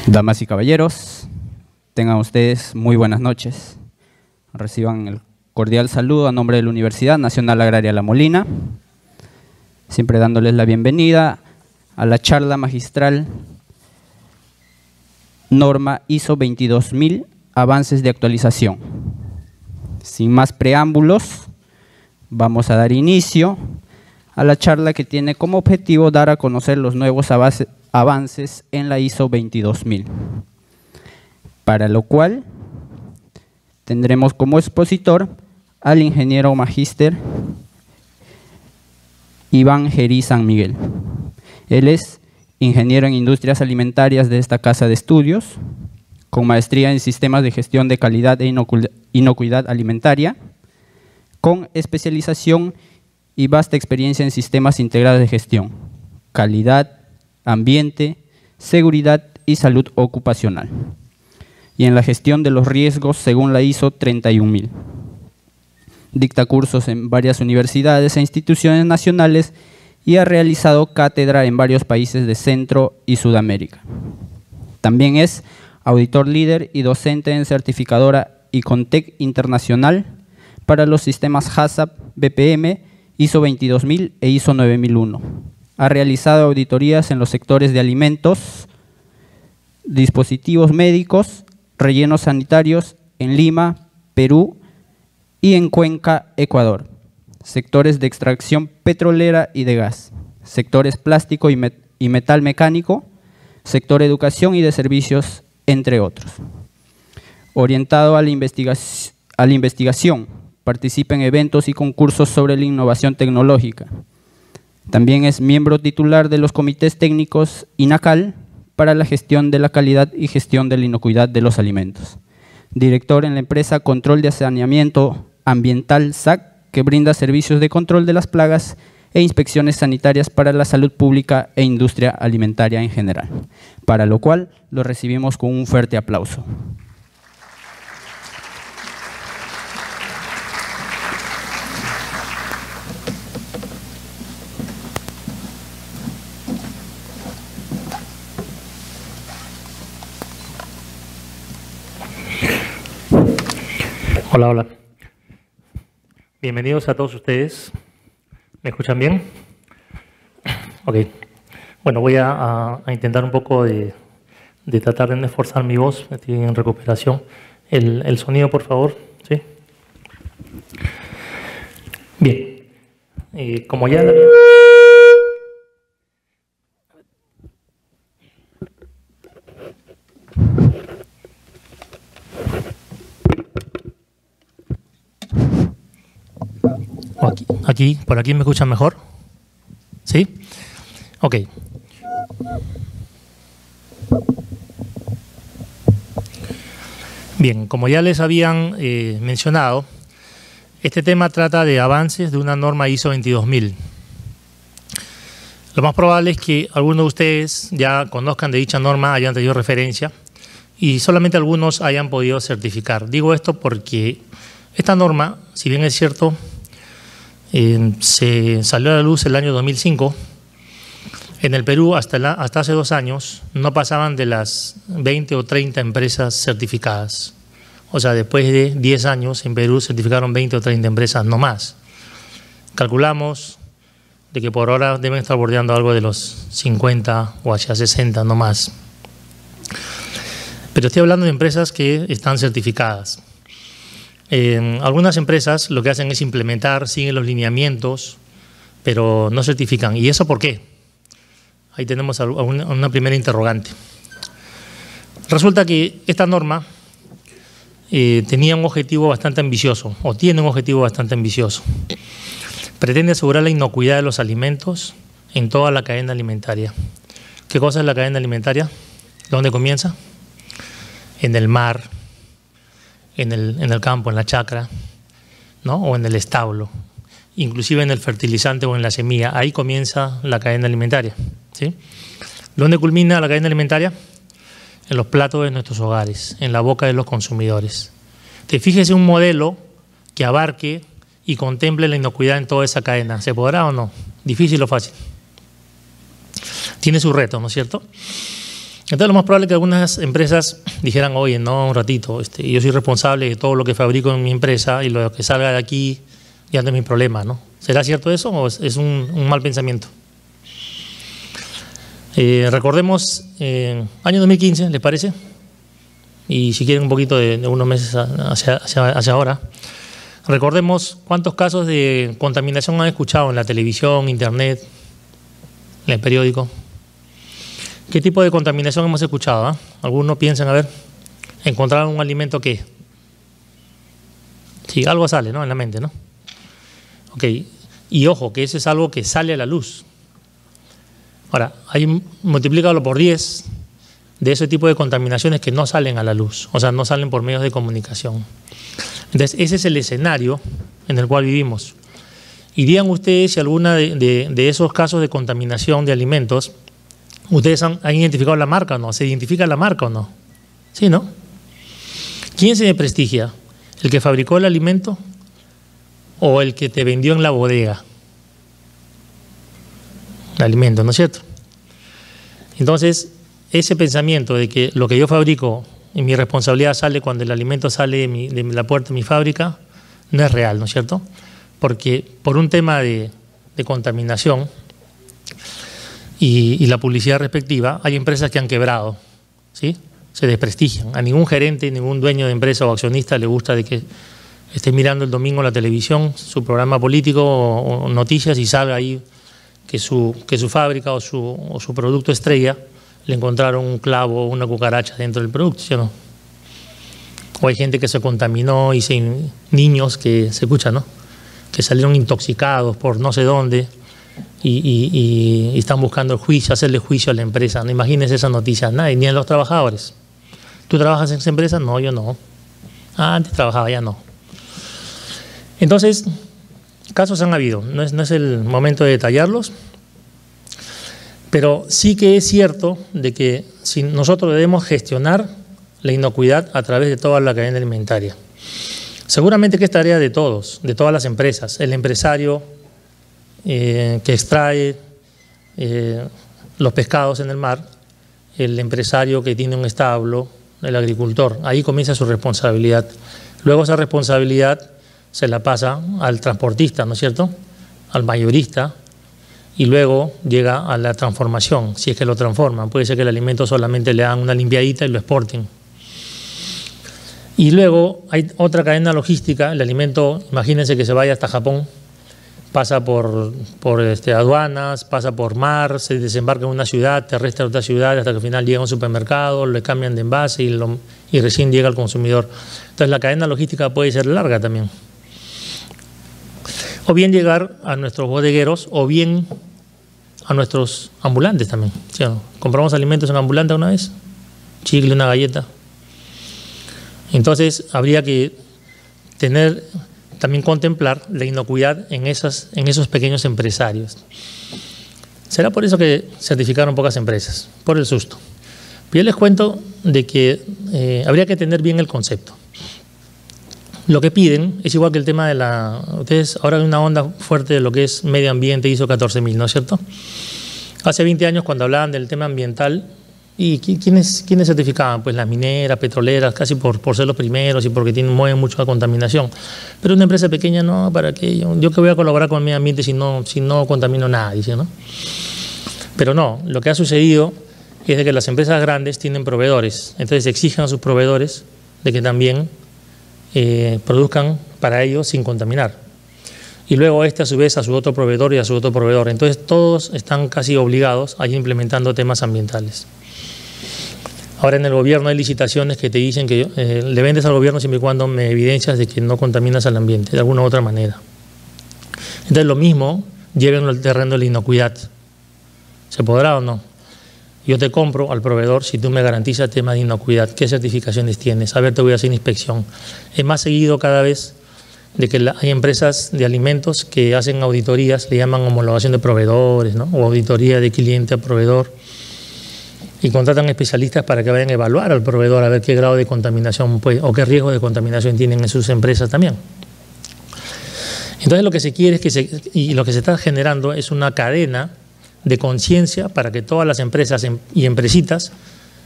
Damas y caballeros, tengan ustedes muy buenas noches. Reciban el cordial saludo a nombre de la Universidad Nacional Agraria La Molina, siempre dándoles la bienvenida a la charla magistral Norma ISO 22000, Avances de Actualización. Sin más preámbulos, vamos a dar inicio a la charla que tiene como objetivo dar a conocer los nuevos avances en la ISO 22000, para lo cual tendremos como expositor al ingeniero magíster Iván Gerí San Miguel. Él es ingeniero en industrias alimentarias de esta casa de estudios, con maestría en sistemas de gestión de calidad e inocuidad alimentaria, con especialización y vasta experiencia en sistemas integrados de gestión, calidad, ambiente, seguridad y salud ocupacional, y en la gestión de los riesgos según la ISO 31000. Dicta cursos en varias universidades e instituciones nacionales y ha realizado cátedra en varios países de Centro y Sudamérica. También es auditor líder y docente en certificadora ICONTEC Internacional para los sistemas HACCP, BPM, ISO 22000 e ISO 9001. Ha realizado auditorías en los sectores de alimentos, dispositivos médicos, rellenos sanitarios en Lima, Perú y en Cuenca, Ecuador. Sectores de extracción petrolera y de gas, sectores plástico y metal mecánico, sector educación y de servicios, entre otros. Orientado a la investigación, participa en eventos y concursos sobre la innovación tecnológica. También es miembro titular de los comités técnicos INACAL para la gestión de la calidad y gestión de la inocuidad de los alimentos. Director en la empresa Control de Saneamiento Ambiental SAC, que brinda servicios de control de las plagas e inspecciones sanitarias para la salud pública e industria alimentaria en general, para lo cual lo recibimos con un fuerte aplauso. Hola, hola. Bienvenidos a todos ustedes. ¿Me escuchan bien? Ok. Bueno, voy a intentar un poco de tratar de no esforzar mi voz. Estoy en recuperación. El sonido, por favor. ¿Sí? Bien. Como ya la había... ¿Por aquí me escuchan mejor? ¿Sí? Ok. Bien, como ya les habían mencionado, este tema trata de avances de una norma ISO 22000. Lo más probable es que algunos de ustedes ya conozcan de dicha norma, hayan tenido referencia, y solamente algunos hayan podido certificar. Digo esto porque esta norma, si bien es cierto, se salió a la luz el año 2005. En el Perú, hasta hace 2 años, no pasaban de las 20 o 30 empresas certificadas. O sea, después de 10 años, en Perú certificaron 20 o 30 empresas, no más. Calculamos de que por ahora deben estar bordeando algo de los 50 o hacia 60, no más. Pero estoy hablando de empresas que están certificadas. Algunas empresas lo que hacen es implementar, siguen los lineamientos, pero no certifican. ¿Y eso por qué? Ahí tenemos una primera interrogante. Resulta que esta norma tenía un objetivo bastante ambicioso, o tiene un objetivo bastante ambicioso. Pretende asegurar la inocuidad de los alimentos en toda la cadena alimentaria. ¿Qué cosa es la cadena alimentaria? ¿Dónde comienza? En el mar, en el campo, en la chacra, ¿no? O en el establo, inclusive en el fertilizante o en la semilla. Ahí comienza la cadena alimentaria, ¿sí? ¿Dónde culmina la cadena alimentaria? En los platos de nuestros hogares, en la boca de los consumidores. Entonces, fíjese un modelo que abarque y contemple la inocuidad en toda esa cadena. ¿Se podrá o no? ¿Difícil o fácil? Tiene su reto, ¿no es cierto? Entonces lo más probable es que algunas empresas dijeran, oye, no, un ratito, yo soy responsable de todo lo que fabrico en mi empresa y lo que salga de aquí ya no es mi problema, ¿no? ¿Será cierto eso o es un mal pensamiento? Recordemos, año 2015, ¿les parece? Y si quieren un poquito de unos meses hacia ahora, recordemos cuántos casos de contaminación han escuchado en la televisión, internet, en el periódico. ¿Qué tipo de contaminación hemos escuchado? Algunos piensan, a ver, encontrar un alimento que... Sí, algo sale, ¿no? En la mente, ¿no? Ok, y ojo, que eso es algo que sale a la luz. Ahora, hay multiplícalo por 10 de ese tipo de contaminaciones que no salen a la luz, o sea, no salen por medios de comunicación. Entonces, ese es el escenario en el cual vivimos. Y digan ustedes si alguna de esos casos de contaminación de alimentos, ustedes han identificado la marca o no, ¿se identifica la marca o no? Sí, ¿no? ¿Quién se desprestigia? ¿El que fabricó el alimento o el que te vendió en la bodega? El alimento, ¿no es cierto? Entonces, ese pensamiento de que lo que yo fabrico y mi responsabilidad sale cuando el alimento sale de la puerta de mi fábrica, no es real, ¿no es cierto? Porque por un tema de contaminación y la publicidad respectiva, hay empresas que han quebrado, ¿sí? Se desprestigian. A ningún gerente, ningún dueño de empresa o accionista le gusta de que esté mirando el domingo la televisión, su programa político o noticias y salga ahí que su fábrica o su producto estrella le encontraron un clavo o una cucaracha dentro del producto, ¿sí o no? O hay gente que se contaminó y niños que se escucha, ¿no? Que salieron intoxicados por no sé dónde y están buscando el juicio, hacerle juicio a la empresa. No imagínense esa noticia, nadie, ni a los trabajadores. ¿Tú trabajas en esa empresa? No, yo no. Antes trabajaba, ya no. Entonces, casos han habido, no es el momento de detallarlos, pero sí que es cierto de que si nosotros debemos gestionar la inocuidad a través de toda la cadena alimentaria. Seguramente que es tarea de todos, de todas las empresas, el empresario que extrae los pescados en el mar, el empresario que tiene un establo, el agricultor, ahí comienza su responsabilidad. Luego esa responsabilidad se la pasa al transportista, ¿no es cierto?, al mayorista, y luego llega a la transformación, si es que lo transforman. Puede ser que el alimento solamente le hagan una limpiadita y lo exporten. Y luego hay otra cadena logística, el alimento, imagínense que se vaya hasta Japón, pasa por aduanas, pasa por mar, se desembarca en una ciudad, terrestre a otra ciudad, hasta que al final llega a un supermercado, le cambian de envase y recién llega al consumidor. Entonces la cadena logística puede ser larga también. O bien llegar a nuestros bodegueros, o bien a nuestros ambulantes también. ¿Sí o no? ¿Compramos alimentos en ambulante una vez? Chicle, una galleta. Entonces habría que también contemplar la inocuidad en esos pequeños empresarios. Será por eso que certificaron pocas empresas, por el susto. Pero yo les cuento de que habría que tener bien el concepto. Lo que piden es igual que el tema de ustedes ahora hay una onda fuerte de lo que es medio ambiente, ISO 14000, ¿no es cierto? Hace 20 años cuando hablaban del tema ambiental, ¿y quiénes certificaban? Pues las mineras, petroleras, casi por ser los primeros y porque mueven mucho la contaminación. Pero una empresa pequeña, no, ¿para qué? Yo que voy a colaborar con el medio ambiente si no contamino nada, dice, ¿no? Pero no, lo que ha sucedido es de que las empresas grandes tienen proveedores, entonces exigen a sus proveedores de que también produzcan para ellos sin contaminar. Y luego a su vez a su otro proveedor y a su otro proveedor. Entonces todos están casi obligados a ir implementando temas ambientales. Ahora en el gobierno hay licitaciones que te dicen que le vendes al gobierno siempre y cuando me evidencias de que no contaminas al ambiente, de alguna u otra manera. Entonces lo mismo llega al terreno de la inocuidad. ¿Se podrá o no? Yo te compro al proveedor si tú me garantizas tema de inocuidad. ¿Qué certificaciones tienes? A ver, te voy a hacer inspección. Es más seguido cada vez de que hay empresas de alimentos que hacen auditorías, le llaman homologación de proveedores, ¿no? O auditoría de cliente a proveedor, y contratan especialistas para que vayan a evaluar al proveedor a ver qué grado de contaminación o qué riesgo de contaminación tienen en sus empresas también. Entonces lo que se quiere es y lo que se está generando es una cadena de conciencia para que todas las empresas y empresitas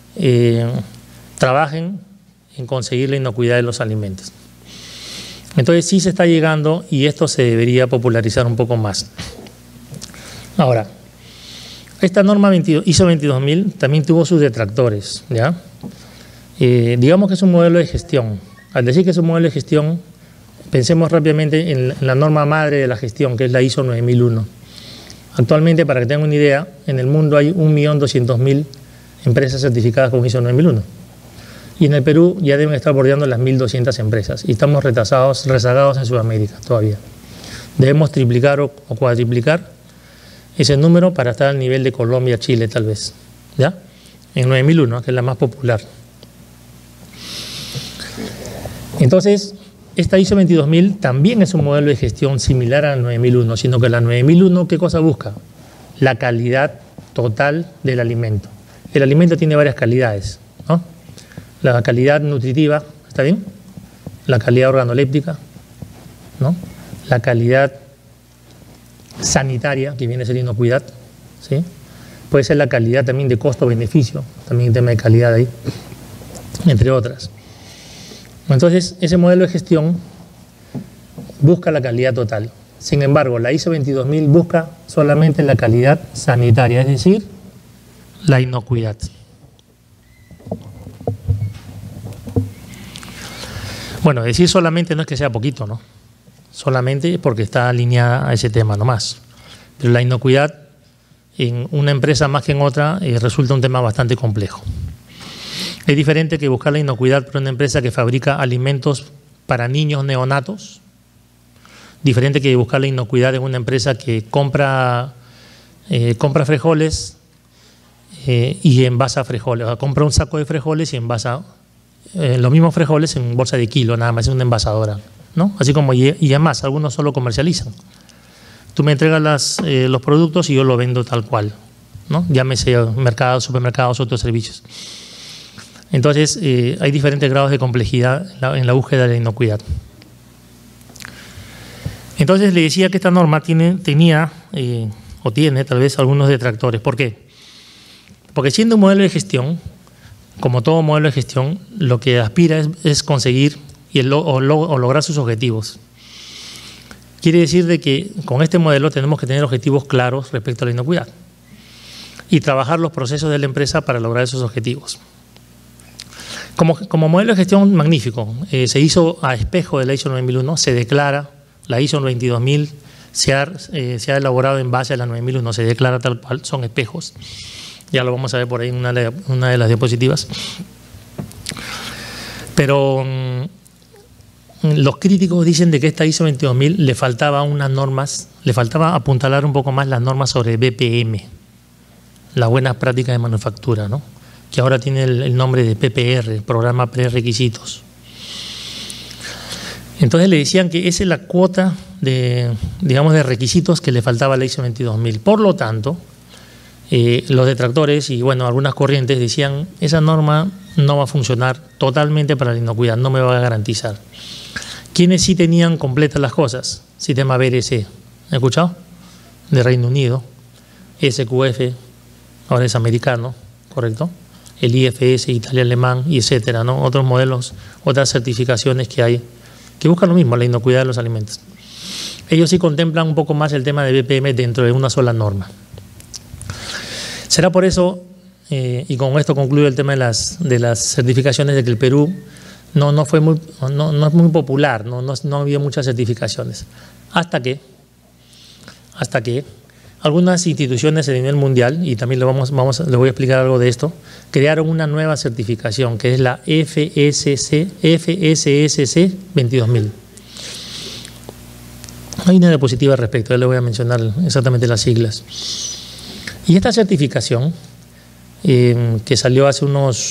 trabajen en conseguir la inocuidad de los alimentos. Entonces sí se está llegando y esto se debería popularizar un poco más. Ahora, esta norma ISO 22000 también tuvo sus detractores, ¿ya? Digamos que es un modelo de gestión. Al decir que es un modelo de gestión, pensemos rápidamente en la norma madre de la gestión, que es la ISO 9001. Actualmente, para que tengan una idea, en el mundo hay 1.200.000 empresas certificadas con ISO 9001. Y en el Perú ya deben estar bordeando las 1.200 empresas. Y estamos rezagados en Sudamérica todavía. Debemos triplicar o cuadriplicar ese número para estar al nivel de Colombia, Chile tal vez, ¿ya? En 9001, que es la más popular. Entonces, esta ISO 22000 también es un modelo de gestión similar a la 9001, sino que la 9001, ¿qué cosa busca? La calidad total del alimento. El alimento tiene varias calidades, ¿no? La calidad nutritiva, ¿está bien? La calidad organoléptica, ¿no? La calidad sanitaria, que viene a ser inocuidad, ¿sí? Puede ser la calidad también de costo-beneficio, también el tema de calidad ahí, entre otras. Entonces, ese modelo de gestión busca la calidad total. Sin embargo, la ISO 22000 busca solamente la calidad sanitaria, es decir, la inocuidad. Bueno, decir solamente no es que sea poquito, ¿no? Solamente porque está alineada a ese tema nomás. Pero la inocuidad en una empresa más que en otra resulta un tema bastante complejo. Es diferente que buscar la inocuidad para una empresa que fabrica alimentos para niños neonatos. Diferente que buscar la inocuidad en una empresa que compra frijoles y envasa frijoles. O sea, compra un saco de frijoles y envasa los mismos frijoles en bolsa de kilo, nada más, es una envasadora, ¿no? Así como, y además, algunos solo comercializan. Tú me entregas los productos y yo lo vendo tal cual, ¿no? Llámese mercados, supermercados, otros servicios. Entonces, hay diferentes grados de complejidad en la búsqueda de la inocuidad. Entonces, le decía que esta norma tenía o tiene tal vez algunos detractores. ¿Por qué? Porque siendo un modelo de gestión, como todo modelo de gestión, lo que aspira es conseguir o lograr sus objetivos. Quiere decir de que con este modelo tenemos que tener objetivos claros respecto a la inocuidad y trabajar los procesos de la empresa para lograr esos objetivos. Como modelo de gestión magnífico, se hizo a espejo de la ISO 9001, se declara la ISO 22000, se ha elaborado en base a la 9001, se declara tal cual, son espejos. Ya lo vamos a ver por ahí en una de las diapositivas. Pero los críticos dicen de que esta ISO 22000 le faltaba unas normas, le faltaba apuntalar un poco más las normas sobre BPM, las buenas prácticas de manufactura, ¿no? Que ahora tiene el nombre de PPR, Programa Prerequisitos. Entonces le decían que esa es la cuota de requisitos que le faltaba a la ISO 22000. Por lo tanto, los detractores y bueno, algunas corrientes decían esa norma no va a funcionar totalmente para la inocuidad, no me va a garantizar. ¿Quiénes sí tenían completas las cosas? Sistema BRC, ¿han escuchado? De Reino Unido, SQF, ahora es americano, ¿correcto? El IFS, Italia-Alemán, y etcétera, ¿no? Otros modelos, otras certificaciones que hay, que buscan lo mismo, la inocuidad de los alimentos. Ellos sí contemplan un poco más el tema de BPM dentro de una sola norma. Será por eso, y con esto concluyo el tema de las certificaciones, de que el Perú no es muy popular, no había muchas certificaciones. Hasta que algunas instituciones a nivel mundial, y también les voy a explicar algo de esto, crearon una nueva certificación que es la FSSC 22000. Hay una diapositiva al respecto, ya les voy a mencionar exactamente las siglas. Y esta certificación, que salió hace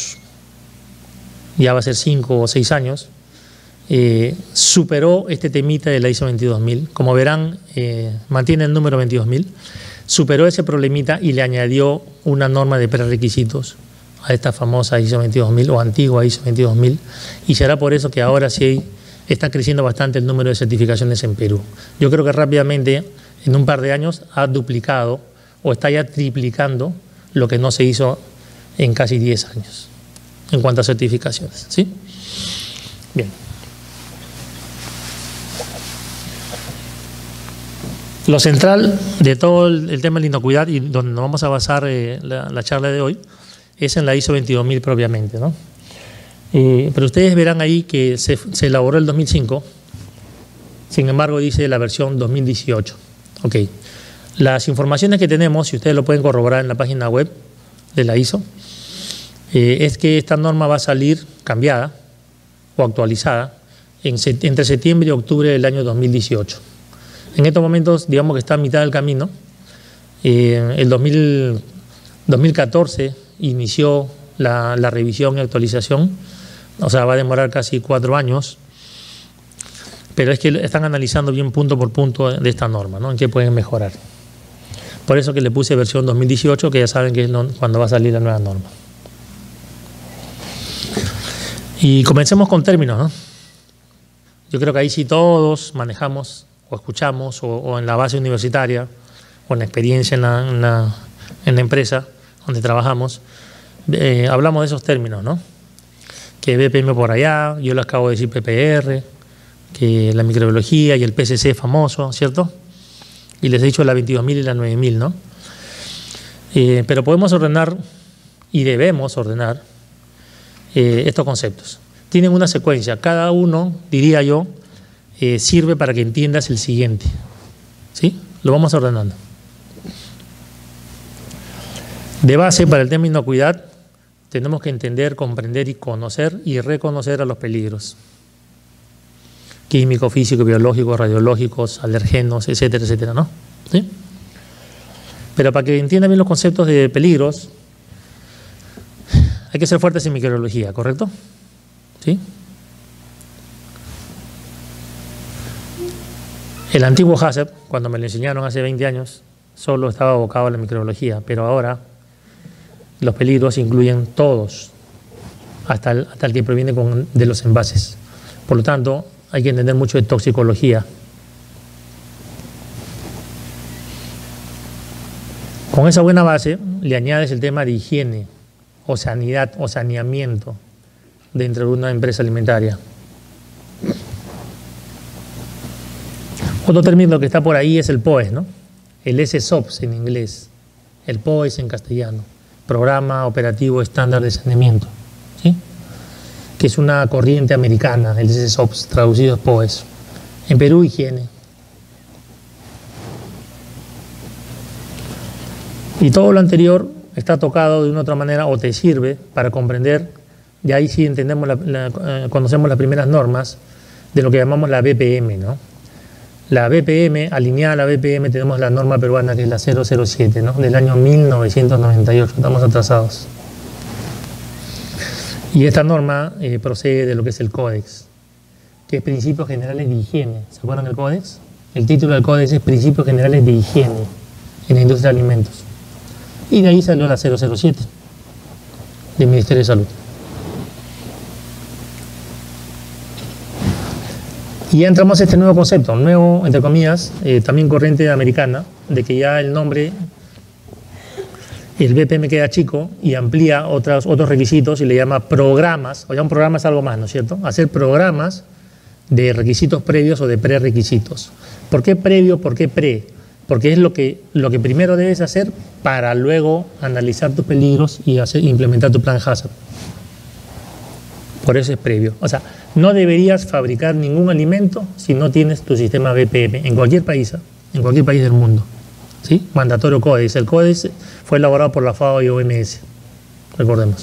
ya va a ser 5 o 6 años, superó este temita de la ISO 22000. Como verán, mantiene el número 22000, superó ese problemita y le añadió una norma de prerequisitos a esta famosa ISO 22000 o antigua ISO 22000, y será por eso que ahora sí está creciendo bastante el número de certificaciones en Perú. Yo creo que rápidamente, en un par de años, ha duplicado o está ya triplicando lo que no se hizo en casi 10 años, en cuanto a certificaciones, ¿sí? Bien. Lo central de todo el tema de la inocuidad y donde nos vamos a basar la charla de hoy es en la ISO 22000 propiamente, ¿no? Pero ustedes verán ahí que se elaboró el 2005, sin embargo dice la versión 2018. Ok. Las informaciones que tenemos, y ustedes lo pueden corroborar en la página web de la ISO, es que esta norma va a salir cambiada o actualizada entre septiembre y octubre del año 2018. En estos momentos, digamos que está a mitad del camino. El 2014 inició la revisión y actualización, o sea, va a demorar casi 4 años, pero es que están analizando bien punto por punto de esta norma, ¿no? En qué pueden mejorar. Por eso que le puse versión 2018, que ya saben que es cuando va a salir la nueva norma. Y comencemos con términos, ¿no? Yo creo que ahí sí todos manejamos o escuchamos o en la base universitaria o en la experiencia en la empresa donde trabajamos, hablamos de esos términos, ¿no? Que BPM por allá, yo les acabo de decir PPR, que la microbiología y el PCC famoso, ¿cierto? Y les he dicho la 22.000 y la 9.000, ¿no? Pero podemos ordenar y debemos ordenar estos conceptos. Tienen una secuencia, cada uno, diría yo, sirve para que entiendas el siguiente, ¿sí? Lo vamos ordenando. De base, para el tema de inocuidad, tenemos que entender, comprender y conocer y reconocer a los peligros químicos, físicos, biológicos, radiológicos, alergenos, etcétera, etcétera, ¿no? ¿Sí? Pero para que entiendan bien los conceptos de peligros, hay que ser fuertes en microbiología, ¿correcto? ¿Sí? El antiguo HACCP, cuando me lo enseñaron hace 20 años, solo estaba abocado a la microbiología, pero ahora los peligros incluyen todos, hasta el que proviene de los envases. Por lo tanto, hay que entender mucho de toxicología. Con esa buena base, le añades el tema de higiene, o sanidad, o saneamiento dentro de una empresa alimentaria. Otro término que está por ahí es el POES, ¿no? El SSOPS en inglés, el POES en castellano, Programa Operativo Estándar de Saneamiento, ¿sí? Que es una corriente americana, el SSOPS, traducido es POES. En Perú, higiene. Y todo lo anterior está tocado de una u otra manera o te sirve para comprender, y ahí sí entendemos conocemos las primeras normas de lo que llamamos la BPM, ¿no? La BPM, alineada a la BPM, tenemos la norma peruana que es la 007, ¿no? Del año 1998, estamos atrasados. Y esta norma procede de lo que es el Códex, que es Principios Generales de Higiene. ¿Se acuerdan del Códex? El título del Códex es Principios Generales de Higiene en la industria de alimentos. Y de ahí salió la 007 del Ministerio de Salud. Y ya entramos a este nuevo concepto, nuevo, entre comillas, también corriente americana, de que ya el nombre, el BPM queda chico y amplía otros requisitos y le llama programas, o ya un programa es algo más, ¿no es cierto? Hacer programas de requisitos previos o de prerequisitos. ¿Por qué previo? ¿Por qué pre? Porque es lo que primero debes hacer para luego analizar tus peligros y implementar tu plan HACCP. Por eso es previo. O sea, no deberías fabricar ningún alimento si no tienes tu sistema BPM en cualquier país del mundo. ¿Sí? Mandatorio Códex. El Códex fue elaborado por la FAO y OMS. Recordemos.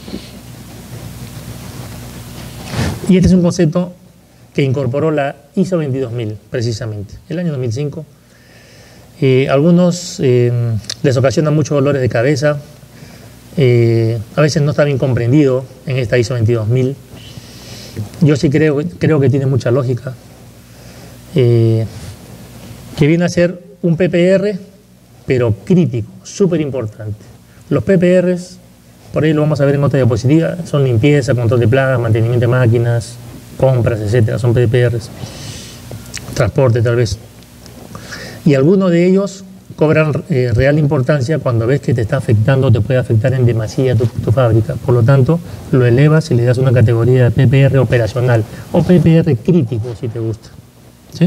Y este es un concepto que incorporó la ISO 22000, precisamente, el año 2005. Algunos les ocasiona muchos dolores de cabeza. A veces no está bien comprendido en esta ISO 22000. Yo sí creo que tiene mucha lógica. Que viene a ser un PPR, pero crítico, súper importante. Los PPRs, por ahí lo vamos a ver en otra diapositiva, son limpieza, control de plagas, mantenimiento de máquinas, compras, etcétera. Son PPRs. Transporte, tal vez. Y algunos de ellos cobran real importancia cuando ves que te está afectando, te puede afectar en demasía tu fábrica. Por lo tanto, lo elevas y le das una categoría de PPR operacional o PPR crítico, si te gusta. ¿Sí?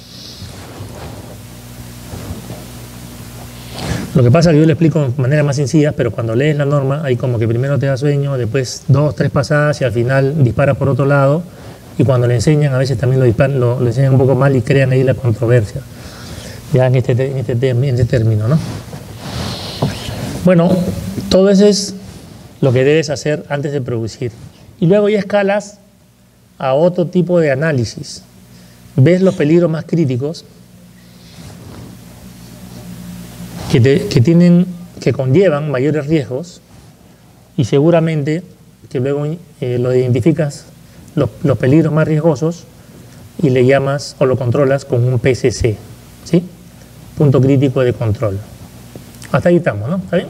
Lo que pasa es que yo le explico de manera más sencilla, pero cuando lees la norma, hay como que primero te da sueño, después 2, 3 pasadas y al final disparas por otro lado. Y cuando le enseñan, a veces también lo enseñan un poco mal y crean ahí la controversia. Ya en este término, ¿no? Bueno, todo eso es lo que debes hacer antes de producir. Y luego ya escalas a otro tipo de análisis. Ves los peligros más críticos que conllevan mayores riesgos y seguramente que luego lo identificas los peligros más riesgosos y le llamas o lo controlas con un PCC, ¿sí? Punto crítico de control. Hasta ahí estamos, ¿no? ¿Está bien?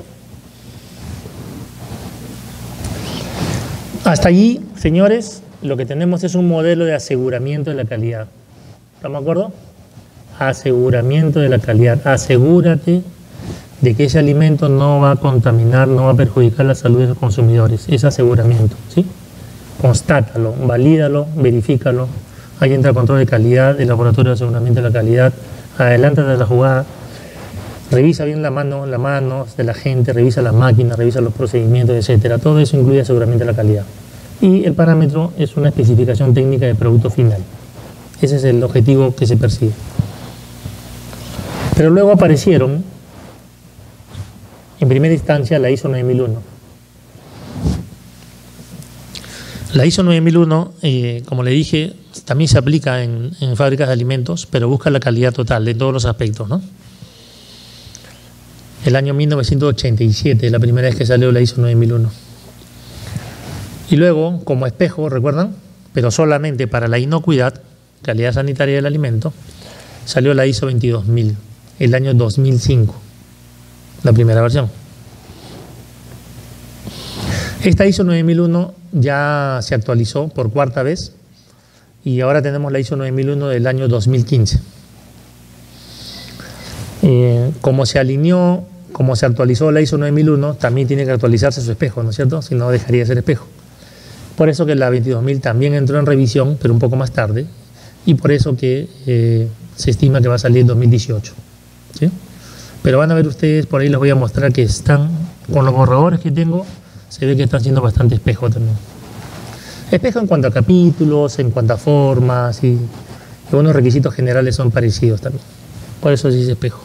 Hasta allí, señores, lo que tenemos es un modelo de aseguramiento de la calidad. ¿Estamos de acuerdo? Aseguramiento de la calidad. Asegúrate de que ese alimento no va a contaminar, no va a perjudicar la salud de los consumidores. Es aseguramiento, ¿sí? Constátalo, valídalo, verifícalo. Ahí entra el control de calidad, el laboratorio de aseguramiento de la calidad. Adelántate de la jugada. Revisa bien las manos de la gente, revisa las máquinas, revisa los procedimientos, etcétera. Todo eso incluye aseguramiento de la calidad. Y el parámetro es una especificación técnica de producto final. Ese es el objetivo que se persigue. Pero luego aparecieron, en primera instancia, la ISO 9001. La ISO 9001, como le dije, también se aplica en fábricas de alimentos, pero busca la calidad total de todos los aspectos, ¿no? El año 1987, la primera vez que salió la ISO 9001. Y luego, como espejo, ¿recuerdan? Pero solamente para la inocuidad, calidad sanitaria del alimento, salió la ISO 22000, el año 2005, la primera versión. Esta ISO 9001 ya se actualizó por cuarta vez y ahora tenemos la ISO 9001 del año 2015. Como se alineó, como se actualizó la ISO 9001, también tiene que actualizarse su espejo, ¿no es cierto? Si no, dejaría de ser espejo. Por eso que la 22000 también entró en revisión, pero un poco más tarde, y por eso que se estima que va a salir en 2018. ¿Sí? Pero van a ver ustedes, por ahí les voy a mostrar que están, con los borradores que tengo, se ve que están siendo bastante espejo también. Espejo en cuanto a capítulos, en cuanto a formas, y algunos requisitos generales son parecidos también. Por eso se dice espejo.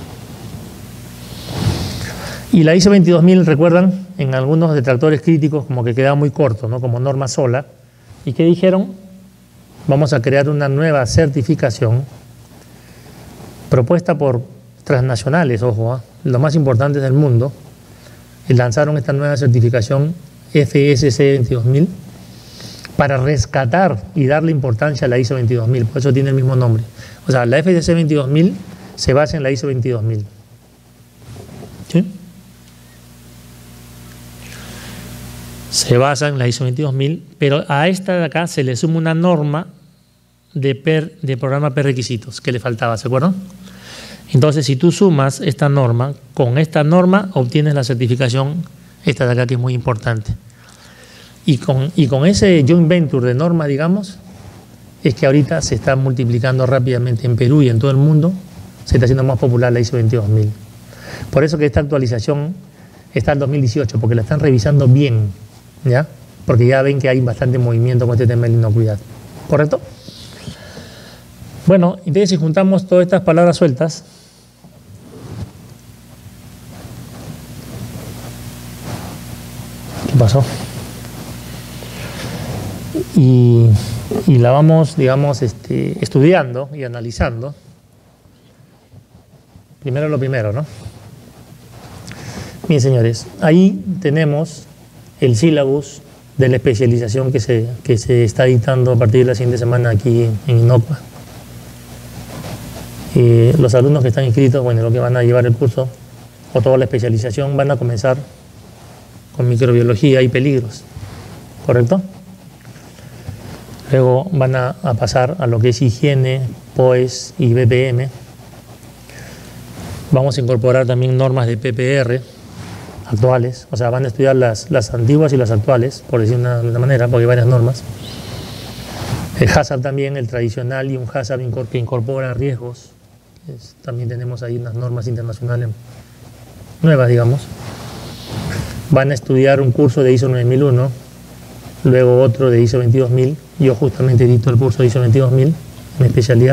Y la ISO 22000, recuerdan, en algunos detractores críticos como que quedaba muy corto, ¿no? Como norma sola. ¿Y qué dijeron? Vamos a crear una nueva certificación propuesta por transnacionales, ojo, los más importantes del mundo, y lanzaron esta nueva certificación FSC 22000 para rescatar y darle importancia a la ISO 22000, por eso tiene el mismo nombre. O sea, la FSC 22000 se basa en la ISO 22000. ¿Sí? Se basa en la ISO 22000, pero a esta de acá se le suma una norma de programa per requisitos que le faltaba, ¿se acuerdan? Entonces, si tú sumas esta norma, con esta norma obtienes la certificación, esta de acá que es muy importante. Y con ese joint venture de norma, digamos, es que ahorita se está multiplicando rápidamente en Perú y en todo el mundo, se está haciendo más popular la ISO 22000. Por eso que esta actualización está en 2018, porque la están revisando bien, ¿ya? Porque ya ven que hay bastante movimiento con este tema de la inocuidad. ¿Correcto? Bueno, entonces si juntamos todas estas palabras sueltas, ¿qué pasó? Y la vamos, digamos, estudiando y analizando. Primero lo primero, ¿no? Bien, señores, ahí tenemos el sílabus de la especialización que se está dictando a partir de la siguiente semana aquí en Innocua. Los alumnos que están inscritos, bueno, lo que van a llevar el curso o toda la especialización, van a comenzar con microbiología y peligros, ¿correcto? Luego van a pasar a lo que es higiene, POES y BPM. Vamos a incorporar también normas de PPR actuales, o sea, van a estudiar las antiguas y las actuales, por decir de una manera, porque hay varias normas. El hazard también, el tradicional, y un hazard que incorpora riesgos. También tenemos ahí unas normas internacionales nuevas, digamos. Van a estudiar un curso de ISO 9001, luego otro de ISO 22000. Yo justamente edito el curso de ISO 22000, mi especialidad.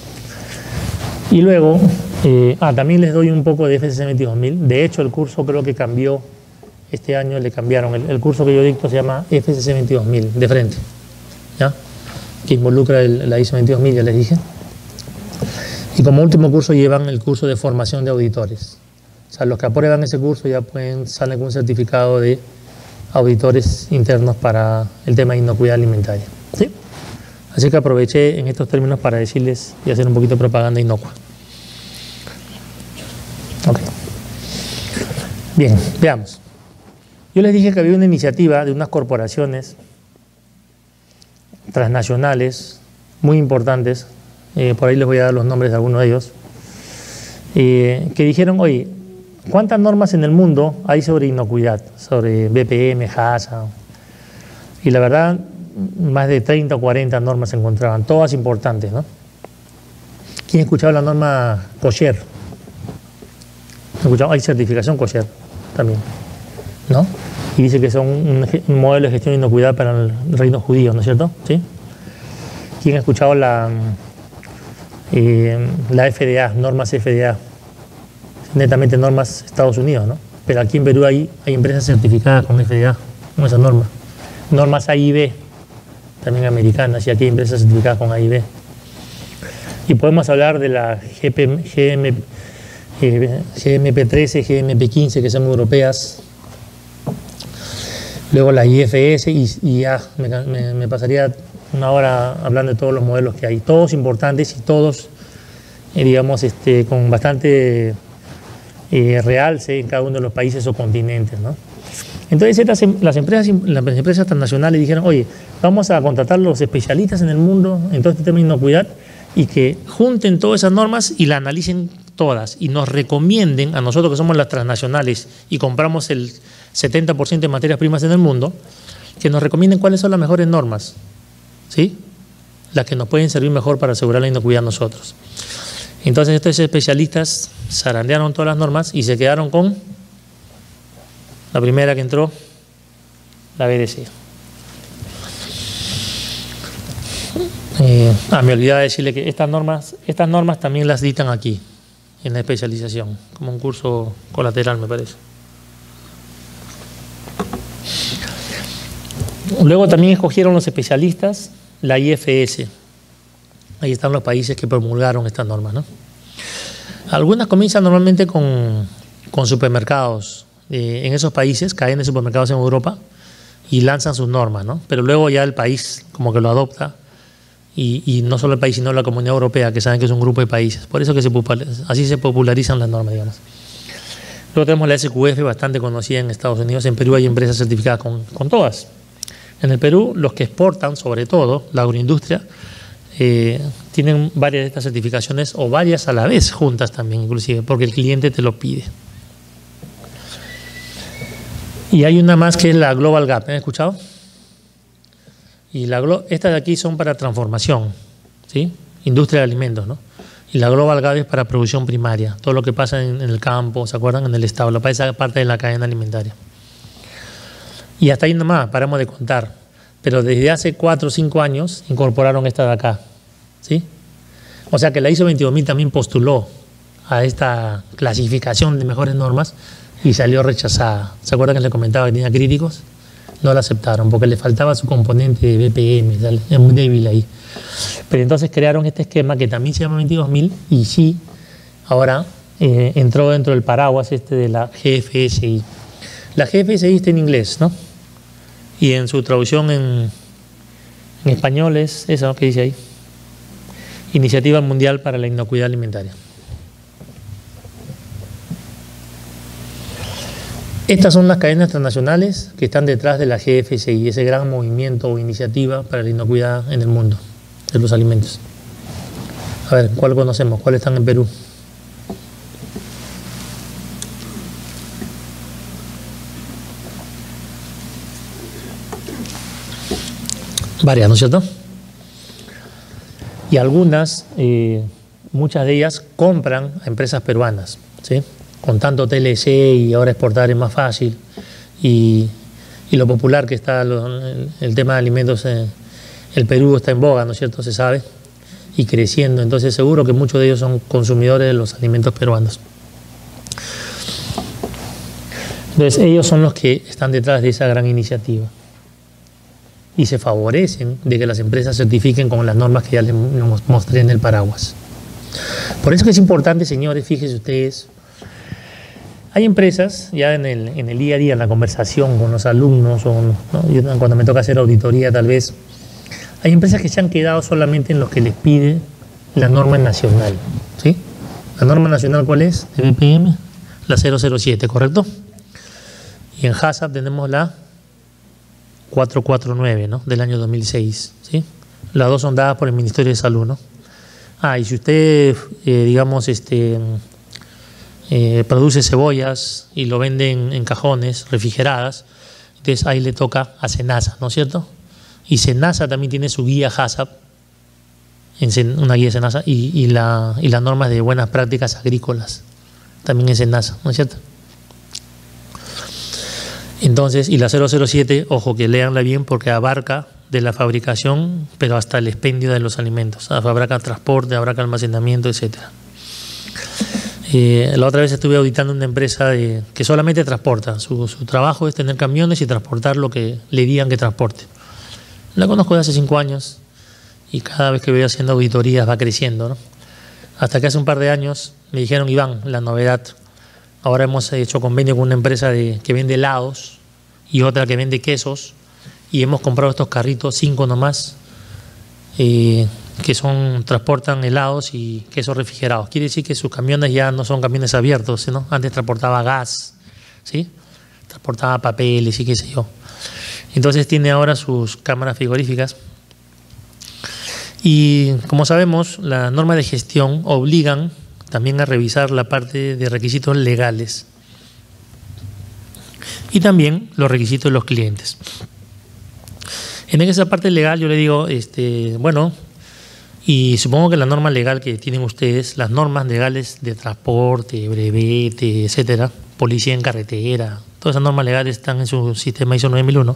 Y luego, también les doy un poco de FSC 22000. De hecho, el curso creo que cambió, este año le cambiaron. El curso que yo dicto se llama FSC 22000, de frente, ¿ya? Que involucra la ISO 22000, ya les dije. Y como último curso llevan el curso de formación de auditores. O sea, los que aprueban ese curso ya salen con un certificado de auditores internos para el tema de inocuidad alimentaria, ¿sí? Así que aproveché en estos términos para decirles y hacer un poquito de propaganda inocua. Ok. Bien, veamos. Yo les dije que había una iniciativa de unas corporaciones transnacionales muy importantes, por ahí les voy a dar los nombres de algunos de ellos, que dijeron, oye, ¿cuántas normas en el mundo hay sobre inocuidad? Sobre BPM, HACCP. Y la verdad, más de 30 o 40 normas se encontraban, todas importantes, ¿no? ¿Quién ha escuchado la norma kosher? Hay certificación kosher también, ¿no? Y dice que son un modelo de gestión de inocuidad para el reino judío, ¿no es cierto? ¿Sí? ¿Quién ha escuchado la FDA, normas FDA? Netamente normas Estados Unidos, ¿no? Pero aquí en Perú hay empresas certificadas con FDA, con esa norma. Normas AIB, también americanas, y aquí hay empresas certificadas con AIB. Y podemos hablar de la GMP13, GMP15, que son europeas. Luego la IFS, y ya me pasaría una hora hablando de todos los modelos que hay. Todos importantes y todos, digamos, con bastante realce en cada uno de los países o continentes, ¿no? Entonces las empresas transnacionales dijeron, oye, vamos a contratar los especialistas en el mundo en todo este tema de inocuidad y que junten todas esas normas y las analicen todas y nos recomienden a nosotros que somos las transnacionales y compramos el 70% de materias primas en el mundo, que nos recomienden cuáles son las mejores normas, ¿sí? Las que nos pueden servir mejor para asegurar la inocuidad nosotros. Entonces estos especialistas zarandearon todas las normas y se quedaron con la primera que entró, la BDC. Me olvidaba decirle que estas normas también las dictan aquí, en la especialización, como un curso colateral, me parece. Luego también escogieron los especialistas la IFS. Ahí están los países que promulgaron estas normas, ¿no? Algunas comienzan normalmente con supermercados. En esos países, caen de supermercados en Europa y lanzan sus normas, ¿no? Pero luego ya el país como que lo adopta y no solo el país, sino la Comunidad Europea, que saben que es un grupo de países. Por eso que así se popularizan las normas, digamos. Luego tenemos la SQF, bastante conocida en Estados Unidos. En Perú hay empresas certificadas con todas. En el Perú, los que exportan, sobre todo, la agroindustria, tienen varias de estas certificaciones o varias a la vez, juntas también, inclusive, porque el cliente te lo pide. Y hay una más que es la Global Gap, ¿han escuchado? Y estas de aquí son para transformación, ¿sí? Industria de alimentos, ¿no? Y la Global Gap es para producción primaria, todo lo que pasa en el campo, ¿se acuerdan? En el establo, para esa parte de la cadena alimentaria. Y hasta ahí nomás, paramos de contar. Pero desde hace 4 o 5 años incorporaron esta de acá, ¿sí? O sea que la ISO 22000 también postuló a esta clasificación de mejores normas y salió rechazada. ¿Se acuerdan que les comentaba que tenía críticos? No la aceptaron porque le faltaba su componente de BPM, ¿sale? Es muy débil ahí. Pero entonces crearon este esquema que también se llama 22000 y sí, ahora entró dentro del paraguas de la GFSI. La GFSI está en inglés, ¿no? Y en su traducción en español es eso, ¿no? Que dice ahí. Iniciativa Mundial para la Inocuidad Alimentaria. Estas son las cadenas transnacionales que están detrás de la GFSI, ese gran movimiento o iniciativa para la inocuidad en el mundo de los alimentos. A ver, ¿cuál conocemos? ¿Cuáles están en Perú? Varias, ¿no es cierto? Y algunas, muchas de ellas compran a empresas peruanas, ¿sí? Con tanto TLC y ahora exportar es más fácil, y lo popular que está el tema de alimentos, el Perú está en boga, ¿no es cierto? Se sabe, y creciendo, entonces seguro que muchos de ellos son consumidores de los alimentos peruanos. Entonces ellos son los que están detrás de esa gran iniciativa y se favorecen de que las empresas certifiquen con las normas que ya les mostré en el paraguas. Por eso que es importante, señores, fíjense ustedes, hay empresas ya en el día a día, en la conversación con los alumnos, ¿no? Cuando me toca hacer auditoría tal vez, hay empresas que se han quedado solamente en lo que les pide la norma nacional, ¿sí? ¿La norma nacional cuál es? De BPM, la 007, ¿correcto? Y en HACCP tenemos la 449, ¿no? Del año 2006, ¿sí? Las dos son dadas por el Ministerio de Salud, ¿no? Y si usted, digamos, produce cebollas y lo vende en cajones refrigeradas, entonces ahí le toca a SENASA, ¿no es cierto? Y SENASA también tiene su guía HACCP, una guía de SENASA, y las normas de buenas prácticas agrícolas, también en SENASA, ¿no es cierto? Entonces, y la 007, ojo que leanla bien porque abarca de la fabricación, pero hasta el expendio de los alimentos. Abarca transporte, abarca almacenamiento, etc. La otra vez estuve auditando una empresa que solamente transporta. Su trabajo es tener camiones y transportar lo que le digan que transporte. La conozco de hace 5 años y cada vez que voy haciendo auditorías va creciendo, ¿no? Hasta que hace un par de años me dijeron, Iván, la novedad. Ahora hemos hecho convenio con una empresa que vende helados y otra que vende quesos y hemos comprado estos carritos, 5 nomás, que transportan helados y quesos refrigerados. Quiere decir que sus camiones ya no son camiones abiertos, ¿no? Antes transportaba gas, ¿sí? Transportaba papeles y qué sé yo. Entonces tiene ahora sus cámaras frigoríficas. Y como sabemos, las normas de gestión obligan también a revisar la parte de requisitos legales y también los requisitos de los clientes. En esa parte legal yo le digo, bueno, y supongo que la norma legal que tienen ustedes, las normas legales de transporte, brevete, etcétera, policía en carretera, todas esas normas legales están en su sistema ISO 9001.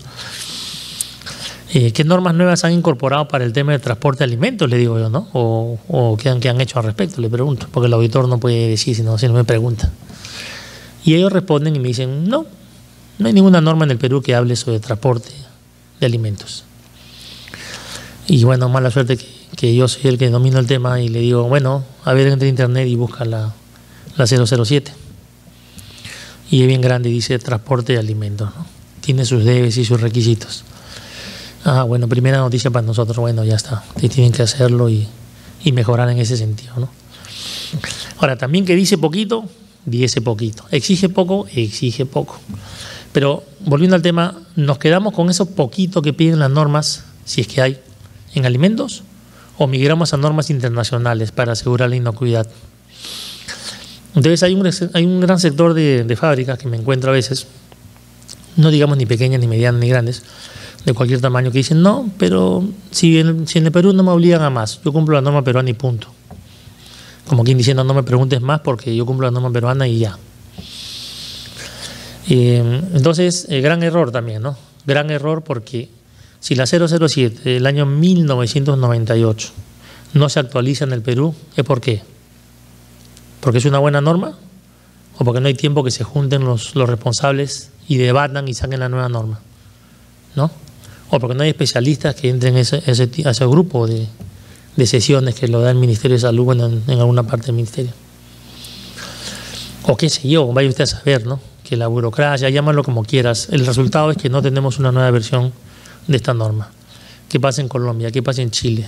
¿Qué normas nuevas han incorporado para el tema del transporte de alimentos? Le digo yo, ¿no? O ¿qué han hecho al respecto? Le pregunto, porque el auditor no puede decir si no me pregunta. Y ellos responden y me dicen, no hay ninguna norma en el Perú que hable sobre transporte de alimentos. Y bueno, mala suerte que yo soy el que domino el tema y le digo, bueno, a ver, entra a internet y busca la 007. Y es bien grande, dice transporte de alimentos, ¿no? Tiene sus debes y sus requisitos. Bueno, primera noticia para nosotros, bueno, ya está, tienen que hacerlo y mejorar en ese sentido, ¿no? Ahora, también que dice poquito, exige poco, exige poco. Pero volviendo al tema, ¿nos quedamos con eso poquito que piden las normas, si es que hay, en alimentos? ¿O migramos a normas internacionales para asegurar la inocuidad? Entonces hay un gran sector de fábricas que me encuentro a veces, no digamos ni pequeñas, ni medianas, ni grandes, de cualquier tamaño, que dicen, no, pero si en el Perú no me obligan a más, yo cumplo la norma peruana y punto. Como quien diciendo, no me preguntes más porque yo cumplo la norma peruana y ya. Entonces, gran error también, ¿no? Gran error porque si la 007 del año 1998 no se actualiza en el Perú, ¿es por qué? ¿Porque es una buena norma? ¿O porque no hay tiempo que se junten los responsables y debatan y saquen la nueva norma? ¿No? O porque no hay especialistas que entren a ese grupo de sesiones que lo da el Ministerio de Salud en alguna parte del Ministerio. O qué sé yo, vaya usted a saber, ¿no? Que la burocracia, llámalo como quieras, el resultado es que no tenemos una nueva versión de esta norma. ¿Qué pasa en Colombia? ¿Qué pasa en Chile?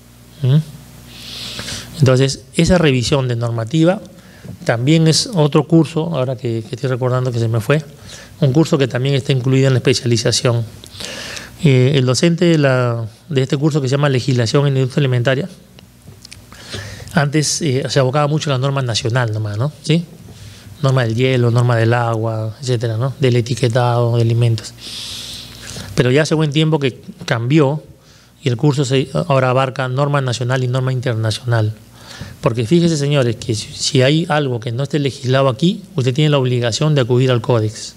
Entonces, esa revisión de normativa también es otro curso, ahora que estoy recordando que se me fue, un curso que también está incluido en la especialización. El docente de este curso, que se llama Legislación en Industria Alimentaria, antes se abocaba mucho a la norma nacional nomás, ¿no? ¿Sí? Norma del hielo, norma del agua, etcétera, ¿no? Del etiquetado de alimentos. Pero ya hace buen tiempo que cambió y el curso ahora abarca norma nacional y norma internacional. Porque fíjese, señores, que si hay algo que no esté legislado aquí, usted tiene la obligación de acudir al códex,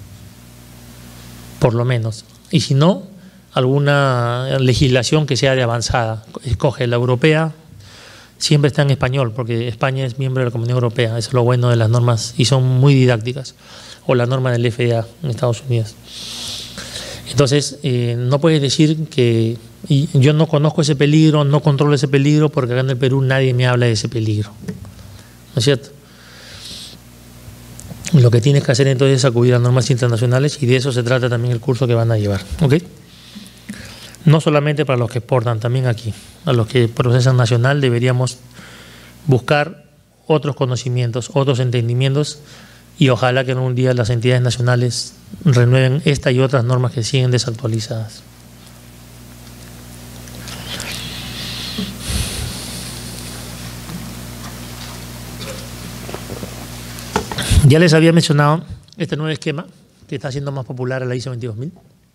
por lo menos. Y si no, alguna legislación que sea de avanzada. Escoge la europea, siempre está en español, porque España es miembro de la Comunidad Europea. Eso es lo bueno de las normas y son muy didácticas. O la norma del FDA en Estados Unidos. Entonces, no puedes decir que yo no conozco ese peligro, no controlo ese peligro, porque acá en el Perú nadie me habla de ese peligro. ¿No es cierto? Lo que tienes que hacer entonces es acudir a normas internacionales, y de eso se trata también el curso que van a llevar. ¿Ok? No solamente para los que exportan, también aquí. A los que procesan nacional deberíamos buscar otros conocimientos, otros entendimientos, y ojalá que en un día las entidades nacionales renueven esta y otras normas que siguen desactualizadas. Ya les había mencionado este nuevo esquema que está haciendo más popular a la ISO 22000.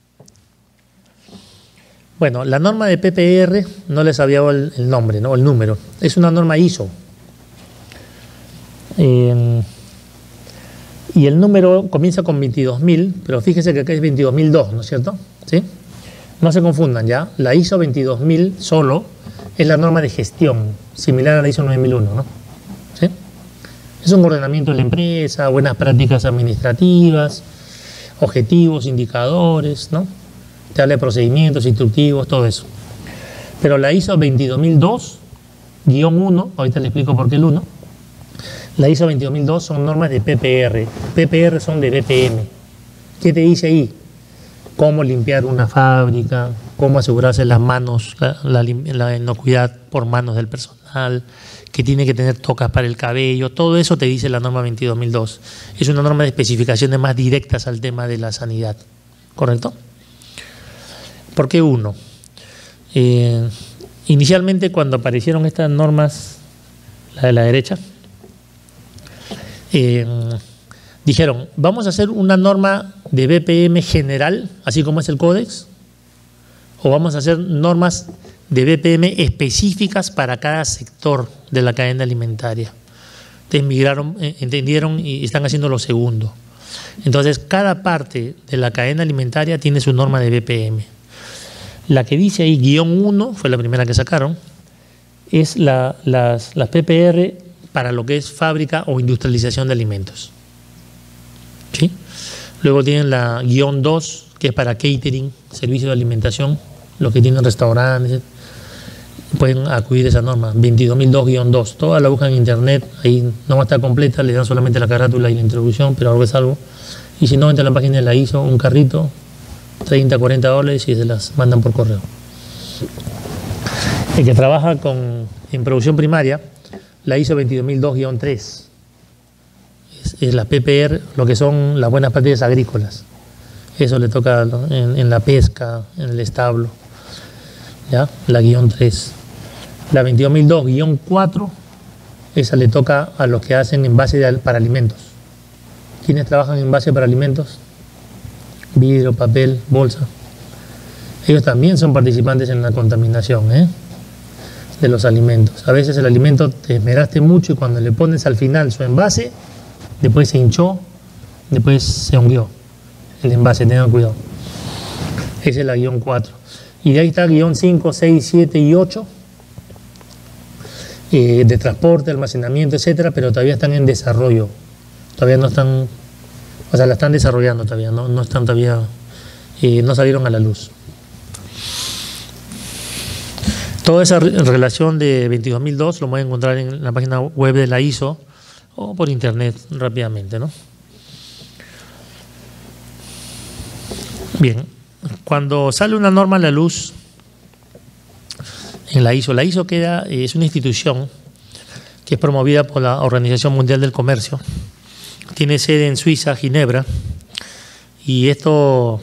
Bueno, la norma de PPR no les había dado el nombre, ¿no? El número. Es una norma ISO. Y el número comienza con 22.000, pero fíjese que acá es 22.002, ¿no es cierto? ¿Sí? No se confundan, ¿ya? La ISO 22.000 solo es la norma de gestión, similar a la ISO 9001, ¿no? ¿Sí? Es un ordenamiento de la empresa, buenas prácticas administrativas, objetivos, indicadores, ¿no? Te habla de procedimientos, instructivos, todo eso. Pero la ISO 22002-1, ahorita le explico por qué el 1, la ISO 22002 son normas de PPR. PPR son de BPM. ¿Qué te dice ahí? Cómo limpiar una fábrica, cómo asegurarse las manos, la inocuidad por manos del personal, que tiene que tener tocas para el cabello, todo eso te dice la norma 22002. Es una norma de especificaciones más directas al tema de la sanidad, ¿correcto? ¿Por qué 1? Inicialmente, cuando aparecieron estas normas, la de la derecha, dijeron, vamos a hacer una norma de BPM general, así como es el códex, o vamos a hacer normas de BPM específicas para cada sector de la cadena alimentaria. Entonces migraron, entendieron y están haciendo lo segundo. Entonces, cada parte de la cadena alimentaria tiene su norma de BPM. La que dice ahí, -1, fue la primera que sacaron, es las PPR para lo que es fábrica o industrialización de alimentos. ¿Sí? Luego tienen la -2, que es para catering, servicio de alimentación, los que tienen restaurantes, pueden acudir a esa norma, 22002-2. Toda la buscan en internet, ahí no va a estar completa, le dan solamente la carátula y la introducción, pero algo es algo. Y si no, entra a la página de la ISO, un carrito, $30-40 y se las mandan por correo. El que trabaja en producción primaria, la ISO 22002-3 es la PPR, lo que son las buenas prácticas agrícolas. Eso le toca en la pesca, en el establo, ¿ya? La -3. La 22002-4, esa le toca a los que hacen envase para alimentos. ¿Quiénes trabajan en envase para alimentos? Vidrio, papel, bolsa. Ellos también son participantes en la contaminación, de los alimentos. A veces el alimento te esmeraste mucho y cuando le pones al final su envase, después se hinchó, después se hundió el envase, tengan cuidado. Esa es la -4. Y de ahí está -5, 6, 7 y 8, de transporte, almacenamiento, etcétera, pero todavía están en desarrollo. Todavía no están, o sea, la están desarrollando todavía, no están todavía, no salieron a la luz. Toda esa relación de 22002 lo pueden encontrar en la página web de la ISO o por internet rápidamente, ¿no? Bien, cuando sale una norma a la luz en la ISO es una institución que es promovida por la Organización Mundial del Comercio. Tiene sede en Suiza, Ginebra, y esto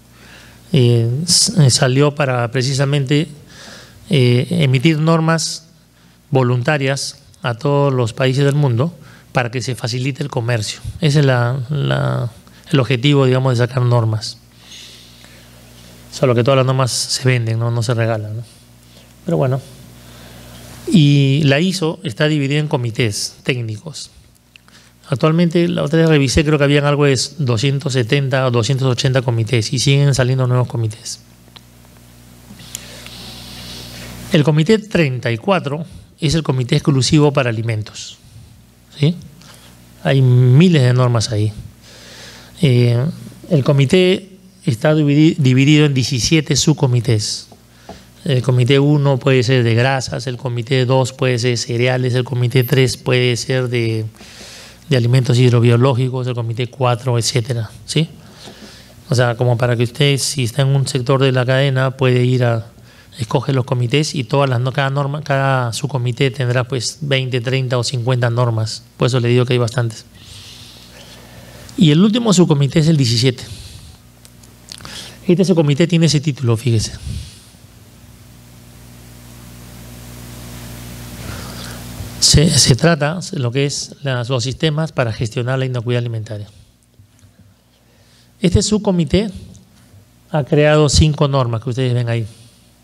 salió para precisamente emitir normas voluntarias a todos los países del mundo para que se facilite el comercio. Ese es el objetivo, digamos, de sacar normas. Solo que todas las normas se venden, no se regalan, ¿no? Pero bueno. Y la ISO está dividida en comités técnicos. Actualmente, la otra vez revisé, creo que habían algo de 270 o 280 comités y siguen saliendo nuevos comités. El comité 34 es el comité exclusivo para alimentos, ¿sí? Hay miles de normas ahí. El comité está dividido en 17 subcomités. El comité 1 puede ser de grasas, el comité 2 puede ser de cereales, el comité 3 puede ser de alimentos hidrobiológicos, el comité 4, etcétera, ¿sí? O sea, como para que usted, si está en un sector de la cadena, puede ir a escoger los comités y cada subcomité tendrá pues 20, 30 o 50 normas. Por eso le digo que hay bastantes. Y el último subcomité es el 17. Este subcomité tiene ese título, fíjese. Se trata de lo que es los sistemas para gestionar la inocuidad alimentaria. Este subcomité ha creado 5 normas que ustedes ven ahí.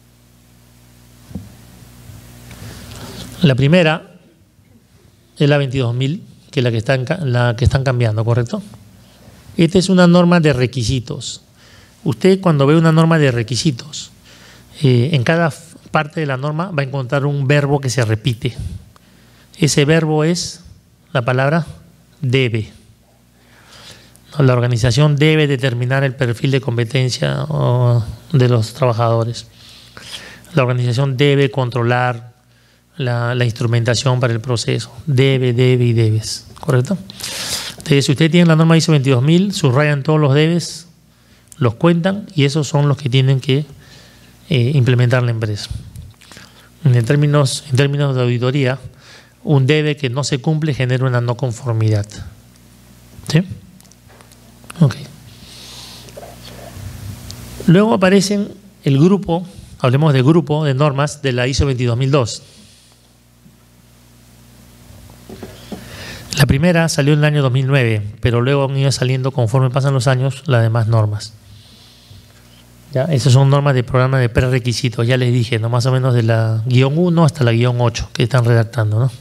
La primera es la 22.000, que es la que están cambiando, ¿correcto? Esta es una norma de requisitos. Usted cuando ve una norma de requisitos, en cada parte de la norma va a encontrar un verbo que se repite. Ese verbo es la palabra debe. La organización debe determinar el perfil de competencia de los trabajadores. La organización debe controlar la instrumentación para el proceso. Debe y debes. ¿Correcto? Entonces, si usted tiene la norma ISO 22000, subrayan todos los debes, los cuentan y esos son los que tienen que implementar la empresa. En términos de auditoría, un debe que no se cumple genera una no conformidad. ¿Sí? Ok. Luego aparecen el grupo, hablemos de grupo de normas de la ISO 22002. La primera salió en el año 2009, pero luego han ido saliendo conforme pasan los años las demás normas. ¿Ya? Esas son normas de programa de prerequisitos, ya les dije, ¿no? Más o menos de la guión 1 hasta la guión 8 que están redactando, ¿no?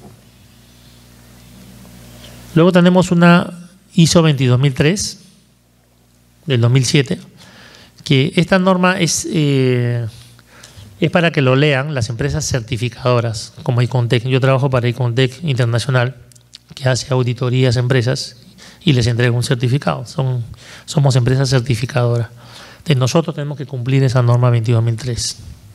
Luego tenemos una ISO 22003 del 2007, que esta norma es para que lo lean las empresas certificadoras, como Icontec. Yo trabajo para Icontec Internacional, que hace auditorías a empresas y les entrega un certificado. Somos empresas certificadoras. Entonces nosotros tenemos que cumplir esa norma 22003.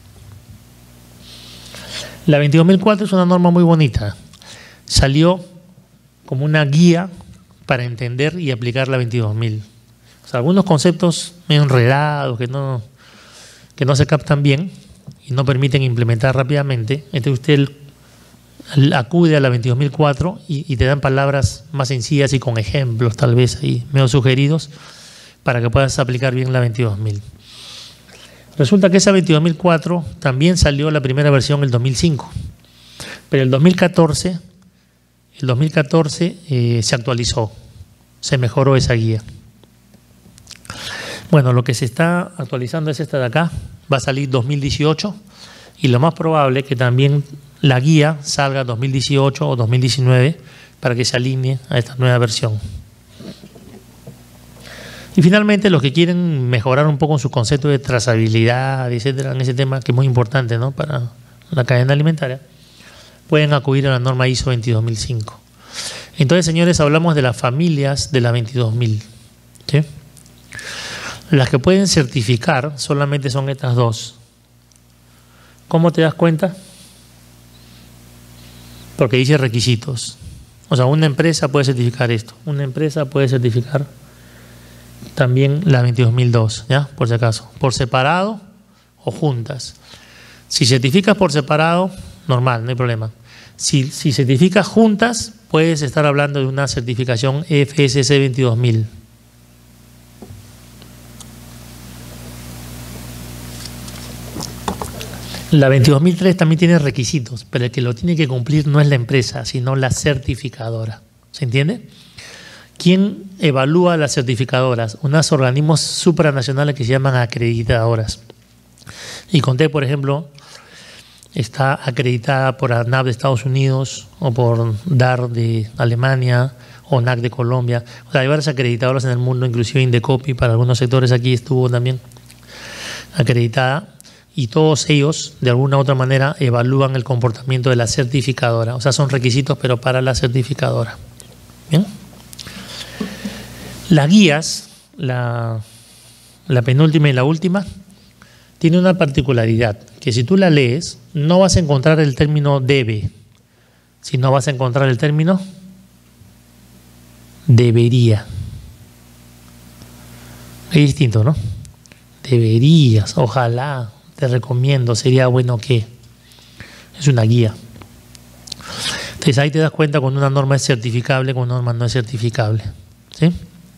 La 22004 es una norma muy bonita. Salió como una guía para entender y aplicar la 22000. O sea, algunos conceptos medio enredados que no se captan bien y no permiten implementar rápidamente. Entonces usted acude a la 22004 y te dan palabras más sencillas y con ejemplos tal vez ahí medio sugeridos para que puedas aplicar bien la 22000. Resulta que esa 22004 también salió la primera versión en el 2005, pero el 2014 se actualizó, se mejoró esa guía. Bueno, lo que se está actualizando es esta de acá, va a salir 2018 y lo más probable es que también la guía salga 2018 o 2019 para que se alinee a esta nueva versión. Y finalmente, los que quieren mejorar un poco su concepto de trazabilidad, etcétera, en ese tema que es muy importante, ¿no?, para la cadena alimentaria, pueden acudir a la norma ISO 22005. Entonces, señores, hablamos de las familias de la 22000. ¿Sí? Las que pueden certificar solamente son estas dos. ¿Cómo te das cuenta? Porque dice requisitos. O sea, una empresa puede certificar esto. Una empresa puede certificar también la 22002, ¿ya? Por si acaso. Por separado o juntas. Si certificas por separado, normal, no hay problema. Si certificas juntas, puedes estar hablando de una certificación FSC 22000. La 22003 también tiene requisitos, pero el que lo tiene que cumplir no es la empresa, sino la certificadora. ¿Se entiende? ¿Quién evalúa las certificadoras? Unos organismos supranacionales que se llaman acreditadoras. Y Contec, por ejemplo, está acreditada por ANAP de Estados Unidos o por DAR de Alemania o NAC de Colombia. O sea, hay varias acreditadoras en el mundo, inclusive Indecopi para algunos sectores aquí estuvo también acreditada. Y todos ellos, de alguna u otra manera, evalúan el comportamiento de la certificadora. O sea, son requisitos, pero para la certificadora. ¿Bien? Las guías, la penúltima y la última, tiene una particularidad, que si tú la lees, no vas a encontrar el término debe, sino vas a encontrar el término debería. Es distinto, ¿no? Deberías, ojalá, te recomiendo, sería bueno que. Es una guía. Entonces ahí te das cuenta cuando una norma es certificable, cuando una norma no es certificable. ¿Sí?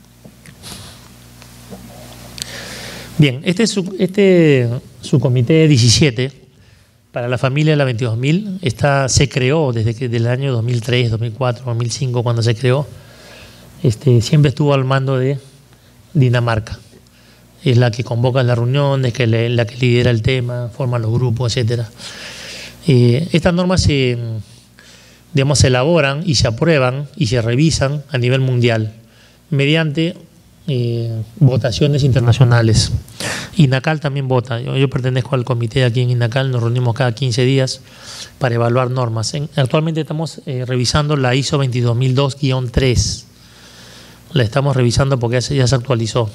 Bien, este subcomité 17 para la familia de la 22.000 se creó desde el año 2003, 2004, 2005, cuando se creó. Siempre estuvo al mando de Dinamarca. Es la que convoca las reuniones, la que lidera el tema, forma los grupos, etcétera. Estas normas se elaboran y se aprueban y se revisan a nivel mundial mediante votaciones internacionales. INACAL también vota. Yo pertenezco al comité aquí en INACAL, nos reunimos cada 15 días para evaluar normas. Actualmente estamos revisando la ISO 22002-3. La estamos revisando porque ya se actualizó.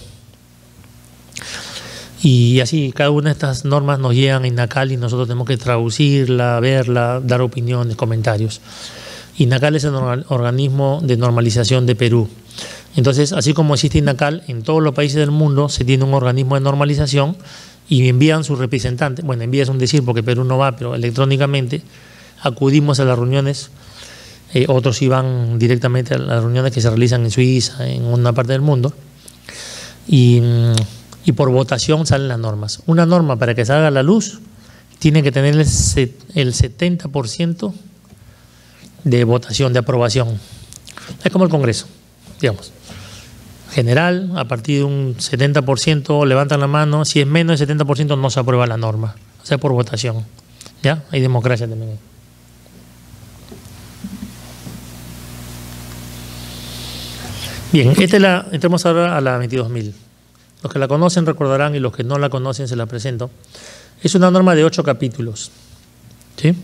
Y así cada una de estas normas nos llegan a INACAL y nosotros tenemos que traducirla, verla, dar opiniones, comentarios. INACAL es el organismo de normalización de Perú. Entonces, así como existe INACAL, en todos los países del mundo se tiene un organismo de normalización y envían sus representantes. Bueno, envía es un decir porque Perú no va, pero electrónicamente acudimos a las reuniones. Otros iban directamente a las reuniones que se realizan en Suiza, en una parte del mundo. Y por votación salen las normas. Una norma, para que salga a la luz, tiene que tener el 70% de votación, de aprobación. Es como el Congreso, digamos. General, a partir de un 70% levantan la mano. Si es menos del 70% no se aprueba la norma. O sea, por votación. ¿Ya? Hay democracia también. Bien, entramos ahora a la 22.000. Los que la conocen recordarán y los que no la conocen se la presento. Es una norma de 8 capítulos. ¿Sí?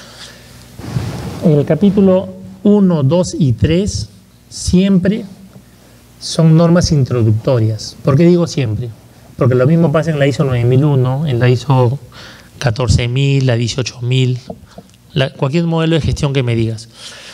En el capítulo 1, 2 y 3 siempre son normas introductorias. ¿Por qué digo siempre? Porque lo mismo pasa en la ISO 9001, en la ISO 14.000, la 18.000, cualquier modelo de gestión que me digas.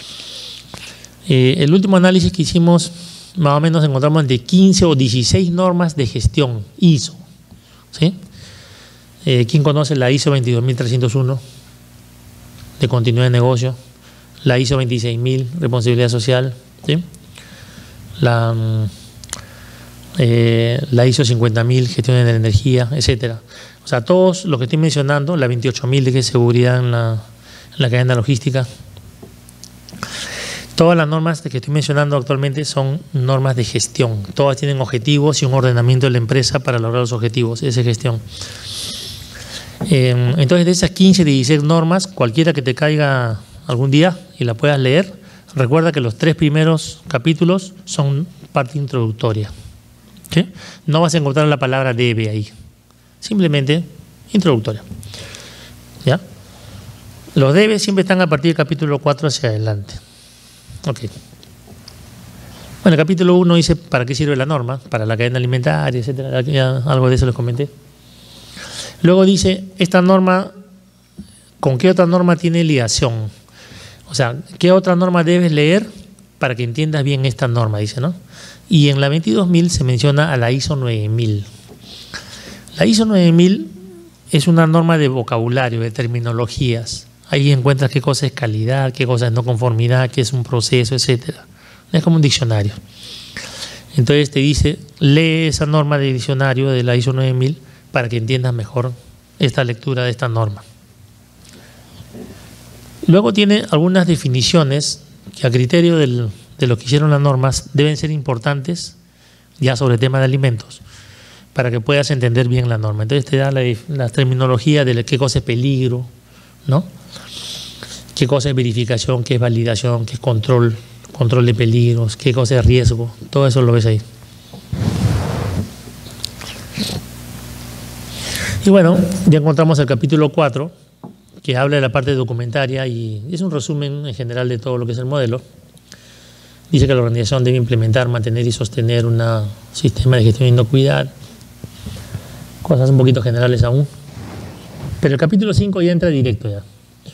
El último análisis que hicimos, más o menos encontramos entre 15 o 16 normas de gestión ISO. ¿Sí? ¿Quién conoce la ISO 22.301 de continuidad de negocio? La ISO 26.000, responsabilidad social. ¿Sí? La ISO 50.000, gestión de la energía, etcétera. O sea, todos los que estoy mencionando, la 28.000 de seguridad en la cadena logística. Todas las normas que estoy mencionando actualmente son normas de gestión. Todas tienen objetivos y un ordenamiento de la empresa para lograr los objetivos. Esa es gestión. Entonces, de esas 15, 16 normas, cualquiera que te caiga algún día y la puedas leer, recuerda que los 3 primeros capítulos son parte introductoria. ¿Sí? No vas a encontrar la palabra debe ahí. Simplemente introductoria. ¿Ya? Los debes siempre están a partir del capítulo 4 hacia adelante. Ok. Bueno, el capítulo 1 dice para qué sirve la norma, para la cadena alimentaria, etcétera. Ya algo de eso les comenté. Luego dice, esta norma, ¿con qué otra norma tiene ligación? O sea, ¿qué otra norma debes leer para que entiendas bien esta norma? Dice, ¿no? Y en la 22.000 se menciona a la ISO 9000. La ISO 9000 es una norma de vocabulario, de terminologías. Ahí encuentras qué cosa es calidad, qué cosa es no conformidad, qué es un proceso, etcétera. Es como un diccionario. Entonces te dice, lee esa norma de diccionario de la ISO 9000 para que entiendas mejor esta lectura de esta norma. Luego tiene algunas definiciones que a criterio del de lo que hicieron las normas deben ser importantes ya sobre el tema de alimentos, para que puedas entender bien la norma. Entonces te da la terminología de qué cosa es peligro, ¿no? Qué cosa es verificación, qué es validación, qué es control de peligros, qué cosa es riesgo. Todo eso lo ves ahí. Y bueno, ya encontramos el capítulo 4, que habla de la parte documentaria y es un resumen en general de todo lo que es el modelo. Dice que la organización debe implementar, mantener y sostener un sistema de gestión de inocuidad. Cosas un poquito generales aún. Pero el capítulo 5 ya entra directo ya.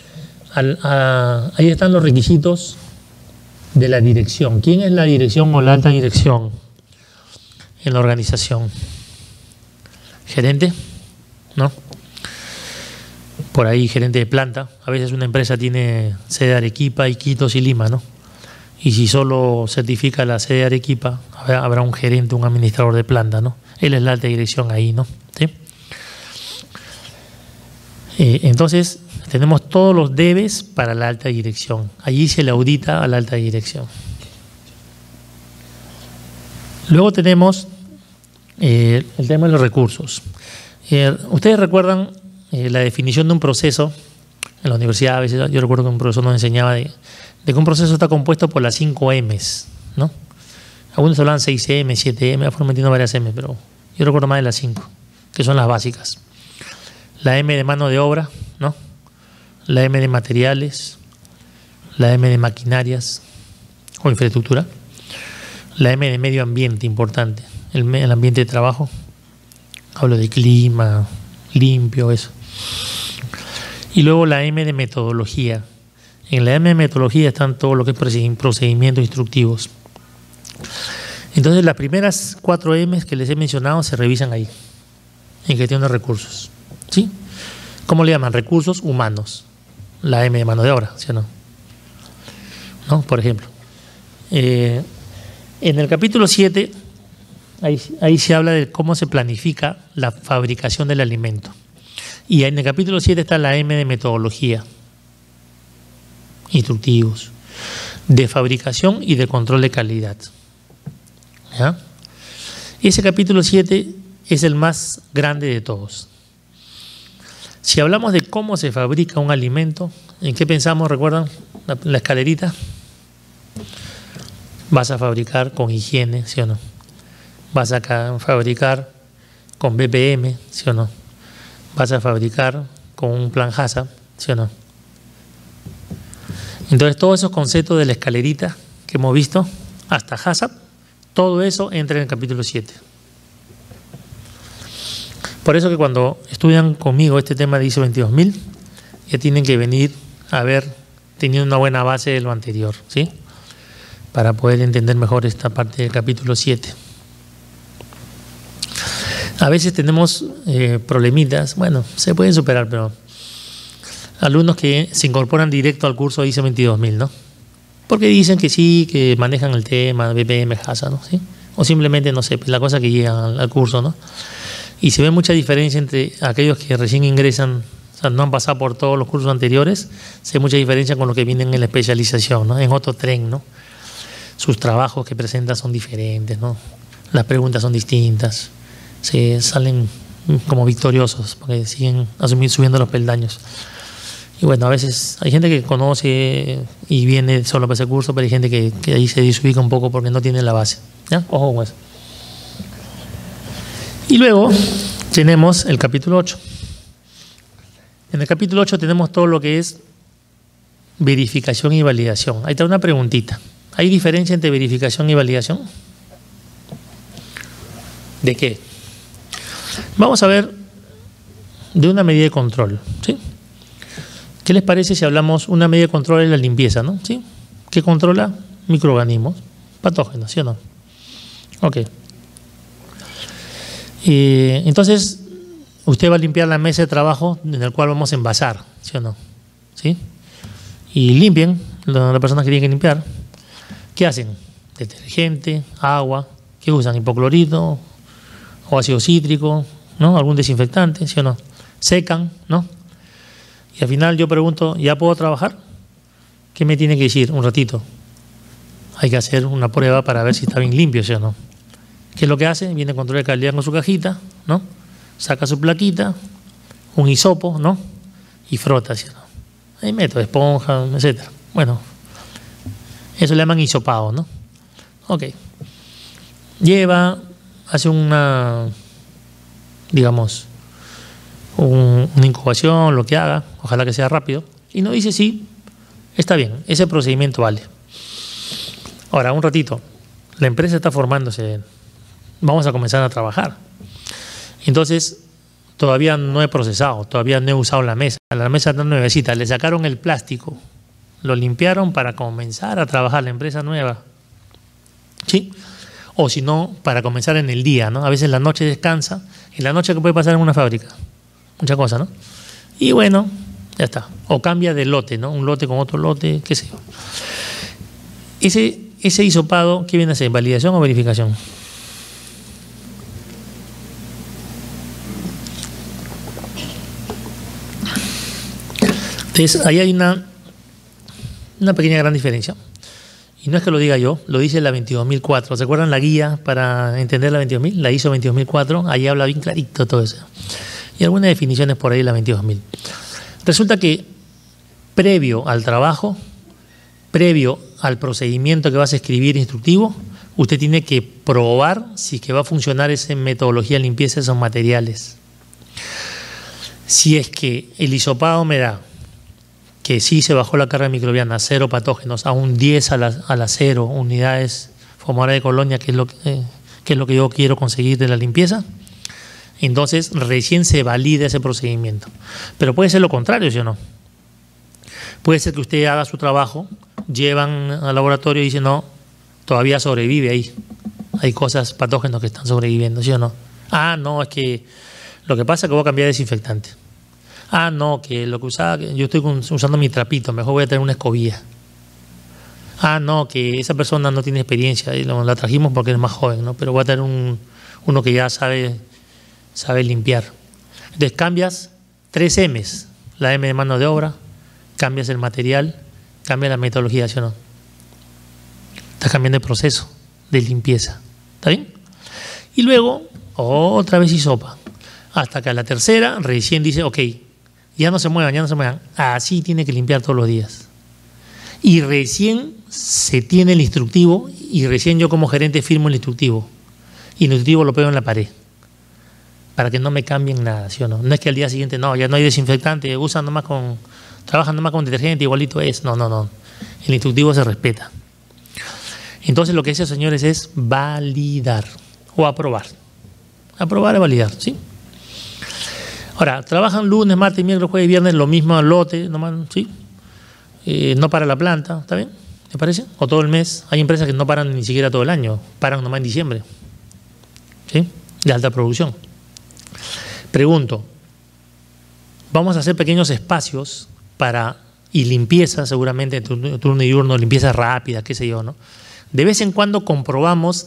Ahí están los requisitos de la dirección. ¿Quién es la dirección o la alta dirección en la organización? ¿Gerente? ¿No? Por ahí gerente de planta. A veces una empresa tiene sede de Arequipa, Iquitos y Lima, ¿no? Y si solo certifica la sede de Arequipa, habrá un gerente, un administrador de planta, ¿no? Él es la alta dirección ahí, ¿no? ¿Sí? Entonces, tenemos todos los debes para la alta dirección. Allí se le audita a la alta dirección. Luego tenemos el tema de los recursos. Ustedes recuerdan la definición de un proceso. En la universidad a veces yo recuerdo que un profesor nos enseñaba de que un proceso está compuesto por las 5 M's, ¿no? Algunos hablan 6M, 7M, fueron metiendo varias M, pero yo recuerdo más de las 5, que son las básicas. La M de mano de obra, ¿no? La M de materiales, la M de maquinarias o infraestructura, la M de medio ambiente, importante, el ambiente de trabajo, hablo de clima, limpio, eso. Y luego la M de metodología. En la M de metodología están todo lo que es procedimientos instructivos. Entonces las primeras 4 M's que les he mencionado se revisan ahí, en gestión de recursos. ¿Sí? ¿Cómo le llaman? Recursos humanos. La M de mano de obra, ¿sí o no? ¿No? Por ejemplo. En el capítulo 7, ahí se habla de cómo se planifica la fabricación del alimento. Y en el capítulo 7 está la M de metodología. Instructivos. De fabricación y de control de calidad. ¿Ya? Ese capítulo 7 es el más grande de todos. Si hablamos de cómo se fabrica un alimento, ¿en qué pensamos? ¿Recuerdan la escalerita? Vas a fabricar con higiene, ¿sí o no? Vas a fabricar con BPM, ¿sí o no? Vas a fabricar con un plan HACCP, ¿sí o no? Entonces todos esos conceptos de la escalerita que hemos visto, hasta HACCP, todo eso entra en el capítulo 7. Por eso que cuando estudian conmigo este tema de ISO 22000, ya tienen que venir a ver, teniendo una buena base de lo anterior, ¿sí? Para poder entender mejor esta parte del capítulo 7. A veces tenemos problemitas, bueno, se pueden superar, pero alumnos que se incorporan directo al curso de ISO 22000, ¿no? Porque dicen que sí, que manejan el tema, BPM, HACCP, ¿no? ¿Sí? O simplemente, no sé, pues la cosa que llegan al curso, ¿no? Y se ve mucha diferencia entre aquellos que recién ingresan, o sea, no han pasado por todos los cursos anteriores, se ve mucha diferencia con los que vienen en la especialización, ¿no? En otro tren, ¿no? Sus trabajos que presentan son diferentes, ¿no? Las preguntas son distintas, se salen como victoriosos porque siguen subiendo los peldaños. Y bueno, a veces hay gente que conoce y viene solo para ese curso, pero hay gente que ahí se desubica un poco porque no tiene la base, ¿ya? Ojo con eso. Y luego tenemos el capítulo 8. En el capítulo 8 tenemos todo lo que es verificación y validación. Ahí está una preguntita. ¿Hay diferencia entre verificación y validación? ¿De qué? Vamos a ver de una medida de control, ¿sí? ¿Qué les parece si hablamos una medida de control de la limpieza, ¿no? ¿Sí? ¿Qué controla? Microorganismos, patógenos, ¿sí o no? Ok. Entonces, usted va a limpiar la mesa de trabajo en el cual vamos a envasar, ¿sí o no? ¿Sí? Y limpien, las personas que tienen que limpiar. ¿Qué hacen? Detergente, agua, ¿qué usan? Hipoclorito o ácido cítrico, ¿no? Algún desinfectante, ¿sí o no? Secan, ¿no? Y al final yo pregunto, ¿ya puedo trabajar? ¿Qué me tiene que decir? Un ratito. hay que hacer una prueba para ver si está bien limpio, ¿sí o no? ¿Qué es lo que hace? Viene a control de calidad con su cajita, ¿no? Saca su plaquita, un hisopo, ¿no? Y frota, ¿sí o no? Hay método, esponja, etcétera. Bueno, eso le llaman hisopado, ¿no? Ok. Lleva, hace una, digamos, una incubación, lo que haga, ojalá que sea rápido, y nos dice sí, está bien, ese procedimiento vale. Ahora, un ratito, la empresa está formándose, vamos a comenzar a trabajar. Entonces, todavía no he procesado, todavía no he usado la mesa está nuevecita, le sacaron el plástico, lo limpiaron para comenzar a trabajar la empresa nueva, ¿sí? O si no, para comenzar en el día, ¿no? A veces la noche descansa, en la noche que puede pasar en una fábrica, muchas cosas, ¿no? Y bueno, ya está, o cambia de lote, ¿no? Un lote con otro lote, qué sé yo. Ese hisopado, ¿qué viene a ser? ¿Validación o verificación? Entonces, ahí hay una pequeña gran diferencia. Y no es que lo diga yo, lo dice la 22.004. ¿Se acuerdan la guía para entender la 22.000? La ISO 22.004, ahí habla bien clarito todo eso. Y algunas definiciones por ahí la 22.000. Resulta que previo al trabajo, previo al procedimiento que vas a escribir instructivo, usted tiene que probar si es que va a funcionar esa metodología de limpieza de esos materiales. Si es que el hisopado me da que sí se bajó la carga microbiana a 0 patógenos, a un 10 a la 0 unidades formadoras de colonia, que es lo que yo quiero conseguir de la limpieza, entonces recién se valida ese procedimiento. Pero puede ser lo contrario, ¿sí o no? Puede ser que usted haga su trabajo, llevan al laboratorio y dicen, no, todavía sobrevive ahí. Hay cosas, patógenos que están sobreviviendo, ¿sí o no? Ah, no, es que lo que pasa es que voy a cambiar de desinfectante. Ah, no, que lo que usaba, yo estoy usando mi trapito, mejor voy a tener una escobilla. Ah, no, que esa persona no tiene experiencia, y la trajimos porque es más joven, ¿no? Pero voy a tener uno que ya sabe limpiar. Entonces cambias 3 M's, la M de mano de obra, cambias el material, cambias la metodología, ¿sí o no? Estás cambiando el proceso de limpieza, ¿está bien? Y luego, otra vez hisopa, hasta que a la tercera recién dice, ok, ya no se muevan, así tiene que limpiar todos los días. Y recién se tiene el instructivo y recién yo como gerente firmo el instructivo. Y el instructivo lo pego en la pared para que no me cambien nada, ¿sí o no? No es que al día siguiente, no, ya no hay desinfectante, trabajan nomás con detergente, igualito es. No. El instructivo se respeta. Entonces lo que hace, señores, es validar o aprobar. Aprobar y validar, ¿sí? Ahora, trabajan lunes, martes, miércoles, jueves y viernes, lo mismo lote, nomás, ¿sí? No para la planta, ¿está bien? ¿Te parece? O todo el mes. Hay empresas que no paran ni siquiera todo el año, paran nomás en diciembre, ¿sí? De alta producción. Pregunto, vamos a hacer pequeños espacios y limpieza, seguramente, turno y diurno, limpieza rápida, qué sé yo, ¿no? De vez en cuando comprobamos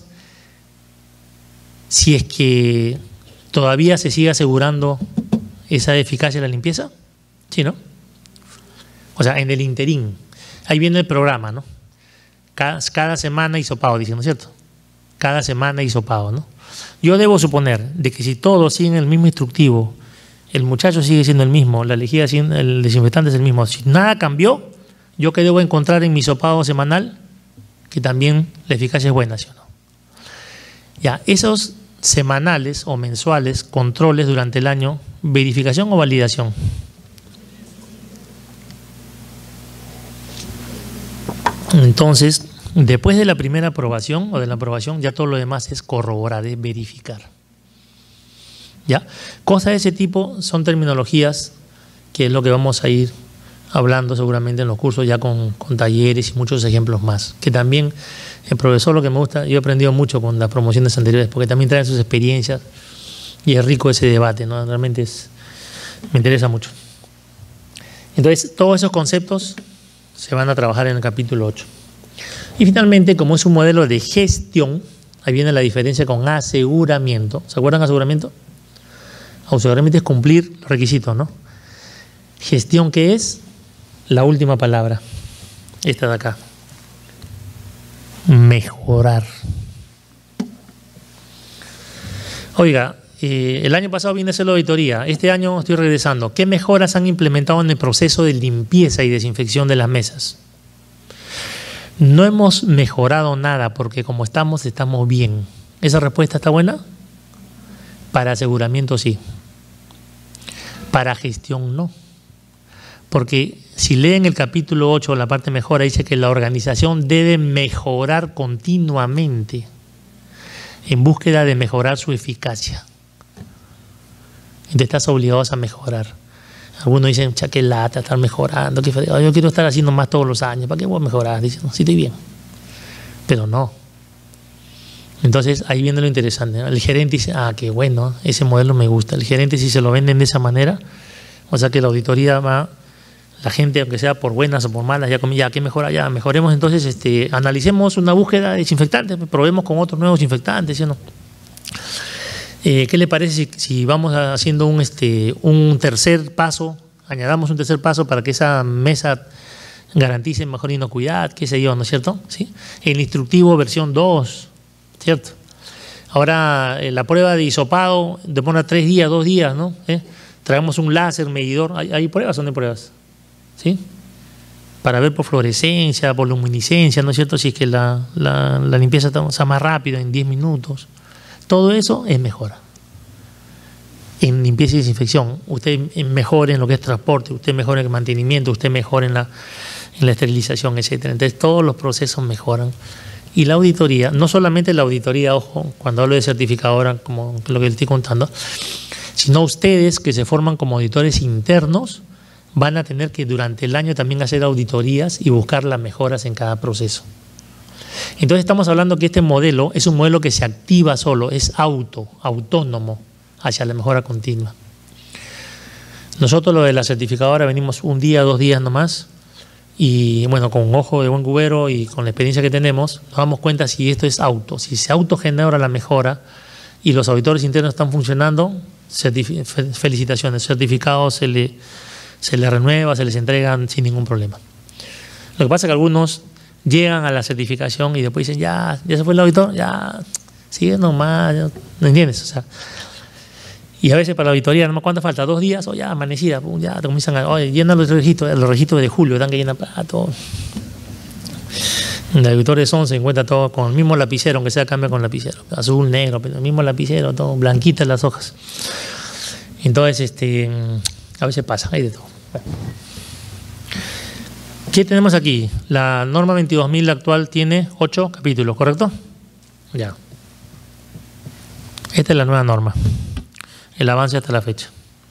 si es que todavía se sigue asegurando esa eficacia de la limpieza, ¿sí, no? O sea, en el interín, ahí viene el programa, ¿no? Cada semana hisopado, dicen, ¿no es cierto? Cada semana hisopado, ¿no? Yo debo suponer de que si todos siguen el mismo instructivo, el muchacho sigue siendo el mismo, la lejía, el desinfectante es el mismo, si nada cambió, yo que debo encontrar en mi hisopado semanal que también la eficacia es buena, ¿sí o no? Ya, esos semanales o mensuales controles durante el año, verificación o validación. Entonces, después de la primera aprobación o de la aprobación, ya todo lo demás es corroborar, es verificar. ¿Ya? Cosas de ese tipo son terminologías que es lo que vamos a ir hablando seguramente en los cursos ya con talleres y muchos ejemplos más. Que también el profesor, lo que me gusta, yo he aprendido mucho con las promociones anteriores porque también traen sus experiencias y es rico ese debate, ¿no? Realmente me interesa mucho. Entonces, todos esos conceptos se van a trabajar en el capítulo 8. Y finalmente, como es un modelo de gestión, ahí viene la diferencia con aseguramiento. ¿Se acuerdan de aseguramiento? Aseguramiento es cumplir los requisitos, ¿no? Gestión, ¿qué es? La última palabra, esta de acá. mejorar. Oiga, el año pasado vine a hacer la auditoría, este año estoy regresando. ¿Qué mejoras han implementado en el proceso de limpieza y desinfección de las mesas? No hemos mejorado nada porque como estamos bien. ¿Esa respuesta está buena? Para aseguramiento sí. Para gestión no. Porque si leen el capítulo 8, la parte mejora, dice que la organización debe mejorar continuamente en búsqueda de mejorar su eficacia. Entonces estás obligado a mejorar. Algunos dicen, qué lata, estar mejorando. Yo quiero estar haciendo más todos los años. ¿Para qué voy a mejorar? Dicen, no, sí estoy bien. Pero no. Entonces ahí viene lo interesante, ¿no? El gerente dice, qué bueno, ese modelo me gusta. El gerente, si se lo venden de esa manera, o sea que la auditoría va, la gente, aunque sea por buenas o por malas, ya ¿qué mejora? Ya mejoremos entonces, analicemos una búsqueda de desinfectantes, probemos con otros nuevos desinfectantes, ¿sí o no? ¿Qué le parece si vamos haciendo un tercer paso, añadamos un tercer paso para que esa mesa garantice mejor inocuidad, qué sé yo, ¿no es cierto? ¿Sí? El instructivo versión 2, ¿cierto? Ahora la prueba de hisopado demora 3 días, 2 días, ¿no? Traemos un láser medidor, ¿hay pruebas o no hay pruebas? ¿Sí? Para ver por fluorescencia, por luminiscencia, ¿no es cierto? Si es que la limpieza está más rápida, en 10 minutos. Todo eso es mejora. En limpieza y desinfección, usted mejora en lo que es transporte, usted mejora en el mantenimiento, usted mejora en la esterilización, etc. Entonces todos los procesos mejoran. Y la auditoría, no solamente la auditoría, ojo, cuando hablo de certificadora, como lo que le estoy contando, sino ustedes que se forman como auditores internos, van a tener que durante el año también hacer auditorías y buscar las mejoras en cada proceso. Entonces estamos hablando que este modelo es un modelo que se activa solo, es autónomo hacia la mejora continua. Nosotros lo de la certificadora venimos 1 día, 2 días nomás y bueno, con un ojo de buen cubero y con la experiencia que tenemos, nos damos cuenta si esto es si se autogenera la mejora y los auditores internos están funcionando, felicitaciones, certificados se les renueva, se les entregan sin ningún problema. Lo que pasa es que algunos llegan a la certificación y después dicen, ya se fue el auditor, ya, sigue nomás, ya, ¿no entiendes? O sea, y a veces para la auditoría, ¿no? ¿Cuánto falta? 2 días, o ya, amanecida, ya te comienzan a, oye, llenan los registros de julio, dan que llenan todo. El auditor de Son se encuentra todo con el mismo lapicero, aunque sea cambia con lapicero, azul, negro, pero el mismo lapicero, todo blanquitas las hojas. Entonces, a veces pasa, hay de todo. Bueno. ¿Qué tenemos aquí? La norma 22.000 actual tiene 8 capítulos, ¿correcto? Ya. Esta es la nueva norma. El avance hasta la fecha.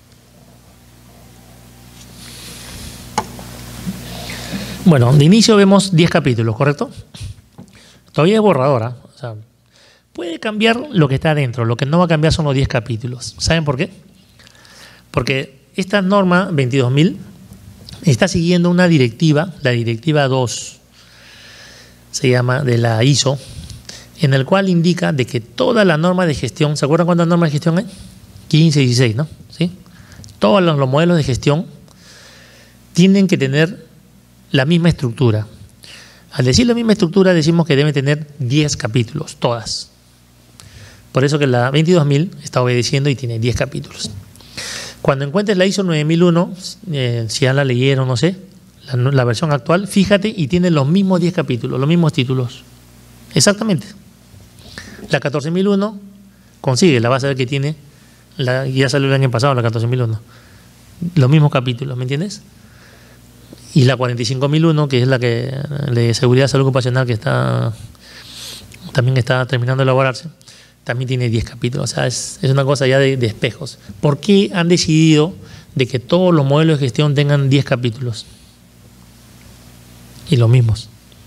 Bueno, de inicio vemos 10 capítulos, ¿correcto? Todavía es borradora. O sea, puede cambiar lo que está adentro. Lo que no va a cambiar son los 10 capítulos. ¿Saben por qué? Porque esta norma 22.000 está siguiendo una directiva, la directiva 2, se llama, de la ISO, en el cual indica de que toda la norma de gestión, ¿se acuerdan cuántas normas de gestión hay? 15, 16, ¿no? ¿Sí? Todos los modelos de gestión tienen que tener la misma estructura. Al decir la misma estructura decimos que deben tener 10 capítulos, todas. Por eso que la 22.000 está obedeciendo y tiene 10 capítulos. Cuando encuentres la ISO 9001, si ya la leyeron, no sé, la versión actual, fíjate y tiene los mismos 10 capítulos, los mismos títulos. Exactamente. La 14.001 consigue, la vas a ver que tiene, ya salió el año pasado la 14.001, los mismos capítulos, ¿me entiendes? Y la 45.001, que es la que de seguridad, salud ocupacional, que también está terminando de elaborarse, también tiene 10 capítulos. O sea, es una cosa ya de espejos. ¿Por qué han decidido de que todos los modelos de gestión tengan 10 capítulos? Y los mismos.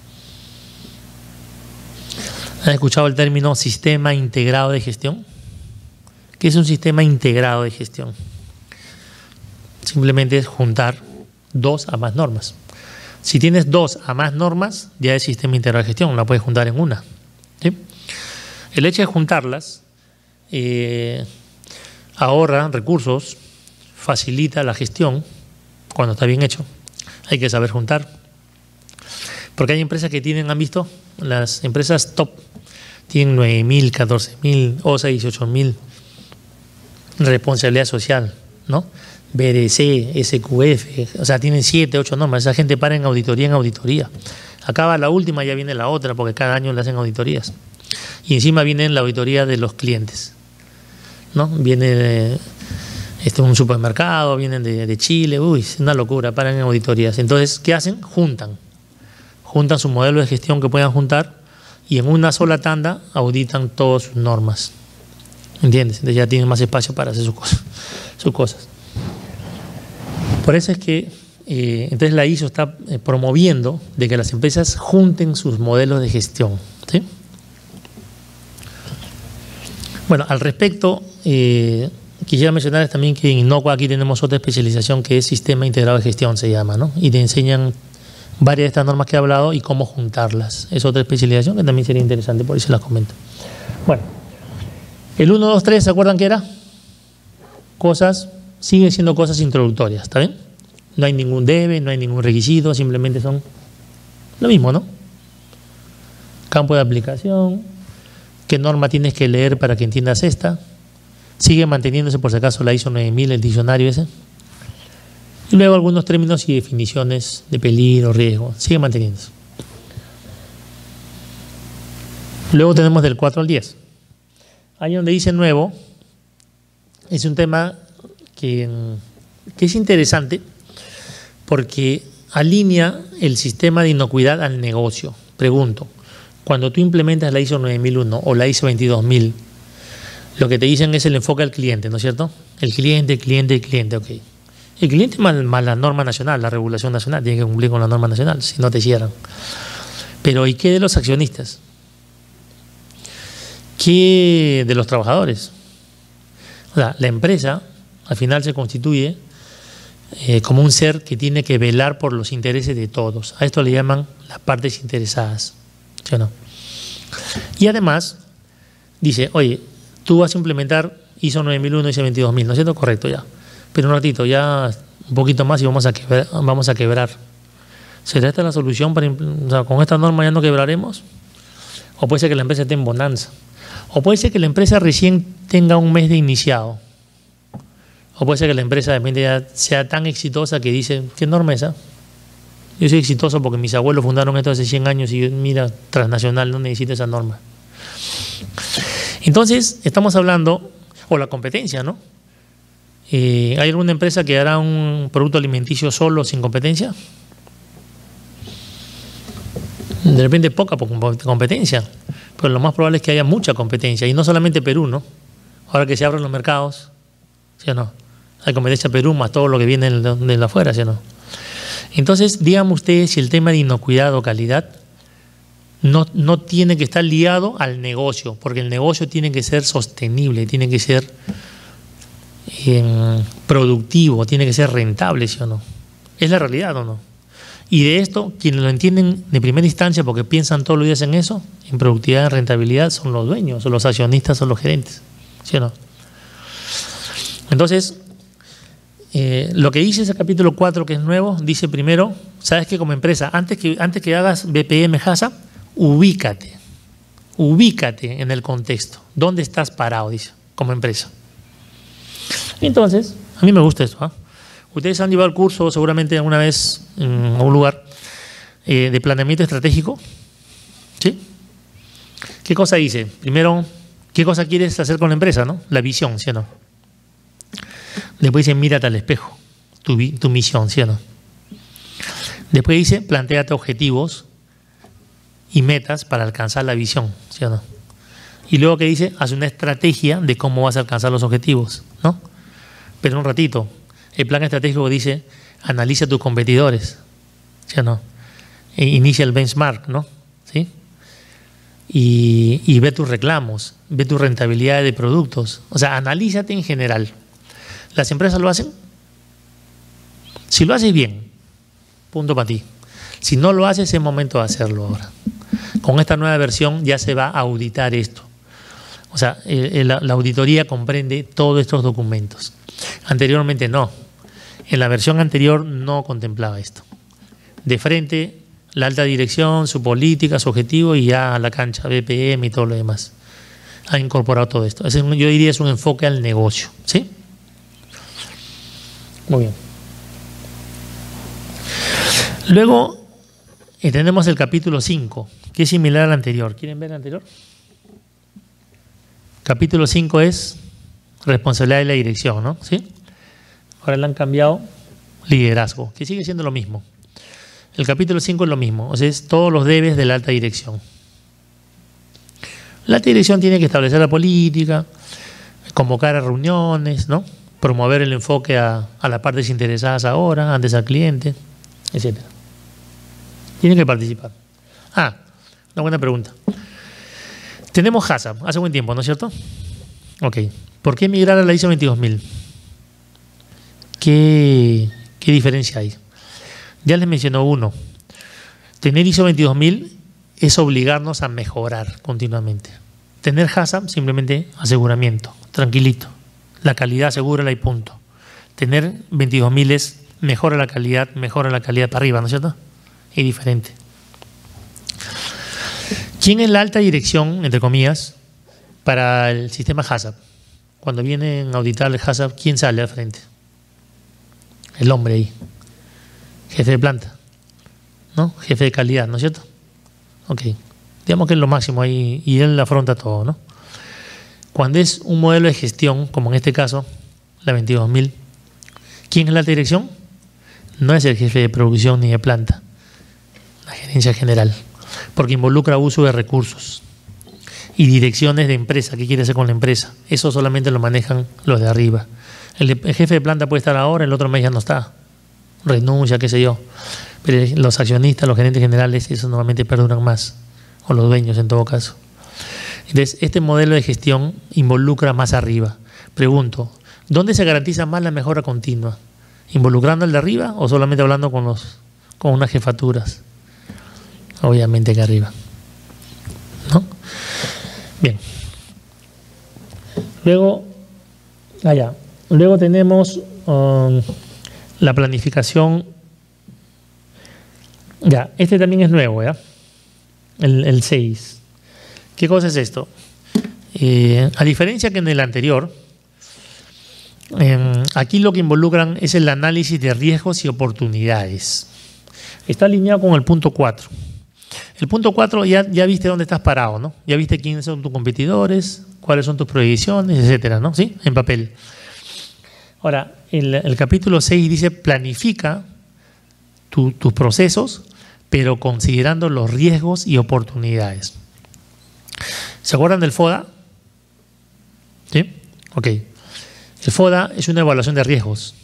¿Han escuchado el término sistema integrado de gestión? ¿Qué es un sistema integrado de gestión? Simplemente es juntar 2 a más normas. Si tienes 2 a más normas, ya es sistema integrado de gestión, la puedes juntar en una. ¿Sí? El hecho de juntarlas ahorra recursos, facilita la gestión cuando está bien hecho. Hay que saber juntar. Porque hay empresas que tienen, ¿han visto? Las empresas top tienen 9.000, 14.000, OSA 18.000, responsabilidad social, ¿no? BDC, SQF, o sea, tienen 7, 8 normas. Esa gente para en auditoría. Acaba la última, ya viene la otra, porque cada año le hacen auditorías. Y encima viene la auditoría de los clientes, ¿no? Viene un supermercado, vienen de Chile, uy, es una locura, paran en auditorías. Entonces, ¿qué hacen? Juntan su modelo de gestión que puedan juntar y en una sola tanda auditan todas sus normas. ¿Entiendes? Entonces ya tienen más espacio para hacer sus cosas. Por eso es que entonces la ISO está promoviendo de que las empresas junten sus modelos de gestión, ¿sí? Bueno, al respecto, quisiera mencionarles también que en Innocua aquí tenemos otra especialización que es Sistema Integrado de Gestión, se llama, ¿no? Y te enseñan varias de estas normas que he hablado y cómo juntarlas. Es otra especialización que también sería interesante, por eso las comento. Bueno, el 1, 2, 3, ¿se acuerdan qué era? Siguen siendo cosas introductorias, ¿está bien? No hay ningún debe, no hay ningún requisito, simplemente son lo mismo, ¿no? Campo de aplicación, qué norma tienes que leer para que entiendas esta. Sigue manteniéndose por si acaso la ISO 9000, el diccionario ese. Y luego algunos términos y definiciones de peligro, riesgo, sigue manteniéndose. Luego tenemos del 4 al 10. Ahí donde dice nuevo, es un tema que es interesante porque alinea el sistema de inocuidad al negocio. Pregunto, cuando tú implementas la ISO 9001 o la ISO 22000, lo que te dicen es el enfoque al cliente, ¿no es cierto? El cliente, ok. El cliente más la norma nacional, la regulación nacional, tiene que cumplir con la norma nacional, si no te cierran. Pero ¿y qué de los accionistas? ¿Qué de los trabajadores? O sea, la empresa al final se constituye como un ser que tiene que velar por los intereses de todos. A esto le llaman las partes interesadas, ¿sí o no? Y además dice, oye, tú vas a implementar ISO 9001 y ISO 22000, ¿no es cierto? Correcto, ya. Pero un ratito, ya un poquito más y vamos a quebrar. ¿Será esta la solución o sea, con esta norma ya no quebraremos? O puede ser que la empresa esté en bonanza. O puede ser que la empresa recién tenga un mes de iniciado. O puede ser que la empresa de repente ya sea tan exitosa que dice, ¿qué norma es esa? Yo soy exitoso porque mis abuelos fundaron esto hace 100 años y mira, transnacional, no necesito esa norma. Entonces, estamos hablando, o la competencia, ¿no? ¿Hay alguna empresa que hará un producto alimenticio solo, sin competencia? De repente poca competencia, pero lo más probable es que haya mucha competencia, y no solamente Perú, ¿no? Ahora que se abren los mercados, ¿sí o no? Hay competencia Perú más todo lo que viene de afuera, ¿sí o no? Entonces, díganme ustedes si el tema de inocuidad o calidad no tiene que estar liado al negocio, porque el negocio tiene que ser sostenible, tiene que ser productivo, tiene que ser rentable, ¿sí o no? ¿Es la realidad o no? Y de esto, quienes lo entienden de primera instancia, porque piensan todos los días en eso, en productividad, en rentabilidad, son los dueños, o los accionistas, o los gerentes, ¿sí o no? Entonces, lo que dice ese capítulo 4, que es nuevo, dice primero, sabes que como empresa, antes que hagas BPM HACCP, ubícate en el contexto. ¿Dónde estás parado? Dice, como empresa. Entonces, a mí me gusta esto, ¿eh? Ustedes han llevado el curso seguramente alguna vez en un lugar de planeamiento estratégico, ¿sí? ¿Qué cosa dice? Primero, ¿qué cosa quieres hacer con la empresa, no? La visión, ¿sí o no? Después dice, mírate al espejo, tu misión, ¿sí o no? Después dice, plantéate objetivos y metas para alcanzar la visión, ¿sí o no? Y luego que dice, haz una estrategia de cómo vas a alcanzar los objetivos, ¿no? Pero un ratito, el plan estratégico dice, analiza tus competidores, ¿sí o no? Inicia el benchmark, ¿no? ¿Sí? Y ve tus reclamos, ve tu rentabilidad de productos. O sea, analízate en general. ¿Las empresas lo hacen? Si lo haces bien, punto para ti. Si no lo haces, es momento de hacerlo ahora. Con esta nueva versión ya se va a auditar esto. O sea, la auditoría comprende todos estos documentos. Anteriormente no. En la versión anterior no contemplaba esto. De frente La alta dirección, su política, su objetivo y ya a la cancha, BPM y todo lo demás. Ha incorporado todo esto. Yo diría es un enfoque al negocio. ¿Sí? Muy bien. Luego tenemos el capítulo 5, que es similar al anterior. ¿Quieren ver el anterior? Capítulo 5 es responsabilidad de la dirección, ¿no? ¿Sí? Ahora le han cambiado liderazgo, que sigue siendo lo mismo. El capítulo 5 es lo mismo, o sea, es todos los debes de la alta dirección. La alta dirección tiene que establecer la política, convocar a reuniones, ¿no? Promover el enfoque a las partes interesadas ahora, antes al cliente, etc. Tienen que participar. Una buena pregunta. Tenemos HACCP hace buen tiempo, ¿no es cierto? Ok. ¿Por qué migrar a la ISO 22000? ¿Qué diferencia hay? Ya les mencionó uno. Tener ISO 22000 es obligarnos a mejorar continuamente. Tener HACCP simplemente aseguramiento, tranquilito. La calidad asegúrala y punto. Tener 22000 es mejora la calidad para arriba, ¿no es cierto? Y diferente. ¿Quién es la alta dirección, entre comillas, para el sistema HACCP? Cuando vienen a auditar el HACCP, ¿quién sale al frente? El hombre ahí. Jefe de planta, ¿no? Jefe de calidad, ¿no es cierto? Ok. Digamos que es lo máximo ahí y él afronta todo, ¿no? Cuando es un modelo de gestión, como en este caso, la 22000, ¿quién es la alta dirección? No es el jefe de producción ni de planta, la gerencia general, porque involucra uso de recursos y direcciones de empresa. ¿Qué quiere hacer con la empresa? Eso solamente lo manejan los de arriba. El jefe de planta puede estar ahora, el otro mes ya no está. Renuncia, qué sé yo. Pero los accionistas, los gerentes generales, esos normalmente perduran más. O los dueños en todo caso. Entonces, este modelo de gestión involucra más arriba. Pregunto, ¿dónde se garantiza más la mejora continua? ¿Involucrando al de arriba o solamente hablando con unas jefaturas? Obviamente que arriba, ¿no? Bien. Luego tenemos la planificación. Este también es nuevo, ¿ya? El 6. ¿Qué cosa es esto? A diferencia que en el anterior, aquí lo que involucran es el análisis de riesgos y oportunidades. Está alineado con el punto 4. El punto 4 ya viste dónde estás parado, ¿no? Ya viste quiénes son tus competidores, cuáles son tus proyecciones, etcétera, ¿no? ¿Sí? En papel. Ahora, el capítulo 6 dice planifica tus procesos, pero considerando los riesgos y oportunidades. ¿Se acuerdan del FODA? ¿Sí? Ok. El FODA es una evaluación de riesgos.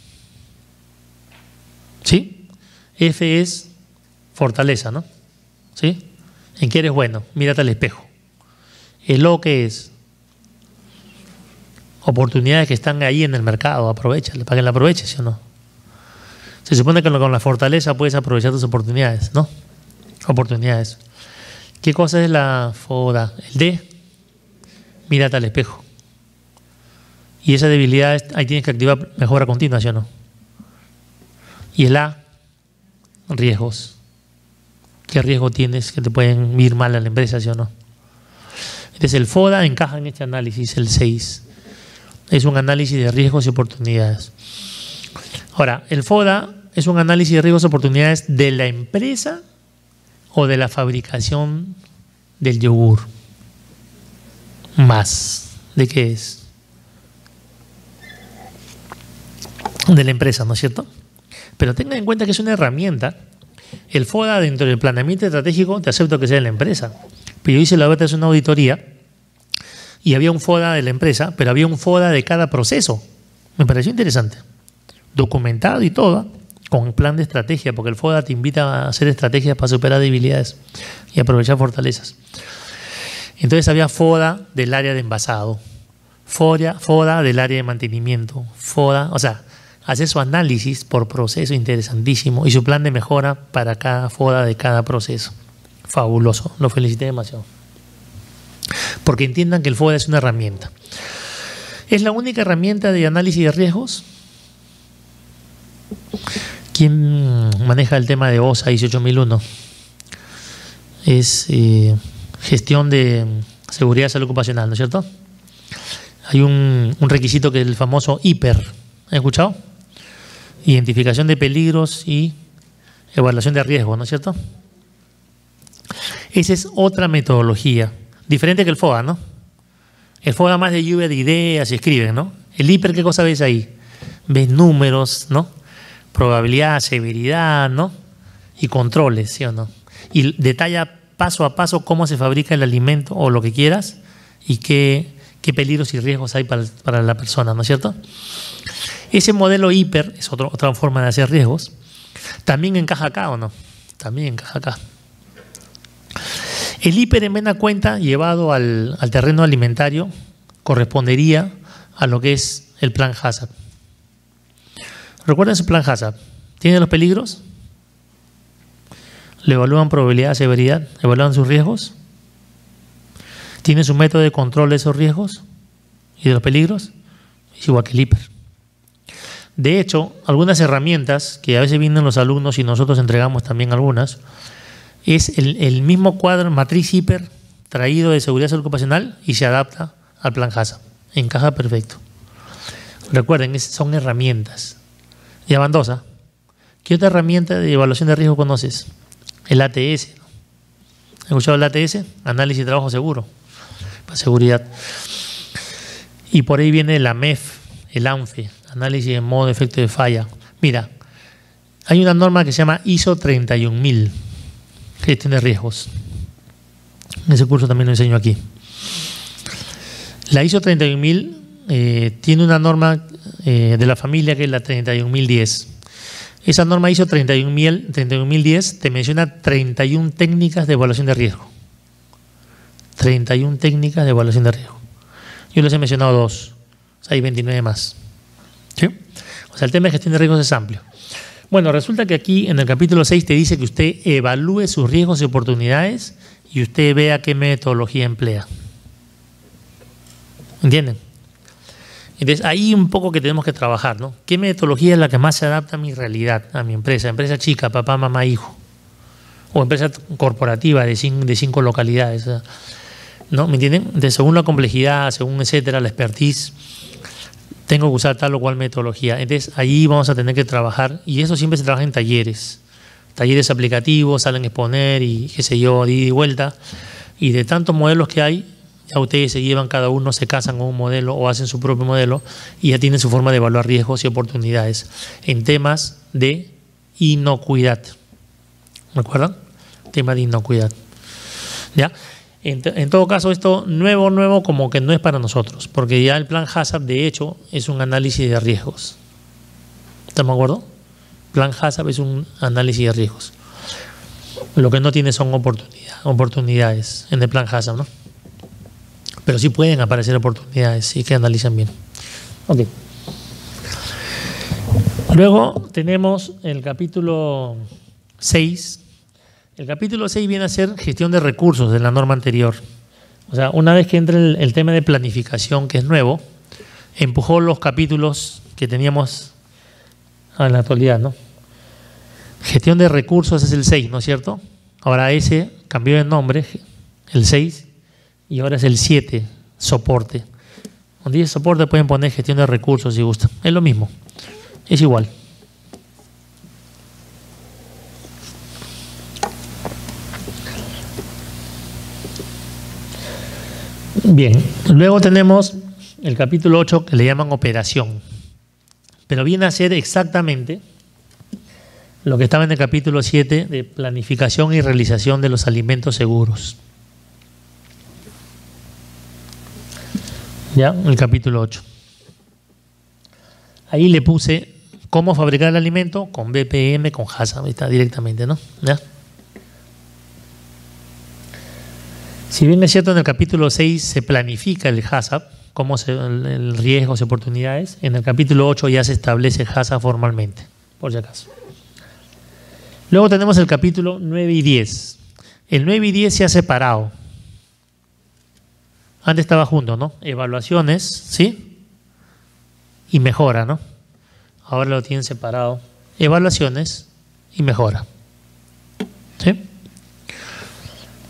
¿Sí? F es fortaleza, ¿no? ¿Sí? ¿En qué eres bueno? Mírate al espejo. El O, ¿qué es? Oportunidades que están ahí en el mercado, aprovéchale, para que la aproveches, ¿sí o no? Se supone que con la fortaleza puedes aprovechar tus oportunidades, ¿no? Oportunidades. ¿Qué cosa es la FODA? El D, mírate al espejo. Y esa debilidad ahí tienes que activar mejora continua, ¿sí o no? Y el A, riesgos. ¿Qué riesgo tienes que te pueden ir mal a la empresa, sí o no? Entonces el FODA encaja en este análisis, el 6. Es un análisis de riesgos y oportunidades. Ahora, el FODA es un análisis de riesgos y oportunidades de la empresa o de la fabricación del yogur. Más. ¿De qué es? De la empresa, ¿no es cierto? Pero tengan en cuenta que es una herramienta. El FODA dentro del planeamiento estratégico te acepto que sea de la empresa. Pero yo hice la otra vez una auditoría y había un FODA de la empresa, pero había un FODA de cada proceso. Me pareció interesante. Documentado y todo, con plan de estrategia, porque el FODA te invita a hacer estrategias para superar debilidades y aprovechar fortalezas. Entonces había FODA del área de envasado, FODA del área de mantenimiento, FODA, o sea, hacer su análisis por proceso interesantísimo y su plan de mejora para cada FODA de cada proceso. Fabuloso, lo felicité demasiado. Porque entiendan que el FODA es una herramienta. ¿Es la única herramienta de análisis de riesgos? ¿Quién maneja el tema de OSA 18001? es gestión de seguridad y salud ocupacional, ¿no es cierto? Hay un requisito que es el famoso IPER. ¿Han escuchado? Identificación de peligros y evaluación de riesgos, ¿no es cierto? Esa es otra metodología, diferente que el FOA, ¿no? El FOA más de lluvia de ideas y escriben, ¿no? El IPER, ¿qué cosa ves ahí? Ves números, ¿no? Probabilidad, severidad, ¿no? Y controles, ¿sí o no? Y detalla paso a paso cómo se fabrica el alimento o lo que quieras y qué peligros y riesgos hay para la persona, ¿no es cierto? Ese modelo IPER es otra forma de hacer riesgos. También encaja acá, ¿o no? También encaja acá. El IPER en buena cuenta, llevado al terreno alimentario, correspondería a lo que es el plan HACCP. ¿Recuerdan ese plan HACCP? ¿Tiene los peligros? ¿Le evalúan probabilidad, severidad? ¿Evalúan sus riesgos? ¿Tiene su método de control de esos riesgos y de los peligros? Es igual que el IPER. De hecho, algunas herramientas que a veces vienen los alumnos y nosotros entregamos también algunas, es el mismo cuadro, matriz IPER, traído de seguridad y salud ocupacional y se adapta al plan HACCP. Encaja perfecto. Recuerden, son herramientas. Ya van dos, ¿ah? ¿Qué otra herramienta de evaluación de riesgo conoces? El ATS. ¿Has escuchado el ATS? Análisis de trabajo seguro, para seguridad. Y por ahí viene la MEF, el ANFE, análisis en modo de efecto de falla. Mira, hay una norma que se llama ISO 31000, gestión de riesgos. En ese curso también lo enseño aquí. La ISO 31000 tiene una norma de la familia que es la 31010. Esa norma ISO 31010 te menciona 31 técnicas de evaluación de riesgo. 31 técnicas de evaluación de riesgo. Yo les he mencionado 2. O sea, hay 29 más. ¿Sí? O sea, el tema de gestión de riesgos es amplio. Bueno, resulta que aquí en el capítulo 6 te dice que usted evalúe sus riesgos y oportunidades y usted vea qué metodología emplea. ¿Entienden? Entonces, ahí un poco que tenemos que trabajar, ¿no? ¿Qué metodología es la que más se adapta a mi realidad, a mi empresa? Empresa chica, papá, mamá, hijo. O empresa corporativa de 5 localidades. ¿No? ¿Me entienden? Entonces, según la complejidad, según etcétera, la expertise, tengo que usar tal o cual metodología. Entonces, ahí vamos a tener que trabajar, y eso siempre se trabaja en talleres. Talleres aplicativos, salen a exponer y qué sé yo, de ida y vuelta. Y de tantos modelos que hay, ya ustedes se llevan cada uno, se casan con un modelo o hacen su propio modelo y ya tienen su forma de evaluar riesgos y oportunidades en temas de inocuidad. ¿Recuerdan? Tema de inocuidad. ¿Ya? En todo caso, esto nuevo como que no es para nosotros, porque ya el plan HACCP, de hecho, es un análisis de riesgos. ¿Estamos de acuerdo? Plan HACCP es un análisis de riesgos. Lo que no tiene son oportunidades en el plan HACCP, ¿no? Pero sí pueden aparecer oportunidades y que analizan bien. Ok. Luego tenemos el capítulo 6. El capítulo 6 viene a ser gestión de recursos de la norma anterior. O sea, una vez que entra el tema de planificación, que es nuevo, empujó los capítulos que teníamos en la actualidad, ¿no? Gestión de recursos es el 6, ¿no es cierto? Ahora ese cambió de nombre, el 6, y ahora es el 7, soporte. Cuando dice soporte pueden poner gestión de recursos si gustan. Es lo mismo, es igual. Bien, luego tenemos el capítulo 8 que le llaman operación. Pero viene a ser exactamente lo que estaba en el capítulo 7 de planificación y realización de los alimentos seguros. ¿Ya? El capítulo 8. Ahí le puse cómo fabricar el alimento con BPM, con HACCP, está directamente, ¿no? ¿Ya? Si bien es cierto, en el capítulo 6 se planifica el HACCP, cómo el riesgos y oportunidades, en el capítulo 8 ya se establece el HACCP formalmente, por si acaso. Luego tenemos el capítulo 9 y 10. El 9 y 10 se ha separado. Antes estaba junto, ¿no? Evaluaciones, ¿sí? Y mejora, ¿no? Ahora lo tienen separado. Evaluaciones y mejora. ¿Sí?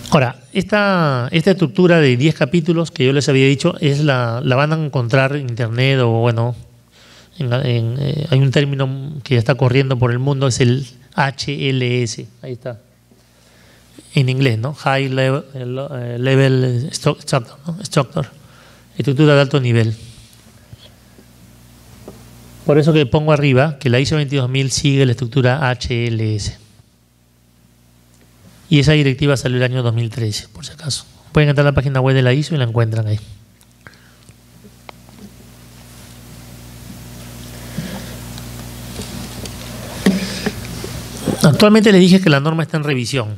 Ahora, esta estructura de 10 capítulos que yo les había dicho, la van a encontrar en internet o bueno, hay un término que ya está corriendo por el mundo, es el HLS, ahí está, en inglés, ¿no? High Level Structure, ¿no? Estructura de alto nivel. Por eso que pongo arriba que la ISO 22000 sigue la estructura HLS. Y esa directiva salió el año 2013, por si acaso. Pueden entrar a la página web de la ISO y la encuentran ahí. Actualmente les dije que la norma está en revisión.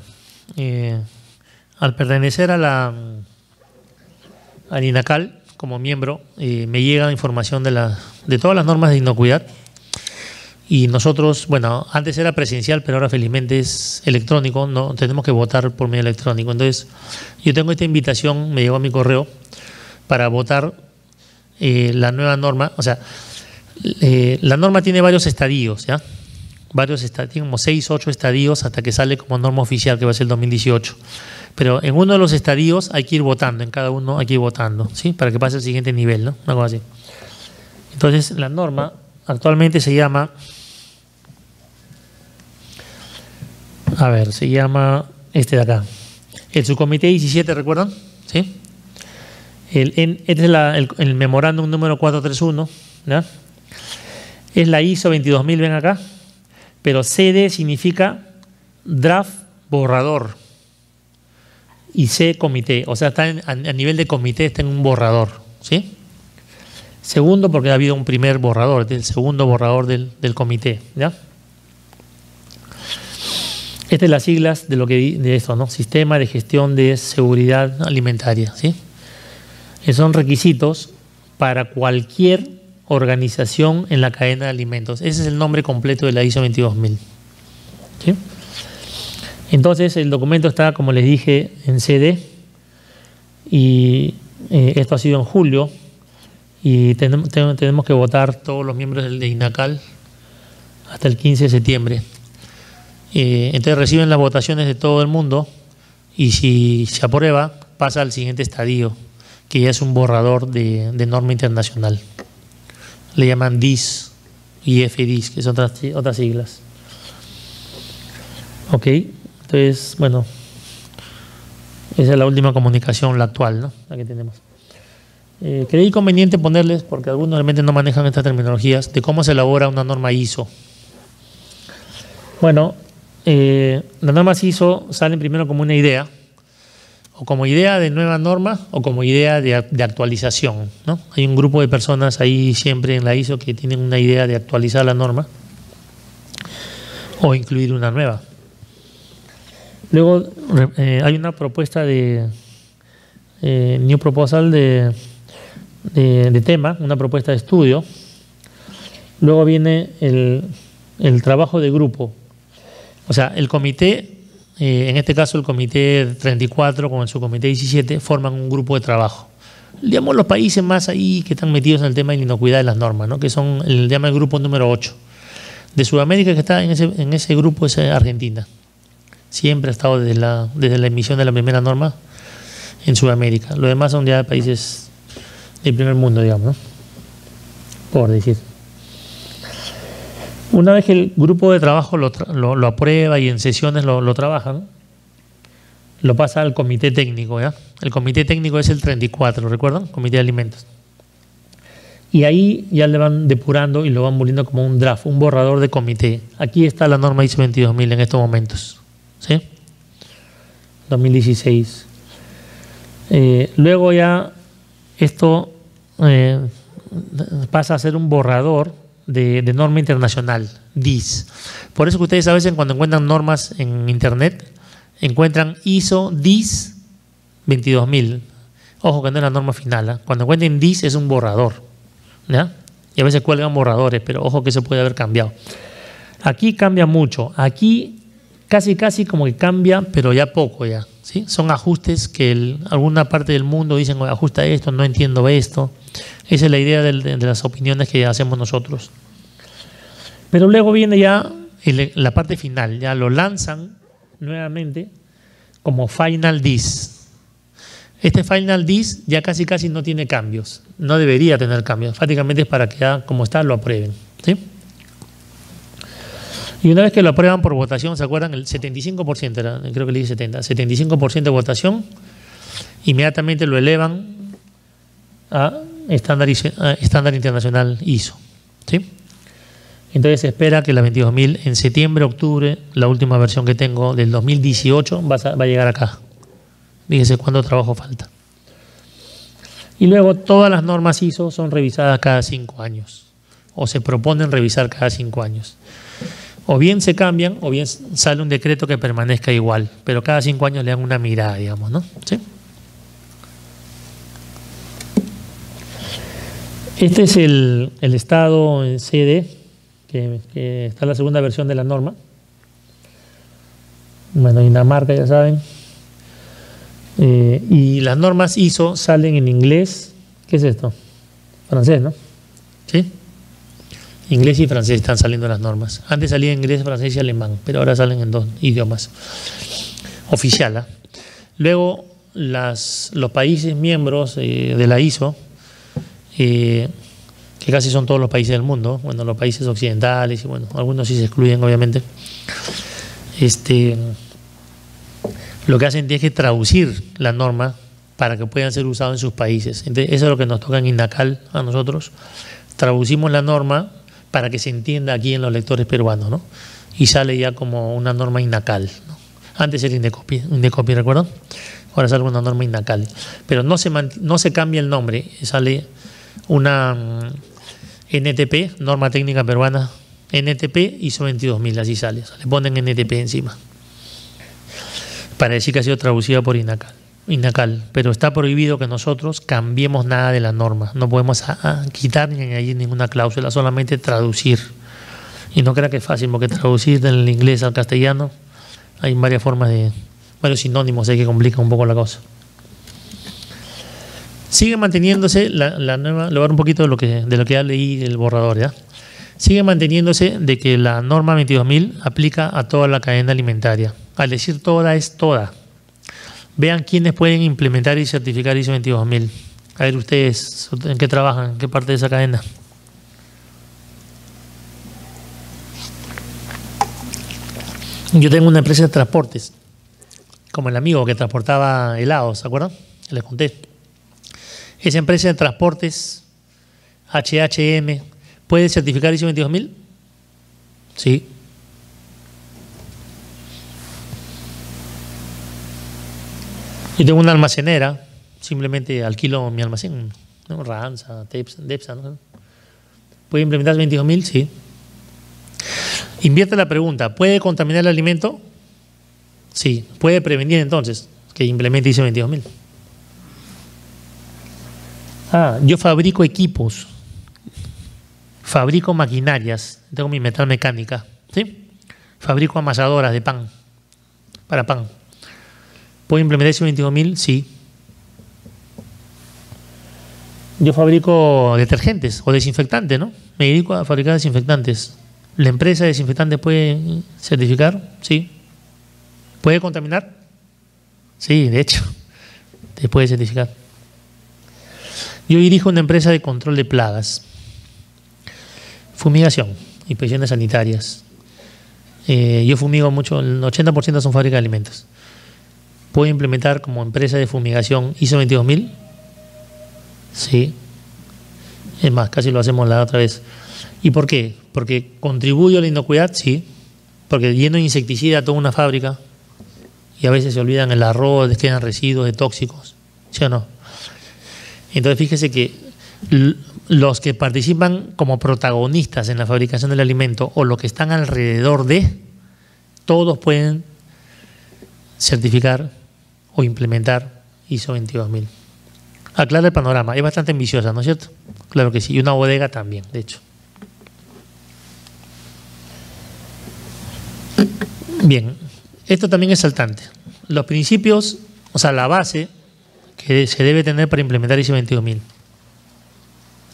Al pertenecer al INACAL como miembro, me llega información de todas las normas de inocuidad. Y nosotros, bueno, antes era presencial, pero ahora felizmente es electrónico, no tenemos que votar por medio electrónico. Entonces, yo tengo esta invitación, me llegó a mi correo, para votar la nueva norma. O sea, la norma tiene varios estadios, ¿ya? Tiene como 6, 8 estadios hasta que sale como norma oficial, que va a ser el 2018. Pero en uno de los estadios hay que ir votando, en cada uno hay que ir votando, ¿sí? Para que pase al siguiente nivel, ¿no? Una cosa así. Entonces, la norma actualmente se llama, se llama este de acá, el subcomité 17, ¿recuerdan? ¿Sí? Este es el memorándum número 431, ¿ya? Es la ISO 22000, ven acá, pero CD significa draft borrador y C comité, o sea, está a nivel de comité, está en un borrador, ¿sí? Segundo, porque ha habido un primer borrador, el segundo borrador del comité, ¿ya? Estas son las siglas de esto, ¿no? Sistema de Gestión de Seguridad Alimentaria, ¿sí? Son requisitos para cualquier organización en la cadena de alimentos. Ese es el nombre completo de la ISO 22000, ¿sí? Entonces, el documento está, como les dije, en CD y esto ha sido en julio y tenemos que votar todos los miembros de INACAL hasta el 15 de septiembre. Entonces reciben las votaciones de todo el mundo y si se aprueba pasa al siguiente estadio, que ya es un borrador de norma internacional. Le llaman DIS y FDIS, que son otras siglas. Ok, entonces, bueno, esa es la última comunicación, la actual, ¿no? La que tenemos. Creí conveniente ponerles, porque algunos realmente no manejan estas terminologías, de cómo se elabora una norma ISO. Bueno, las normas ISO salen primero como una idea, o como idea de nueva norma, o como idea de actualización, ¿no? Hay un grupo de personas ahí siempre en la ISO que tienen una idea de actualizar la norma o incluir una nueva. Luego hay una propuesta de New Proposal de tema, una propuesta de estudio. Luego viene el trabajo de grupo. O sea, el comité, en este caso el comité 34 con el subcomité 17, forman un grupo de trabajo. Digamos los países más ahí que están metidos en el tema de la inocuidad de las normas, ¿no? Que son, llama el grupo número 8. De Sudamérica, que está en ese grupo, es Argentina. Siempre ha estado desde la emisión de la primera norma en Sudamérica. Los demás son ya países del primer mundo, digamos, ¿no? Por decir. Una vez que el grupo de trabajo lo aprueba y en sesiones lo trabajan, lo pasa al comité técnico, ¿ya? El comité técnico es el 34, ¿recuerdan? Comité de alimentos. Y ahí ya le van depurando y lo van volviendo como un draft, un borrador de comité. Aquí está la norma ISO 22000 en estos momentos, ¿sí? 2016. Luego ya esto pasa a ser un borrador de norma internacional, DIS. Por eso que ustedes a veces cuando encuentran normas en internet, encuentran ISO DIS 22000. Ojo que no es la norma final, ¿eh? Cuando encuentren DIS es un borrador, ¿ya? Y a veces cuelgan borradores, pero ojo que eso puede haber cambiado. Aquí cambia mucho. Aquí casi como que cambia, pero ya poco ya, ¿sí? Son ajustes que alguna parte del mundo dicen, ajusta esto, no entiendo esto. Esa es la idea de las opiniones que hacemos nosotros. Pero luego viene ya la parte final, ya lo lanzan nuevamente como Final Dis. Este Final Dis ya casi no tiene cambios. No debería tener cambios. Prácticamente es para que ya, como está, lo aprueben. ¿Sí? Y una vez que lo aprueban por votación, ¿se acuerdan? El 75%, creo que le dije 70%, 75% de votación, inmediatamente lo elevan a estándar internacional ISO. ¿Sí? Entonces se espera que la 22.000 en septiembre, octubre, la última versión que tengo del 2018 va a llegar acá. Fíjense cuánto trabajo falta. Y luego todas las normas ISO son revisadas cada 5 años o se proponen revisar cada 5 años. O bien se cambian o bien sale un decreto que permanezca igual, pero cada 5 años le dan una mirada, digamos, ¿no? ¿Sí? Este es el estado en CD, que está la segunda versión de la norma. Bueno, Dinamarca, ya saben. Y las normas ISO salen en inglés. ¿Qué es esto? Francés, ¿no? ¿Sí? Inglés y francés están saliendo las normas. Antes salía inglés, francés y alemán, pero ahora salen en 2 idiomas. Oficial, ¿eh? Luego, los países miembros de la ISO, que casi son todos los países del mundo, bueno, los países occidentales, y bueno, algunos sí se excluyen, obviamente, lo que hacen es que traducir la norma para que puedan ser usados en sus países. Entonces, eso es lo que nos toca en INACAL a nosotros. Traducimos la norma para que se entienda aquí en los lectores peruanos, ¿no? Y sale ya como una norma INACAL, ¿no? Antes era Indecopi, ¿recuerdan? Ahora sale una norma INACAL. Pero no se cambia el nombre, sale una NTP, Norma Técnica Peruana, NTP ISO 22.000, así sale. Le ponen NTP encima, para decir que ha sido traducida por INACAL, pero está prohibido que nosotros cambiemos nada de la norma. No podemos quitar ni añadir ninguna cláusula, solamente traducir. Y no crea que es fácil, porque traducir del inglés al castellano hay varias formas de, varios sinónimos, que complica un poco la cosa. Sigue manteniéndose la norma, le voy a dar un poquito de lo que ya leí del borrador, ¿ya? Sigue manteniéndose de que la norma 22.000 aplica a toda la cadena alimentaria. Al decir toda, es toda. Vean quiénes pueden implementar y certificar ISO 22.000. A ver ustedes, ¿en qué trabajan? ¿En qué parte de esa cadena? Yo tengo una empresa de transportes, como el amigo que transportaba helados, ¿se acuerdan? Les conté. Esa empresa de transportes, HHM, ¿puede certificar ISO 22.000? Sí. Yo tengo una almacenera, simplemente alquilo mi almacén, ¿no? Ranza, Depsa, ¿no? ¿Puede implementar 22.000? Sí. Invierte la pregunta, ¿puede contaminar el alimento? Sí. ¿Puede prevenir entonces que implemente ISO 22.000? Yo fabrico equipos, fabrico maquinarias, tengo mi metal mecánica, ¿sí? Fabrico amasadoras de pan, para pan. ¿Puedo implementar ISO 22.000? Sí. Yo fabrico detergentes o desinfectantes, ¿no? Me dedico a fabricar desinfectantes. ¿La empresa de desinfectantes puede certificar? Sí. ¿Puede contaminar? Sí, de hecho, te puede certificar. Yo dirijo una empresa de control de plagas, fumigación, inspecciones sanitarias. Yo fumigo mucho, el 80% son fábricas de alimentos. ¿Puedo implementar como empresa de fumigación ISO 22.000? Sí. Es más, casi lo hacemos la otra vez. ¿Y por qué? Porque contribuyo a la inocuidad, sí. Porque lleno de insecticida a toda una fábrica y a veces se olvidan el arroz, les quedan residuos de tóxicos, ¿sí o no? Entonces fíjese que los que participan como protagonistas en la fabricación del alimento o los que están alrededor de, todos pueden certificar o implementar ISO 22.000. Aclara el panorama, es bastante ambiciosa, ¿no es cierto? Claro que sí, y una bodega también, de hecho. Bien, esto también es saltante. Los principios, o sea, la base que se debe tener para implementar ISO 22.000.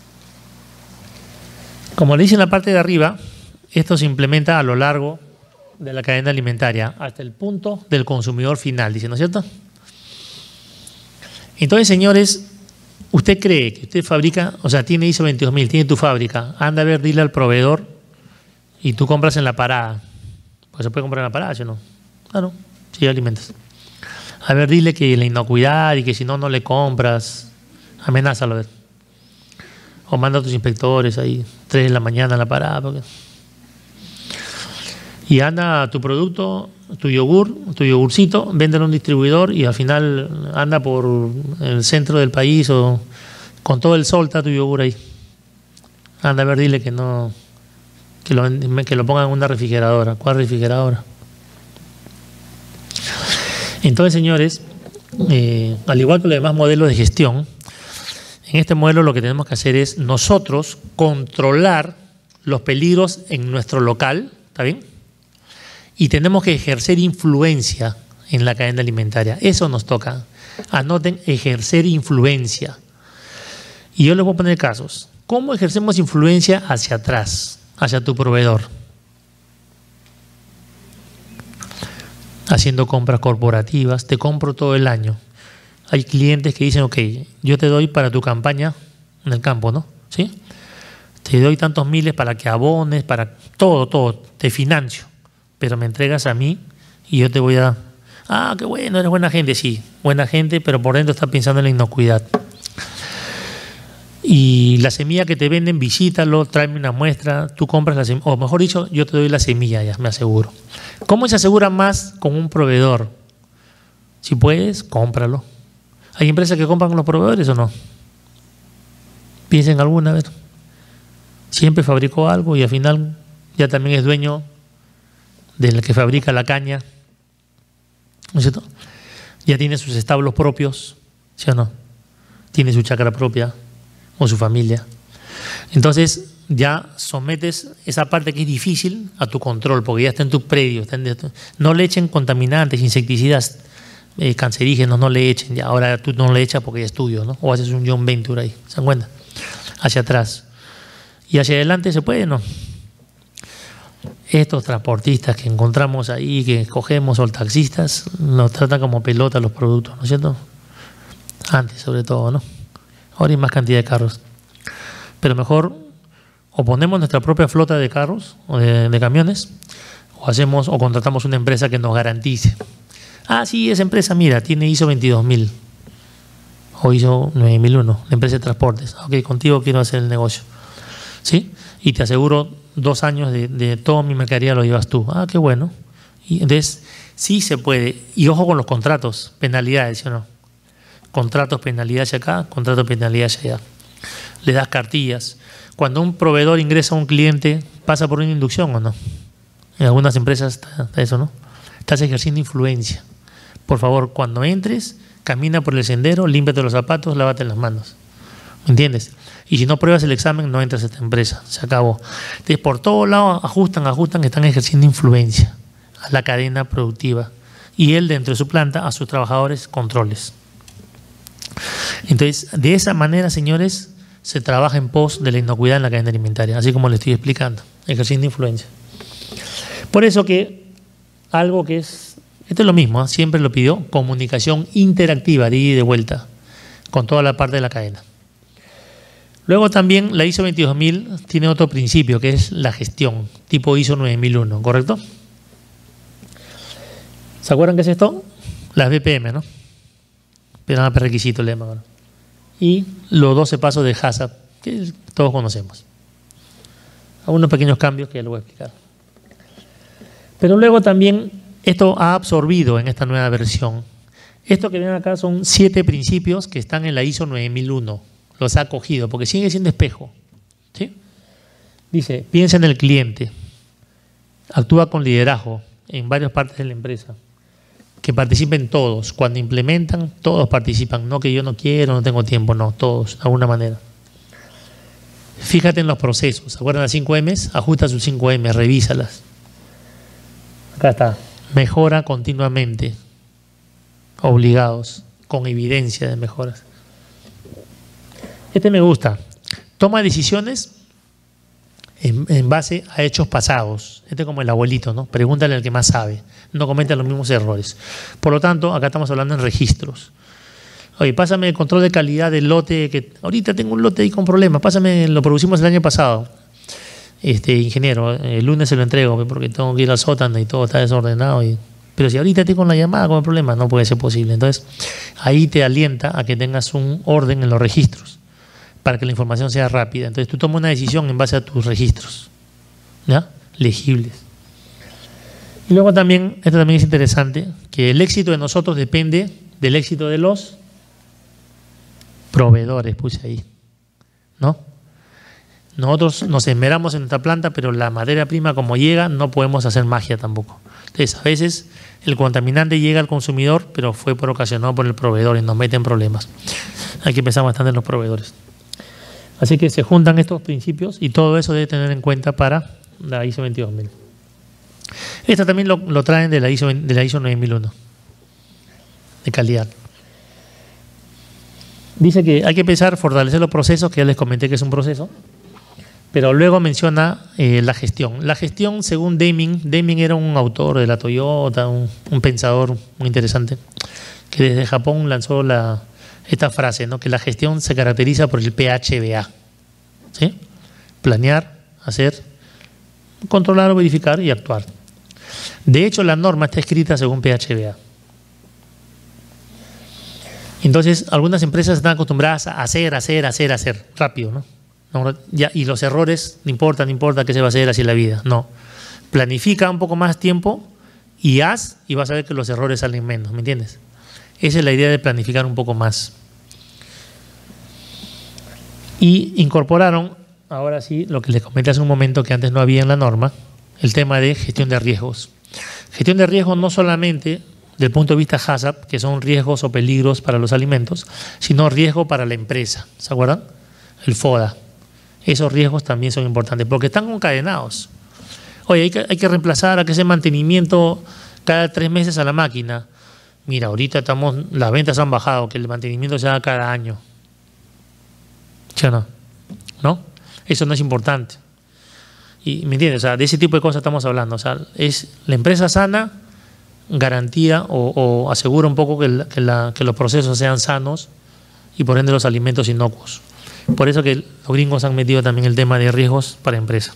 Como le dice en la parte de arriba, esto se implementa a lo largo de la cadena alimentaria hasta el punto del consumidor final, dice, ¿no es cierto? Entonces, señores, usted cree que usted fabrica, o sea, tiene ISO 22000, tiene tu fábrica, anda a ver, dile al proveedor y tú compras en la parada. Pues se puede comprar en la parada, ¿sí o no? Claro, sí, alimentas. A ver, dile que la inocuidad y que si no, no le compras. Amenázalo, a ver. O manda a tus inspectores ahí, 3 de la mañana en la parada. Porque... Y anda tu producto, tu yogurcito, véndelo a un distribuidor y al final anda por el centro del país o con todo el sol está tu yogur ahí. Anda a ver, dile que no, que lo pongan en una refrigeradora. ¿Cuál refrigeradora? Entonces, señores, al igual que los demás modelos de gestión, en este modelo lo que tenemos que hacer es nosotros controlar los peligros en nuestro local, ¿está bien? Y tenemos que ejercer influencia en la cadena alimentaria. Eso nos toca. Anoten, ejercer influencia. Y yo les voy a poner casos. ¿Cómo ejercemos influencia hacia atrás, hacia tu proveedor? Haciendo compras corporativas, te compro todo el año. Hay clientes que dicen, ok, yo te doy para tu campaña en el campo, ¿no? ¿Sí? Te doy tantos miles para que abones, para todo, te financio. Pero me entregas a mí y yo te voy a... Ah, qué bueno, eres buena gente, sí, buena gente, pero por dentro estás pensando en la inocuidad. Y la semilla que te venden, visítalo, tráeme una muestra, tú compras la semilla, o mejor dicho, yo te doy la semilla, ya me aseguro. ¿Cómo se asegura más con un proveedor? Si puedes, cómpralo. ¿Hay empresas que compran con los proveedores o no? Piensen alguna, a ver. Siempre fabricó algo y al final ya también es dueño del que fabrica la caña, ¿no es cierto? Ya tiene sus establos propios, ¿sí o no? Tiene su chacra propia o su familia. Entonces ya sometes esa parte que es difícil a tu control, porque ya está en tu predio. No le echen contaminantes, insecticidas, cancerígenos, no le echen. Ya, ahora tú no le echas porque ya es tuyo, ¿no? O haces un joint venture ahí, ¿se dan cuenta? Hacia atrás. Y hacia adelante se puede, ¿no? Estos transportistas que encontramos ahí, que cogemos, o taxistas, nos tratan como pelota los productos, ¿no es cierto? Antes, sobre todo, ¿no? Ahora hay más cantidad de carros. Pero mejor o ponemos nuestra propia flota de carros o de camiones, o contratamos una empresa que nos garantice. Ah, sí, esa empresa, mira, tiene ISO 22000 o ISO 9001, la empresa de transportes. Ok, contigo quiero hacer el negocio. ¿Sí? Y te aseguro 2 años de toda mi mercadería lo llevas tú. Ah, qué bueno. Y entonces, sí se puede. Y ojo con los contratos, penalidades, ¿sí o no? Contratos, penalidades acá, contratos, penalidades allá. Le das cartillas. Cuando un proveedor ingresa a un cliente, ¿pasa por una inducción o no? En algunas empresas está eso, ¿no? Estás ejerciendo influencia. Por favor, cuando entres, camina por el sendero, límpiate los zapatos, lávate las manos. ¿Me entiendes? Y si no pruebas el examen, no entras a esta empresa. Se acabó. Entonces, por todos lados ajustan, están ejerciendo influencia a la cadena productiva. Y él, dentro de su planta, a sus trabajadores, controles. Entonces, de esa manera, señores, se trabaja en pos de la inocuidad en la cadena alimentaria, así como le estoy explicando, ejerciendo influencia. Por eso que algo que es, esto es lo mismo, ¿eh? Siempre lo pidió, comunicación interactiva, de ida y de vuelta, con toda la parte de la cadena. Luego también la ISO 22000 tiene otro principio, que es la gestión, tipo ISO 9001, ¿correcto? ¿Se acuerdan qué es esto? Las BPM, ¿no? Pero requisito le llaman. Y los 12 pasos de HACCP, que todos conocemos. Algunos pequeños cambios que ya lo voy a explicar. Pero luego también esto ha absorbido en esta nueva versión. Esto que ven acá son 7 principios que están en la ISO 9001. Los ha cogido, porque sigue siendo espejo. ¿Sí? Dice, piensa en el cliente. Actúa con liderazgo en varias partes de la empresa. Que participen todos. Cuando implementan, todos participan. No que yo no quiero, no tengo tiempo, no, todos, de alguna manera. Fíjate en los procesos. ¿Se acuerdan las 5Ms? Ajusta sus 5M, revísalas. Acá está. Mejora continuamente. Obligados, con evidencia de mejoras. Este me gusta. Toma decisiones en base a hechos pasados. Este es como el abuelito, ¿no? Pregúntale al que más sabe. No cometa los mismos errores. Por lo tanto, acá estamos hablando en registros. Oye, pásame el control de calidad del lote, que ahorita tengo un lote ahí con problemas. Pásame, lo producimos el año pasado. Ingeniero, el lunes se lo entrego porque tengo que ir al sótano y todo está desordenado. Pero si ahorita estoy con la llamada con el problema, no puede ser posible. Entonces, ahí te alienta a que tengas un orden en los registros para que la información sea rápida. Entonces, tú tomas una decisión en base a tus registros, ¿ya? Legibles. Y luego también, esto también es interesante, que el éxito de nosotros depende del éxito de los proveedores, puse ahí, ¿no? Nosotros nos esmeramos en nuestra planta, pero la materia prima como llega no podemos hacer magia tampoco. Entonces, a veces el contaminante llega al consumidor, pero fue ocasionado por el proveedor y nos mete en problemas. Hay que pensar bastante en los proveedores. Así que se juntan estos principios y todo eso debe tener en cuenta para la ISO 22000. Esto también lo traen de la ISO 9001, de calidad. Dice que hay que empezar, fortalecer los procesos, que ya les comenté que es un proceso, pero luego menciona la gestión. La gestión, según Deming era un autor de la Toyota, un pensador muy interesante, que desde Japón lanzó esta frase, ¿no? Que la gestión se caracteriza por el PHBA, ¿sí? Planear, hacer, controlar o verificar y actuar. De hecho, la norma está escrita según PHBA. Entonces, algunas empresas están acostumbradas a hacer, rápido, ¿no? Ya, y los errores, no importa qué se va a hacer así en la vida. No. Planifica un poco más tiempo y haz y vas a ver que los errores salen menos, ¿me entiendes? Esa es la idea de planificar un poco más. Y incorporaron, ahora sí, lo que les comenté hace un momento que antes no había en la norma, el tema de gestión de riesgos. Gestión de riesgos no solamente del punto de vista HACCP, que son riesgos o peligros para los alimentos, sino riesgo para la empresa. ¿Se acuerdan? El FODA. Esos riesgos también son importantes porque están concadenados. Oye, hay que reemplazar, hay que hacer mantenimiento cada 3 meses a la máquina. Mira, ahorita las ventas han bajado, que el mantenimiento se haga cada año. ¿Sí o no? ¿No? Eso no es importante. Y ¿me entiendes? O sea, de ese tipo de cosas estamos hablando. O sea, es la empresa sana, garantía o asegura un poco que los procesos sean sanos y por ende los alimentos inocuos. Por eso que los gringos han metido también el tema de riesgos para empresa.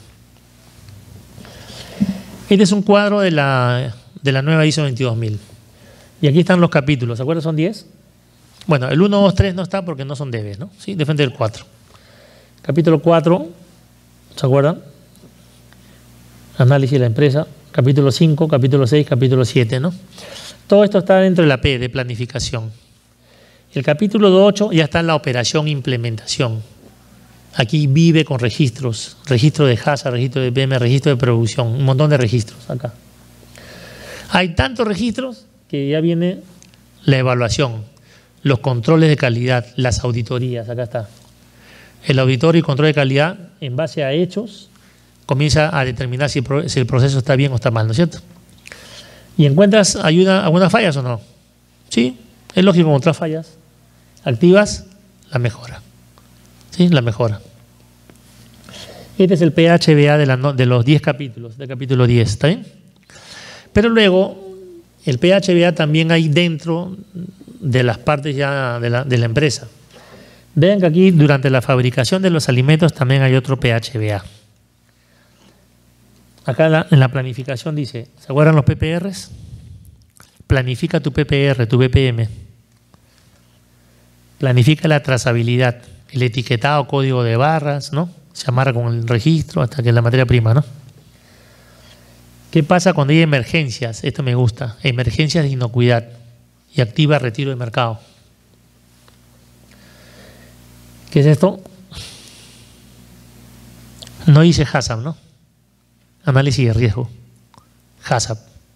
Este es un cuadro de la nueva ISO 22000. Y aquí están los capítulos. ¿Se acuerdan? Son 10. Bueno, el 1, 2, 3 no está porque no son debes, ¿no? Sí, depende del 4. Capítulo 4, ¿se acuerdan? Análisis de la empresa. Capítulo 5, capítulo 6, capítulo 7, ¿no? Todo esto está dentro de la P, de planificación. El capítulo 8 ya está en la operación e implementación. Aquí vive con registros, registro de HACCP, registro de PM, registro de producción, un montón de registros acá. Hay tantos registros que ya viene la evaluación, los controles de calidad, las auditorías, acá está. El auditor y control de calidad, en base a hechos, comienza a determinar si el proceso está bien o está mal, ¿no es cierto? ¿Y encuentras algunas fallas o no? Sí, es lógico encontrar fallas. Activas la mejora. ¿Sí? La mejora. Este es el PHBA de los 10 capítulos, del capítulo 10, ¿está bien? Pero luego, el PHBA también hay dentro de las partes ya de la empresa. Vean que aquí, durante la fabricación de los alimentos, también hay otro PHBA. Acá en la planificación dice, ¿se acuerdan los PPRs? Planifica tu PPR, tu BPM. Planifica la trazabilidad, el etiquetado, código de barras, ¿no? Se amarra con el registro hasta que la materia prima, ¿no? ¿Qué pasa cuando hay emergencias? Esto me gusta. Emergencias de inocuidad y activa retiro de mercado. ¿Qué es esto? No dice HACCP, ¿no? Análisis de riesgo. HACCP.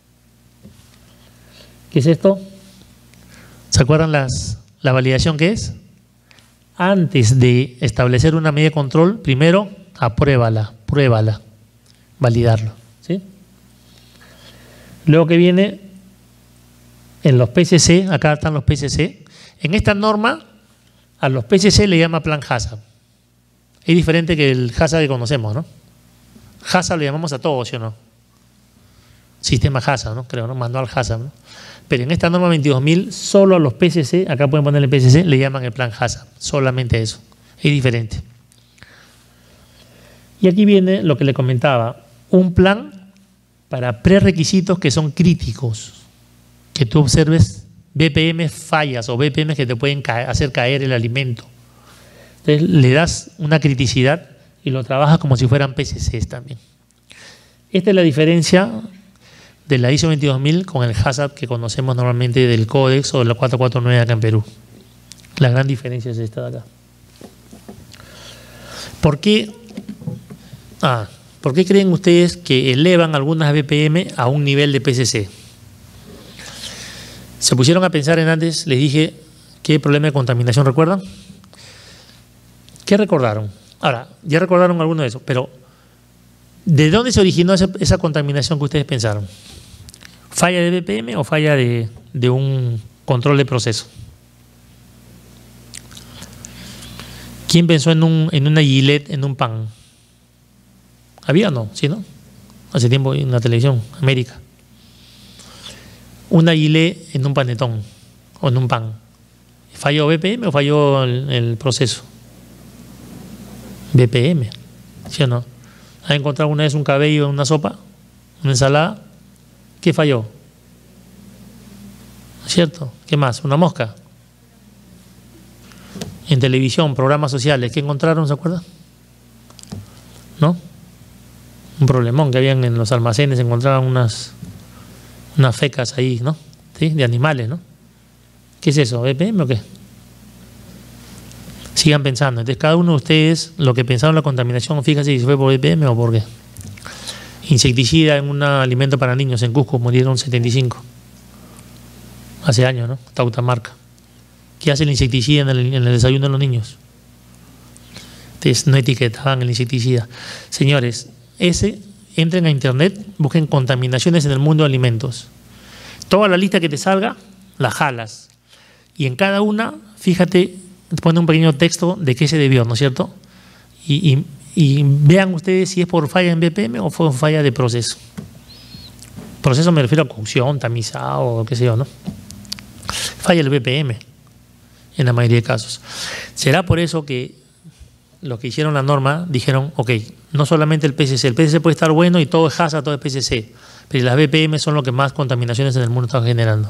¿Qué es esto? ¿Se acuerdan la validación que es? Antes de establecer una medida de control, primero apruébala, pruébala, validarlo. ¿Sí? Luego que viene en los PCC, acá están los PCC. En esta norma, a los PCC le llama plan HACCP. Es diferente que el HACCP que conocemos, ¿no? HACCP le llamamos a todos, ¿sí o no? Sistema HACCP, ¿no? Creo, ¿no? Manual HACCP, ¿no? Pero en esta norma 22.000, solo a los PCC, acá pueden ponerle PCC, le llaman el plan HACCP. Solamente eso. Es diferente. Y aquí viene lo que le comentaba. Un plan para prerequisitos que son críticos. Que tú observes BPM fallas o BPM que te pueden hacer caer el alimento. Entonces le das una criticidad y lo trabajas como si fueran PCCs también. Esta es la diferencia de la ISO 22000 con el HACCP que conocemos normalmente del Códex o de la 449 acá en Perú. La gran diferencia es esta de acá. ¿Por qué creen ustedes que elevan algunas BPM a un nivel de PCC? Se pusieron a pensar en antes, les dije, ¿qué problema de contaminación recuerdan? ¿Qué recordaron? Ahora, ya recordaron alguno de eso, pero ¿de dónde se originó esa contaminación que ustedes pensaron? ¿Falla de BPM o falla de un control de proceso? ¿Quién pensó en una Gillette, en un pan? ¿Había o no? ¿Sí, no? Hace tiempo en la televisión, América. Una Gillette en un panetón o en un pan. ¿Falló BPM o falló el proceso? BPM, ¿sí o no? ¿Ha encontrado una vez un cabello en una sopa, una ensalada? ¿Qué falló? ¿Cierto? ¿Qué más? ¿Una mosca? En televisión, programas sociales, ¿qué encontraron? ¿Se acuerdan? ¿No? Un problemón que habían en los almacenes, encontraban unas fecas ahí, ¿no? ¿Sí? De animales, ¿no? ¿Qué es eso? ¿BPM o qué? Sigan pensando. Entonces, cada uno de ustedes, lo que pensaron en la contaminación, fíjense si fue por BPM o por qué. Insecticida en un alimento para niños en Cusco, murieron 75. Hace años, ¿no? Tautamarca. ¿Qué hace el insecticida en el desayuno de los niños? Entonces, no etiquetaban el insecticida. Señores, entren a internet, busquen contaminaciones en el mundo de alimentos. Toda la lista que te salga, la jalas. Y en cada una, fíjate, pone un pequeño texto de qué se debió, ¿no es cierto? Y vean ustedes si es por falla en BPM o fue falla de proceso. Proceso me refiero a cocción, tamizado, qué sé yo, ¿no? Falla el BPM en la mayoría de casos. Será por eso que los que hicieron la norma dijeron, ok, no solamente el PCC puede estar bueno y todo es HACCP, todo es PCC, pero las BPM son lo que más contaminaciones en el mundo están generando.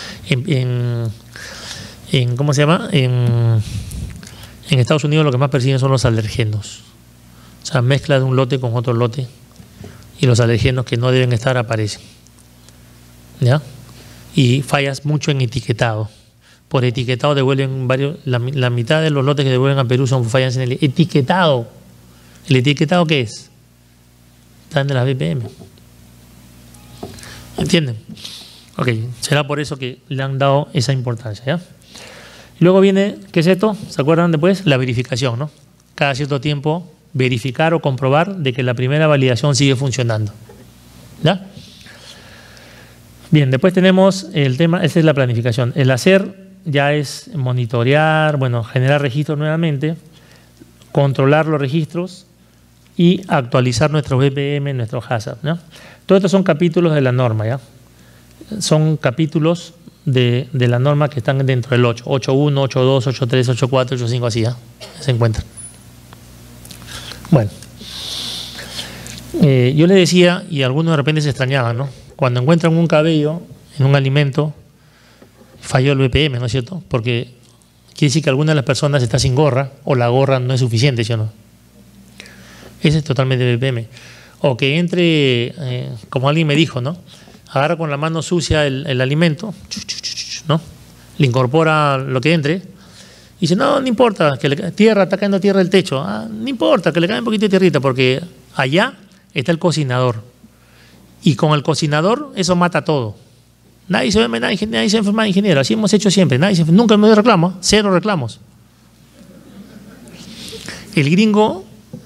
¿Cómo se llama? En Estados Unidos lo que más persiguen son los alergenos. O sea, mezcla de un lote con otro lote y los alergenos que no deben estar aparecen. ¿Ya? Y fallas mucho en etiquetado. Por etiquetado devuelven la mitad de los lotes que devuelven a Perú son fallas en el etiquetado. ¿El etiquetado qué es? Están de las BPM. ¿Entienden? Ok, será por eso que le han dado esa importancia, ¿ya? Luego viene, ¿qué es esto? ¿Se acuerdan después? La verificación, ¿no? Cada cierto tiempo verificar o comprobar de que la primera validación sigue funcionando. ¿Ya? Bien, después tenemos el tema, esa es la planificación. El hacer ya es monitorear, bueno, generar registros nuevamente, controlar los registros y actualizar nuestros BPM, nuestros HACCP, ¿no? Todos estos son capítulos de la norma, ¿ya? Son capítulos de la norma que están dentro del 8, 8.1, 8.2, 8.3, 8.4, 8.5, así, ¿ya? Se encuentran. Bueno, yo les decía, y algunos de repente se extrañaban, ¿no? Cuando encuentran un cabello en un alimento, falló el BPM, ¿no es cierto? Porque quiere decir que alguna de las personas está sin gorra o la gorra no es suficiente, ¿sí o no? Ese es totalmente BPM. O que entre, como alguien me dijo, ¿no? Agarra con la mano sucia el alimento, ¿no? Le incorpora lo que entre y dice, no importa, que está cayendo tierra del techo. No importa, que le caiga un poquito de tierrita porque allá está el cocinador. Y con el cocinador eso mata todo. Nadie se enferma de ingeniero, así hemos hecho siempre. Nunca me reclamo, 0 reclamos. El gringo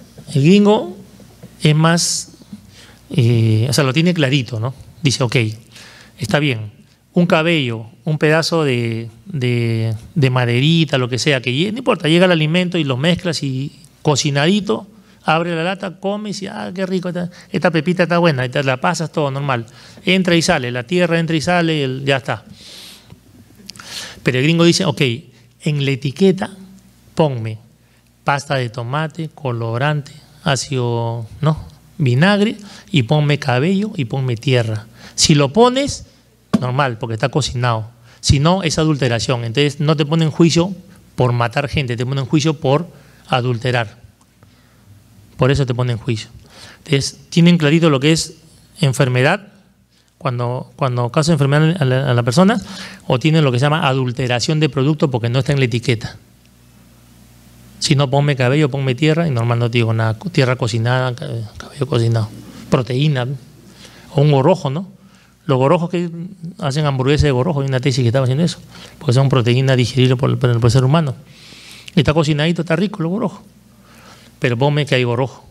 es más, o sea, lo tiene clarito, ¿no? Dice, ok, está bien, un cabello, un pedazo de maderita, lo que sea, que no importa, llega el alimento y lo mezclas y cocinadito, Abre la lata, come y dice, ah, qué rico, esta pepita está buena, y te la pasas todo normal. Entra y sale, la tierra entra y sale, ya está. Pero el gringo dice, ok, en la etiqueta ponme pasta de tomate, colorante, ácido, ¿no?, vinagre, y ponme cabello y ponme tierra. Si lo pones, normal, porque está cocinado. Si no, es adulteración. Entonces no te ponen juicio por matar gente, te ponen juicio por adulterar. Por eso te ponen juicio. Entonces, tienen clarito lo que es enfermedad, cuando causa enfermedad a la persona, o tienen lo que se llama adulteración de producto porque no está en la etiqueta. Si no, ponme cabello, ponme tierra, y normal no te digo nada. Tierra cocinada, cabello cocinado. Proteína, o un gorrojo, ¿no? Los gorrojos que hacen hamburguesas de gorrojo, hay una tesis que estaba haciendo eso, porque son proteínas digeribles por el ser humano. Y está cocinadito, está rico el gorrojo. Pero ponme que hay gorrojo.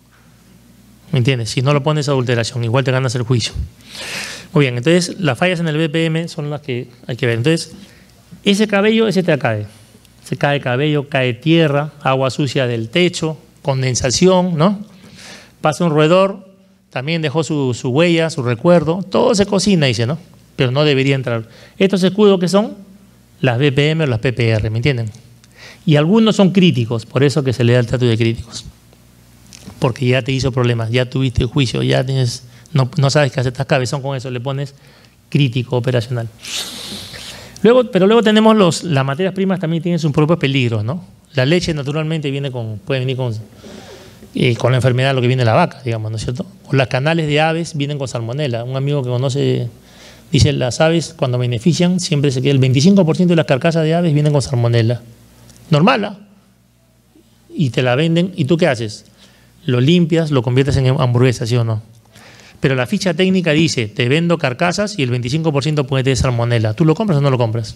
¿Me entiendes? Si no lo pones, adulteración, igual te ganas el juicio. Muy bien, entonces las fallas en el BPM son las que hay que ver. Entonces, ese cabello, ese te cae. Se cae cabello, cae tierra, agua sucia del techo, condensación, ¿no? Pasa un roedor, también dejó su huella, su recuerdo, todo se cocina, dice, ¿no? Pero no debería entrar. Estos escudos que son las BPM o las PPR, ¿me entienden? Y algunos son críticos, por eso que se le da el estatus de críticos. Porque ya te hizo problemas, ya tuviste juicio, ya tienes, no sabes qué hacer, estás cabezón con eso, le pones crítico operacional. Pero luego tenemos las materias primas, también tienen sus propios peligros, ¿no? La leche naturalmente puede venir con la enfermedad, lo que viene de la vaca, digamos, ¿no es cierto? O las canales de aves vienen con salmonela. Un amigo que conoce dice, las aves cuando benefician, siempre se queda el 25% de las carcasas de aves vienen con salmonela. Normal, ¿ah? Y te la venden, ¿y tú qué haces? Lo limpias, lo conviertes en hamburguesa, ¿sí o no? Pero la ficha técnica dice, te vendo carcasas y el 25% puede tener salmonela. ¿Tú lo compras o no lo compras?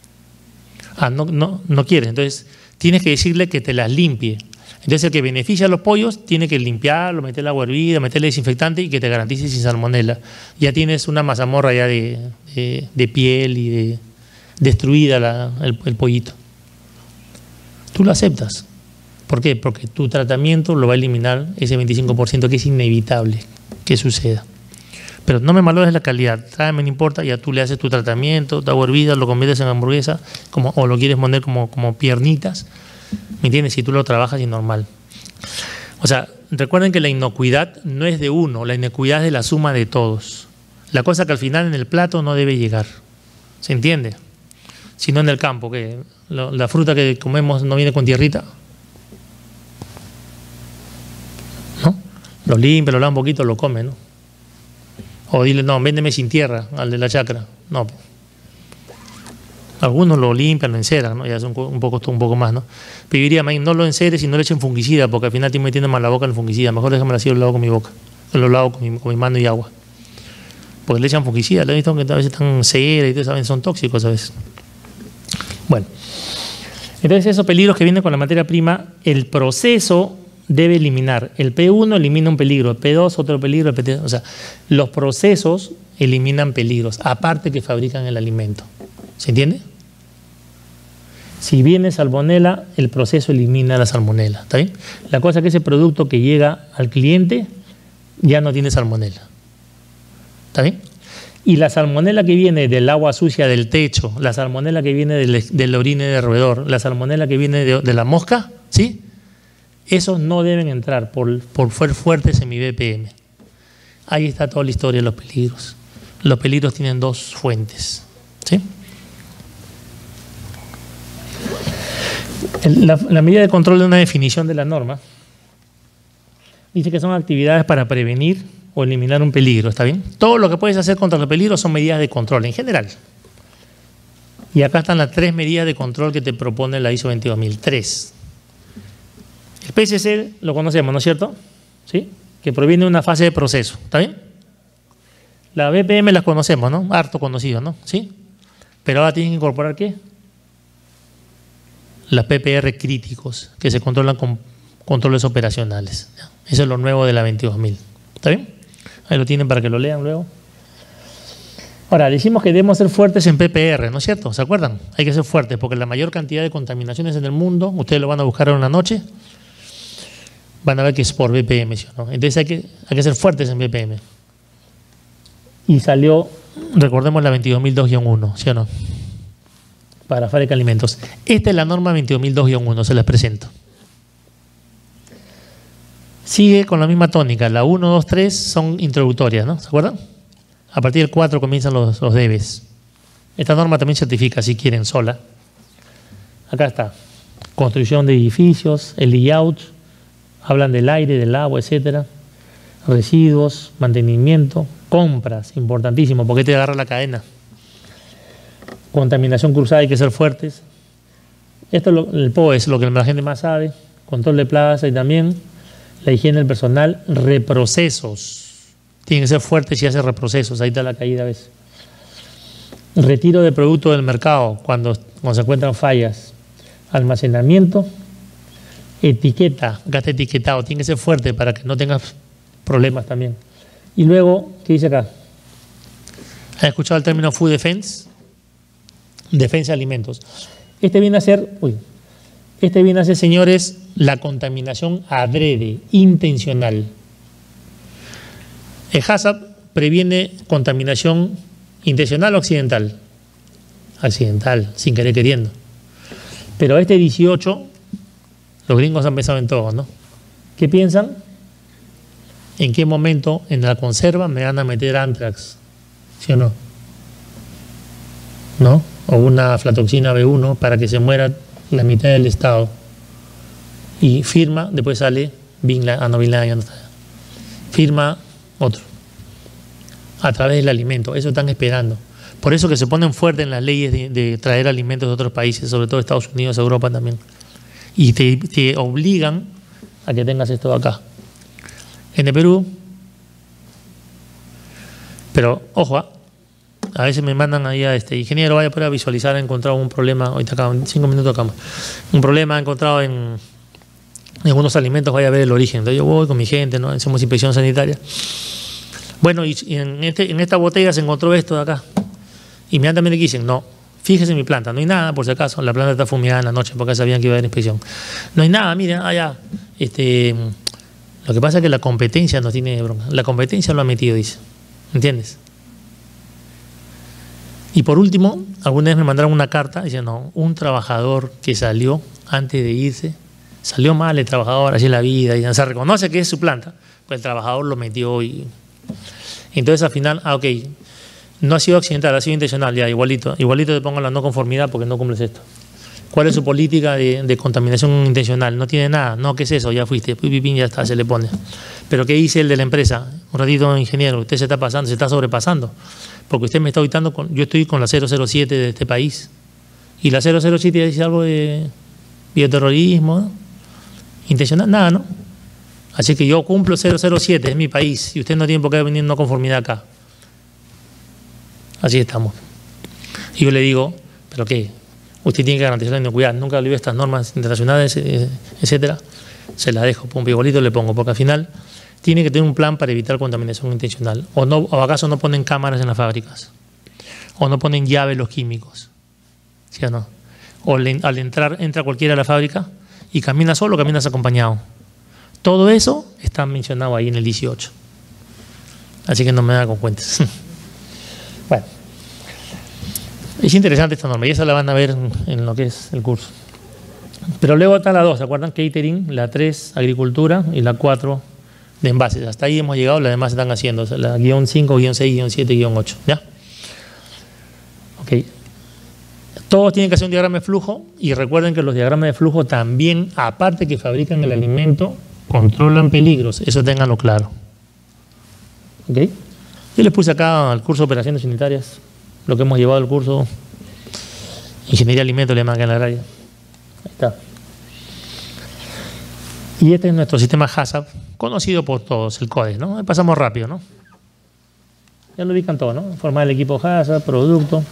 Ah, no quieres. Entonces, tienes que decirle que te las limpie. Entonces, el que beneficia a los pollos tiene que limpiarlo, meterle agua hervida, meterle desinfectante y que te garantice sin salmonela. Ya tienes una mazamorra ya de piel y de destruida el pollito. Tú lo aceptas. ¿Por qué? Porque tu tratamiento lo va a eliminar ese 25% que es inevitable que suceda. Pero no me malores la calidad, tráeme, no importa, ya tú le haces tu tratamiento, tu agua hervida, lo conviertes en hamburguesa, o lo quieres poner como piernitas, ¿me entiendes? Si tú lo trabajas y normal. O sea, recuerden que la inocuidad no es de uno, la inocuidad es de la suma de todos. La cosa que al final en el plato no debe llegar, ¿se entiende? Si no en el campo, que la fruta que comemos no viene con tierrita, ¿no? Lo limpia, lo lava un poquito, lo come, ¿no? O dile, no, véndeme sin tierra al de la chacra. No. Algunos lo limpian, lo enceran, ¿no? Ya es un poco más, ¿no? Pero yo diría, no lo enceres y no le echen fungicida, porque al final estoy metiendo mal la boca en el fungicida. Mejor déjame así, lo lavo con mi boca. Lo lavo con mi mano y agua. Porque le echan fungicida. Le he visto que a veces están cera y todo, ¿saben? Son tóxicos a veces. Bueno. Entonces, esos peligros que vienen con la materia prima, el proceso debe eliminar. El P1 elimina un peligro, el P2 otro peligro, el P3, o sea, los procesos eliminan peligros, aparte que fabrican el alimento. ¿Se entiende? Si viene salmonela, el proceso elimina la salmonela. ¿Está bien? La cosa es que ese producto que llega al cliente ya no tiene salmonela. ¿Está bien? Y la salmonela que viene del agua sucia del techo, la salmonela que viene del orine de roedor, la salmonela que viene de la mosca, ¿sí? Esos no deben entrar por ser fuertes en mi BPM. Ahí está toda la historia de los peligros. Los peligros tienen dos fuentes, ¿sí? La medida de control de una definición de la norma dice que son actividades para prevenir o eliminar un peligro, ¿está bien? Todo lo que puedes hacer contra los peligros son medidas de control en general. Y acá están las 3 medidas de control que te propone la ISO 22003. El PSC lo conocemos, ¿no es cierto? ¿Sí? Que proviene de una fase de proceso, ¿está bien? La BPM las conocemos, ¿no? Harto conocido, ¿no? ¿Sí? Pero ahora tienen que incorporar ¿qué? Las PPR críticos, que se controlan con controles operacionales. Eso es lo nuevo de la 22000. ¿Está bien? Ahí lo tienen para que lo lean luego. Ahora, decimos que debemos ser fuertes en PPR, ¿no es cierto? ¿Se acuerdan? Hay que ser fuertes, porque la mayor cantidad de contaminaciones en el mundo, ustedes lo van a buscar en una noche, van a ver que es por BPM, ¿sí o no? Entonces hay que ser fuertes en BPM. Y salió, recordemos la 22.002-1, ¿sí o no? Para fábrica de alimentos. Esta es la norma 22.002-1, se las presento. Sigue con la misma tónica. La 1, 2, 3 son introductorias, ¿no? ¿Se acuerdan? A partir del 4 comienzan los debes. Esta norma también certifica, si quieren, sola. Acá está. Construcción de edificios, el layout, hablan del aire, del agua, etcétera. Residuos, mantenimiento, compras, importantísimo, porque te agarra la cadena. Contaminación cruzada, hay que ser fuertes. Esto el PO es lo que la gente más sabe. Control de plaza y también la higiene del personal, reprocesos. Tienen que ser fuertes y hacer reprocesos. Ahí está la caída a veces. Retiro de productos del mercado cuando se encuentran fallas. Almacenamiento. Etiqueta. Acá está etiquetado. Tiene que ser fuerte para que no tengas problemas también. Y luego, ¿qué dice acá? ¿Has escuchado el término food defense? Defensa de alimentos. Este viene a ser, señores, la contaminación adrede, intencional. El HACCP previene contaminación intencional o accidental. Accidental, sin querer queriendo. Pero este 18, los gringos han pensado en todo, ¿no? ¿Qué piensan? ¿En qué momento en la conserva me van a meter anthrax? ¿Sí o no? ¿No? O una aflatoxina B1 para que se muera la mitad del estado. Y firma, después sale Bin Laden, ya no está. Firma otro. A través del alimento. Eso están esperando. Por eso que se ponen fuertes en las leyes de traer alimentos de otros países, sobre todo Estados Unidos, Europa también. Y te obligan a que tengas esto acá. En el Perú, pero ojo, a veces me mandan ahí a ingeniero, vaya para visualizar, he encontrado un problema, ahorita acá, 5 minutos acá, un problema he encontrado en unos alimentos, vaya a ver el origen. Entonces yo voy con mi gente, ¿no? Hacemos inspección sanitaria. Bueno, y en esta botella se encontró esto de acá. Inmediatamente dicen, no, fíjese en mi planta, no hay nada, por si acaso, la planta está fumigada en la noche porque sabían que iba a haber inspección. No hay nada, miren, allá, lo que pasa es que la competencia no tiene bronca. La competencia lo ha metido, dice. ¿Entiendes? Y por último, alguna vez me mandaron una carta diciendo, un trabajador que salió antes de irse, salió mal el trabajador, así es la vida, y se reconoce que es su planta, pues el trabajador lo metió y... Entonces al final, ok, no ha sido accidental, ha sido intencional, ya, igualito te pongo la no conformidad porque no cumples esto. ¿Cuál es su política de contaminación intencional? No tiene nada. No, ¿qué es eso? Ya fuiste. Pipipín, ya está, se le pone. Pero ¿qué dice el de la empresa? Un ratito, ingeniero, usted se está pasando, se está sobrepasando. Porque usted me está auditando, yo estoy con la 007 de este país. Y la 007 dice algo de bioterrorismo, ¿no? Intencional, nada, ¿no? Así que yo cumplo 007, es mi país. Y usted no tiene por qué venir en no conformidad acá. Así estamos. Y yo le digo, ¿pero qué? Usted tiene que garantizar la inocuidad. Nunca olvidé estas normas internacionales, etcétera. Se las dejo, pum, igualito le pongo, porque al final tiene que tener un plan para evitar contaminación intencional. ¿O acaso no ponen cámaras en las fábricas? ¿O no ponen llave los químicos? ¿Sí o no? O al entrar, entra cualquiera a la fábrica y camina solo o caminas acompañado. Todo eso está mencionado ahí en el 18. Así que no me da con cuentas. Bueno. Es interesante esta norma y esa la van a ver en lo que es el curso. Pero luego está la 2, ¿se acuerdan? Catering, la 3, agricultura y la 4 de envases. Hasta ahí hemos llegado, las demás se están haciendo. O sea, la guión 5, guión 6, guión 7, guión 8. ¿Ya? Ok. Todos tienen que hacer un diagrama de flujo y recuerden que los diagramas de flujo también, aparte que fabrican el alimento, controlan peligros. Eso ténganlo claro. ¿Ok? Yo les puse acá al curso de operaciones unitarias lo que hemos llevado al curso Ingeniería de Alimentos, le llaman acá en la área. Ahí está. Y este es nuestro sistema HACCP, conocido por todos, el CODES, ¿no? Pasamos rápido, ¿no? Ya lo ubican todo, ¿no? Formar el equipo HACCP, producto.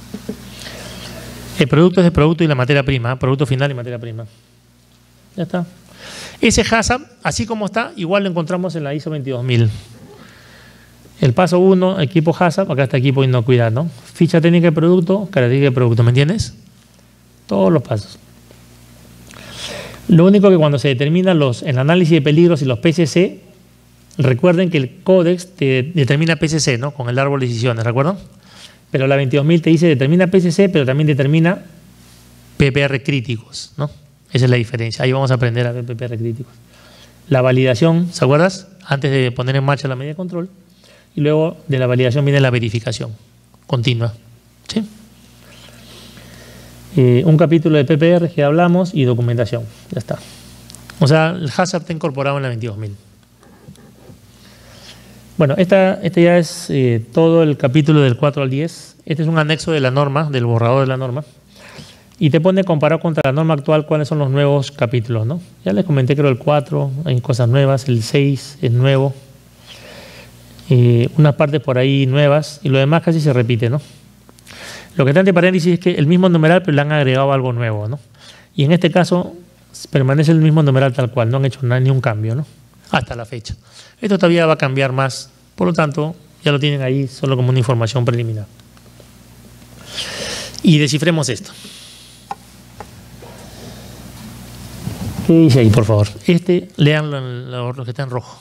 El producto es el producto y la materia prima, producto final y materia prima. Ya está. Ese HACCP, así como está, igual lo encontramos en la ISO 22000. El paso 1, equipo HACCP, acá está equipo de inocuidad, ¿no? Ficha técnica de producto, característica de producto, ¿me entiendes? Todos los pasos. Lo único que cuando se determinan el análisis de peligros y los PCC, recuerden que el códex te determina PCC, ¿no? Con el árbol de decisiones, ¿recuerdan? Pero la 22.000 te dice determina PCC, pero también determina PPR críticos, ¿no? Esa es la diferencia. Ahí vamos a aprender a ver PPR críticos. La validación, ¿se acuerdas? Antes de poner en marcha la medida de control. Y luego de la validación viene la verificación continua. ¿Sí? Un capítulo de PPR que hablamos y documentación. Ya está. O sea, el hazard está incorporado en la 22.000. Bueno, este ya es todo el capítulo del 4 al 10. Este es un anexo de la norma, del borrador de la norma. Y te pone comparado contra la norma actual cuáles son los nuevos capítulos, ¿no? Ya les comenté, creo, el 4, hay cosas nuevas, el 6 es nuevo. Unas partes por ahí nuevas y lo demás casi se repite, ¿no? Lo que está entre paréntesis es que el mismo numeral, pero le han agregado algo nuevo, ¿no? Y en este caso permanece el mismo numeral tal cual, no han hecho ni un cambio, ¿no? Hasta la fecha. Esto todavía va a cambiar más, por lo tanto, ya lo tienen ahí solo como una información preliminar. Y descifremos esto. ¿Qué dice ahí, por favor? Leanlo en lo que está en rojo.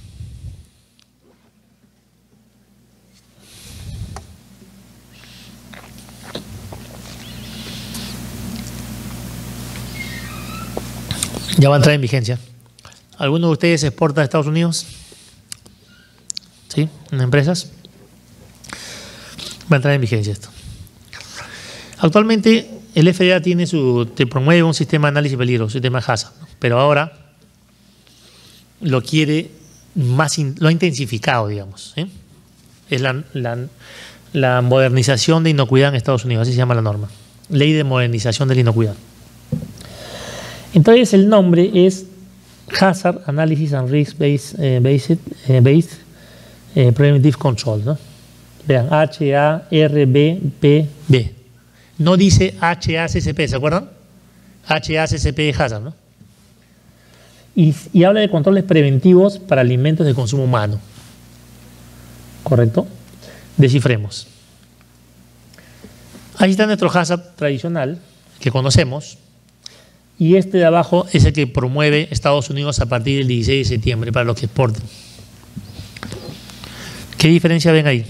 Ya va a entrar en vigencia. ¿Alguno de ustedes exporta a Estados Unidos? ¿Sí? ¿En empresas? Va a entrar en vigencia esto. Actualmente el FDA te promueve un sistema de análisis de peligro, un sistema HACCP, ¿no? Pero ahora lo quiere lo ha intensificado, digamos. ¿Sí? Es la modernización de inocuidad en Estados Unidos, así se llama la norma. Ley de modernización de la inocuidad. Entonces el nombre es Hazard Analysis and Risk Based Preventive Control, ¿no? Vean, HARBPB. No dice HACCP, ¿se acuerdan? HACCP de Hazard, ¿no? Y habla de controles preventivos para alimentos de consumo humano. ¿Correcto? Descifremos. Ahí está nuestro Hazard tradicional, que conocemos. Y este de abajo es el que promueve Estados Unidos a partir del 16 de septiembre para los que exporten. ¿Qué diferencia ven ahí?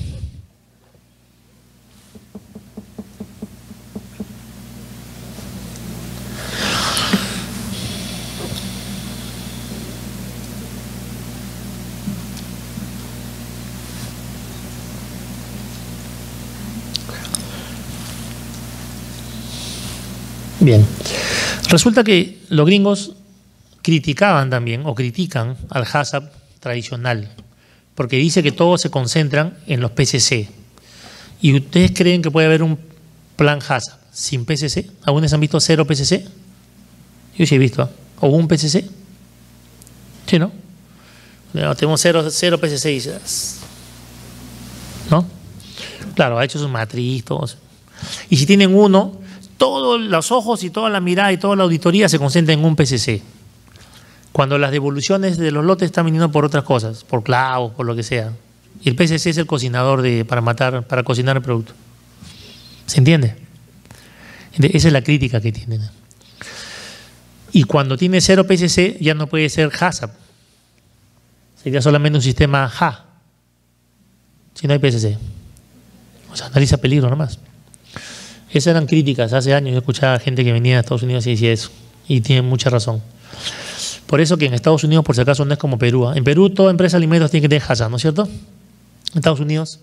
Bien. Resulta que los gringos criticaban también, o critican al HACCP tradicional, porque dice que todos se concentran en los PCC. ¿Y ustedes creen que puede haber un plan HACCP sin PCC? ¿Algunos han visto 0 PCC? Yo sí he visto, ¿eh? ¿O un PCC? Sí, ¿no? Tenemos 0 PCC, ¿no? Claro, ha hecho su matriz, todos. Y si tienen uno, todos los ojos y toda la mirada y toda la auditoría se concentra en un PCC. Cuando las devoluciones de los lotes están viniendo por otras cosas, por clavos, por lo que sea. Y el PCC es el cocinador para cocinar el producto. ¿Se entiende? Esa es la crítica que tienen. Y cuando tiene 0 PCC ya no puede ser HACCP. Sería solamente un sistema HA. Si no hay PCC. O sea, analiza peligro nomás. Esas eran críticas. Hace años yo escuchaba gente que venía de Estados Unidos y decía eso. Y tienen mucha razón. Por eso que en Estados Unidos, por si acaso, no es como Perú. En Perú, toda empresa de alimentos tiene que tener HACCP, ¿no es cierto? En Estados Unidos,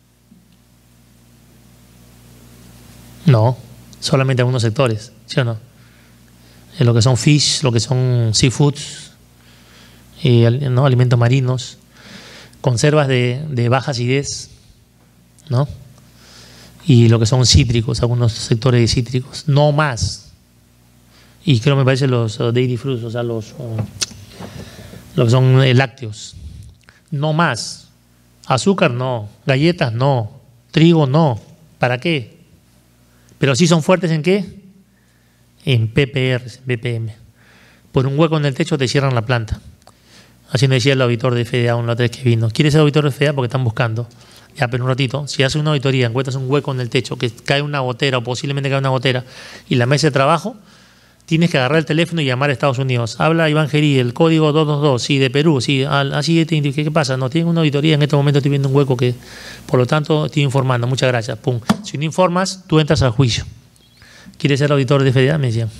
no. Solamente algunos sectores, ¿sí o no? Lo que son fish, lo que son seafoods, ¿no? Alimentos marinos, conservas de baja acidez, ¿no? Y lo que son cítricos, algunos sectores de cítricos, no más. Y creo me parece los dairy fruits, o sea, lo que son lácteos, no más. Azúcar no, galletas no, trigo no. ¿Para qué? Pero sí son fuertes ¿en qué? En PPR, BPM. Por un hueco en el techo te cierran la planta. Así me decía el auditor de FDA una vez que vino. ¿Quieres ser auditor de FDA? Porque están buscando. Ya, pero un ratito, si haces una auditoría, encuentras un hueco en el techo, que cae una gotera o posiblemente cae una gotera, y la mesa de trabajo tienes que agarrar el teléfono y llamar a Estados Unidos. Habla Iván Gerí, el código 222, sí, de Perú, sí, así te indica. ¿Qué pasa? No, tienen una auditoría, en este momento estoy viendo un hueco que, por lo tanto, estoy informando, muchas gracias. Pum. Si no informas, tú entras al juicio. ¿Quieres ser auditor de FDA? Me decían.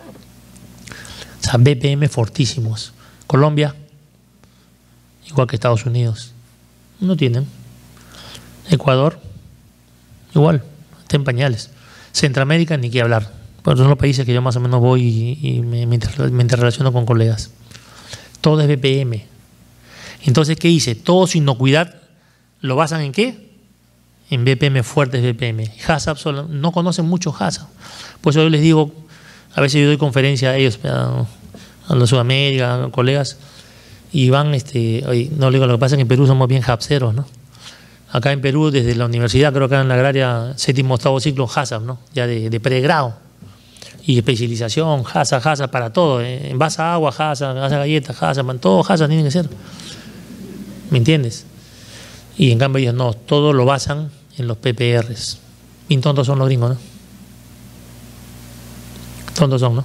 O sea, BPM fortísimos. Colombia, igual que Estados Unidos, no tienen. Ecuador, igual, está en pañales. Centroamérica, ni qué hablar. Pero son los países que yo más o menos voy y me interrelaciono con colegas. Todo es BPM. Entonces, ¿qué hice? Todo su inocuidad lo basan en ¿qué? En BPM fuertes BPM. HACCP no conocen mucho HACCP. Por eso yo les digo, a veces yo doy conferencia a ellos, a los Sudamérica, a colegas, y van, oye, no le digo, lo que pasa es que en Perú somos bien hapseros, ¿no? Acá en Perú, desde la universidad, creo que en la agraria, 7º, 8º ciclo, HACCP, ¿no? Ya de pregrado. Y especialización, HACCP para todo. Envasa agua, HACCP, envasa galletas, HACCP, todo HACCP tiene que ser. ¿Me entiendes? Y en cambio ellos no, todo lo basan en los PPRs. Bien tontos son los gringos, ¿no? Tontos son, ¿no?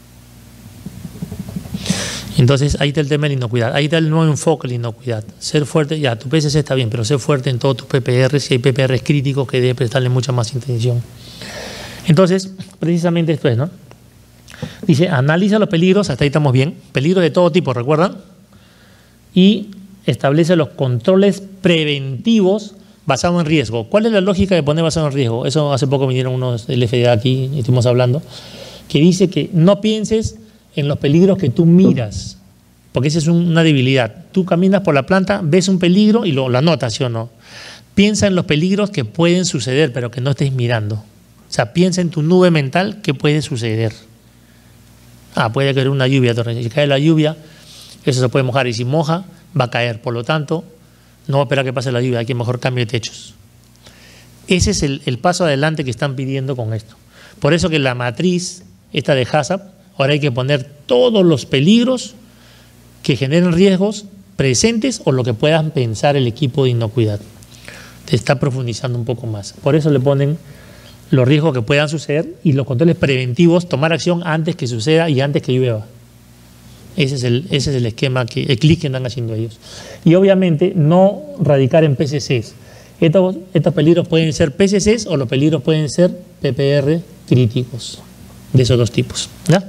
Entonces ahí está el tema de la inocuidad, ahí está el nuevo enfoque de la inocuidad. Ser fuerte, ya, tu PSC está bien, pero ser fuerte en todos tus PPRs, y hay PPRs críticos que debe prestarle mucha más atención. Entonces, precisamente esto es, ¿no? Dice, analiza los peligros, hasta ahí estamos bien, peligros de todo tipo, ¿recuerdan? Y establece los controles preventivos basados en riesgo. ¿Cuál es la lógica de poner basado en riesgo? Eso hace poco vinieron unos del FDA aquí, y estuvimos hablando, que dice que no pienses en los peligros que tú miras, porque esa es una debilidad. Tú caminas por la planta, ves un peligro y lo anotas, ¿sí o no? Piensa en los peligros que pueden suceder, pero que no estés mirando. O sea, piensa en tu nube mental que puede suceder. Puede caer una lluvia torrencial. Si cae la lluvia, eso se puede mojar, y si moja, va a caer. Por lo tanto, no espera que pase la lluvia, hay que mejor cambio de techos. Ese es el paso adelante que están pidiendo con esto. Por eso que la matriz, esta de HACCP, ahora hay que poner todos los peligros que generen riesgos presentes o lo que puedan pensar el equipo de inocuidad. Te está profundizando un poco más. Por eso le ponen los riesgos que puedan suceder y los controles preventivos, tomar acción antes que suceda y antes que llueva. Ese es el esquema, el clic que están haciendo ellos. Y obviamente no radicar en PCCs. Estos peligros pueden ser PCCs o los peligros pueden ser PPR críticos, de esos dos tipos. ¿Ya?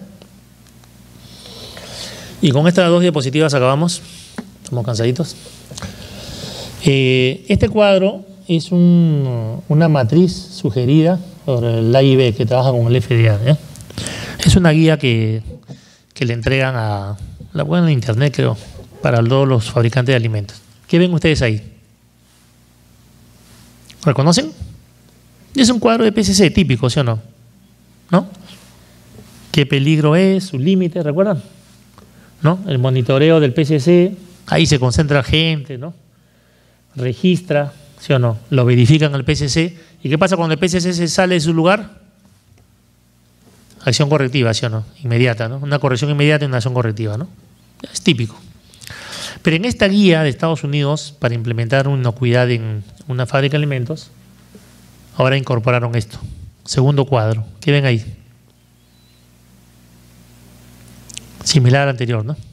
Y con estas dos diapositivas acabamos. Estamos cansaditos. Este cuadro es una matriz sugerida por el AIB, que trabaja con el FDA. ¿eh? Es una guía que le entregan la pueden en internet, creo, para todos los fabricantes de alimentos. ¿Qué ven ustedes ahí? ¿Reconocen? Es un cuadro de PCC típico, ¿sí o no? ¿No? ¿Qué peligro es? ¿Su límite? ¿Recuerdan? ¿No? El monitoreo del PCC, ahí se concentra gente, ¿no? Registra, ¿sí o no? Lo verifican el PCC. ¿Y qué pasa cuando el PCC se sale de su lugar? Acción correctiva, ¿sí o no? Inmediata, ¿no? Una corrección inmediata y una acción correctiva, ¿no? Es típico. Pero en esta guía de Estados Unidos, para implementar una inocuidad en una fábrica de alimentos, ahora incorporaron esto. Segundo cuadro. ¿Qué ven ahí? Similar al anterior, ¿no?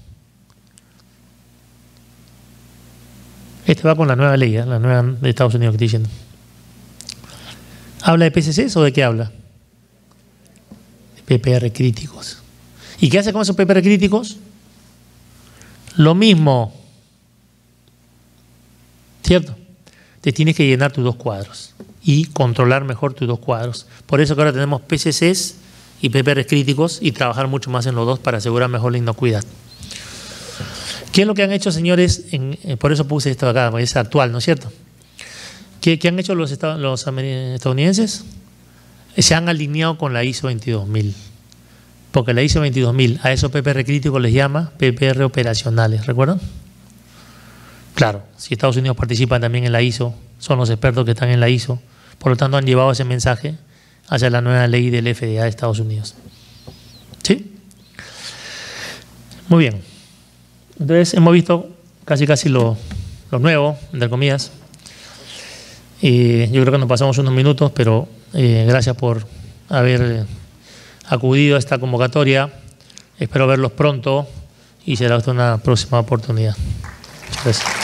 Este va con la nueva ley, la nueva de Estados Unidos que estoy diciendo. ¿Habla de PCCs o de qué habla? De PPR críticos. ¿Y qué hace con esos PPR críticos? Lo mismo. ¿Cierto? Te tienes que llenar tus dos cuadros y controlar mejor tus dos cuadros. Por eso que ahora tenemos PCCs y PPR críticos y trabajar mucho más en los dos para asegurar mejor la inocuidad. ¿Qué es lo que han hecho, señores? Por eso puse esto acá, porque es actual, ¿no es cierto? ¿Qué han hecho los estadounidenses? Se han alineado con la ISO 22000. Porque la ISO 22000 a esos PPR críticos les llama PPR operacionales, ¿recuerdan? Claro, si Estados Unidos participa también en la ISO, son los expertos que están en la ISO, por lo tanto han llevado ese mensaje hacia la nueva ley del FDA de Estados Unidos. ¿Sí? Muy bien. Entonces hemos visto casi lo nuevo, entre comillas. Yo creo que nos pasamos unos minutos, pero gracias por haber acudido a esta convocatoria. Espero verlos pronto y será hasta una próxima oportunidad. Muchas gracias.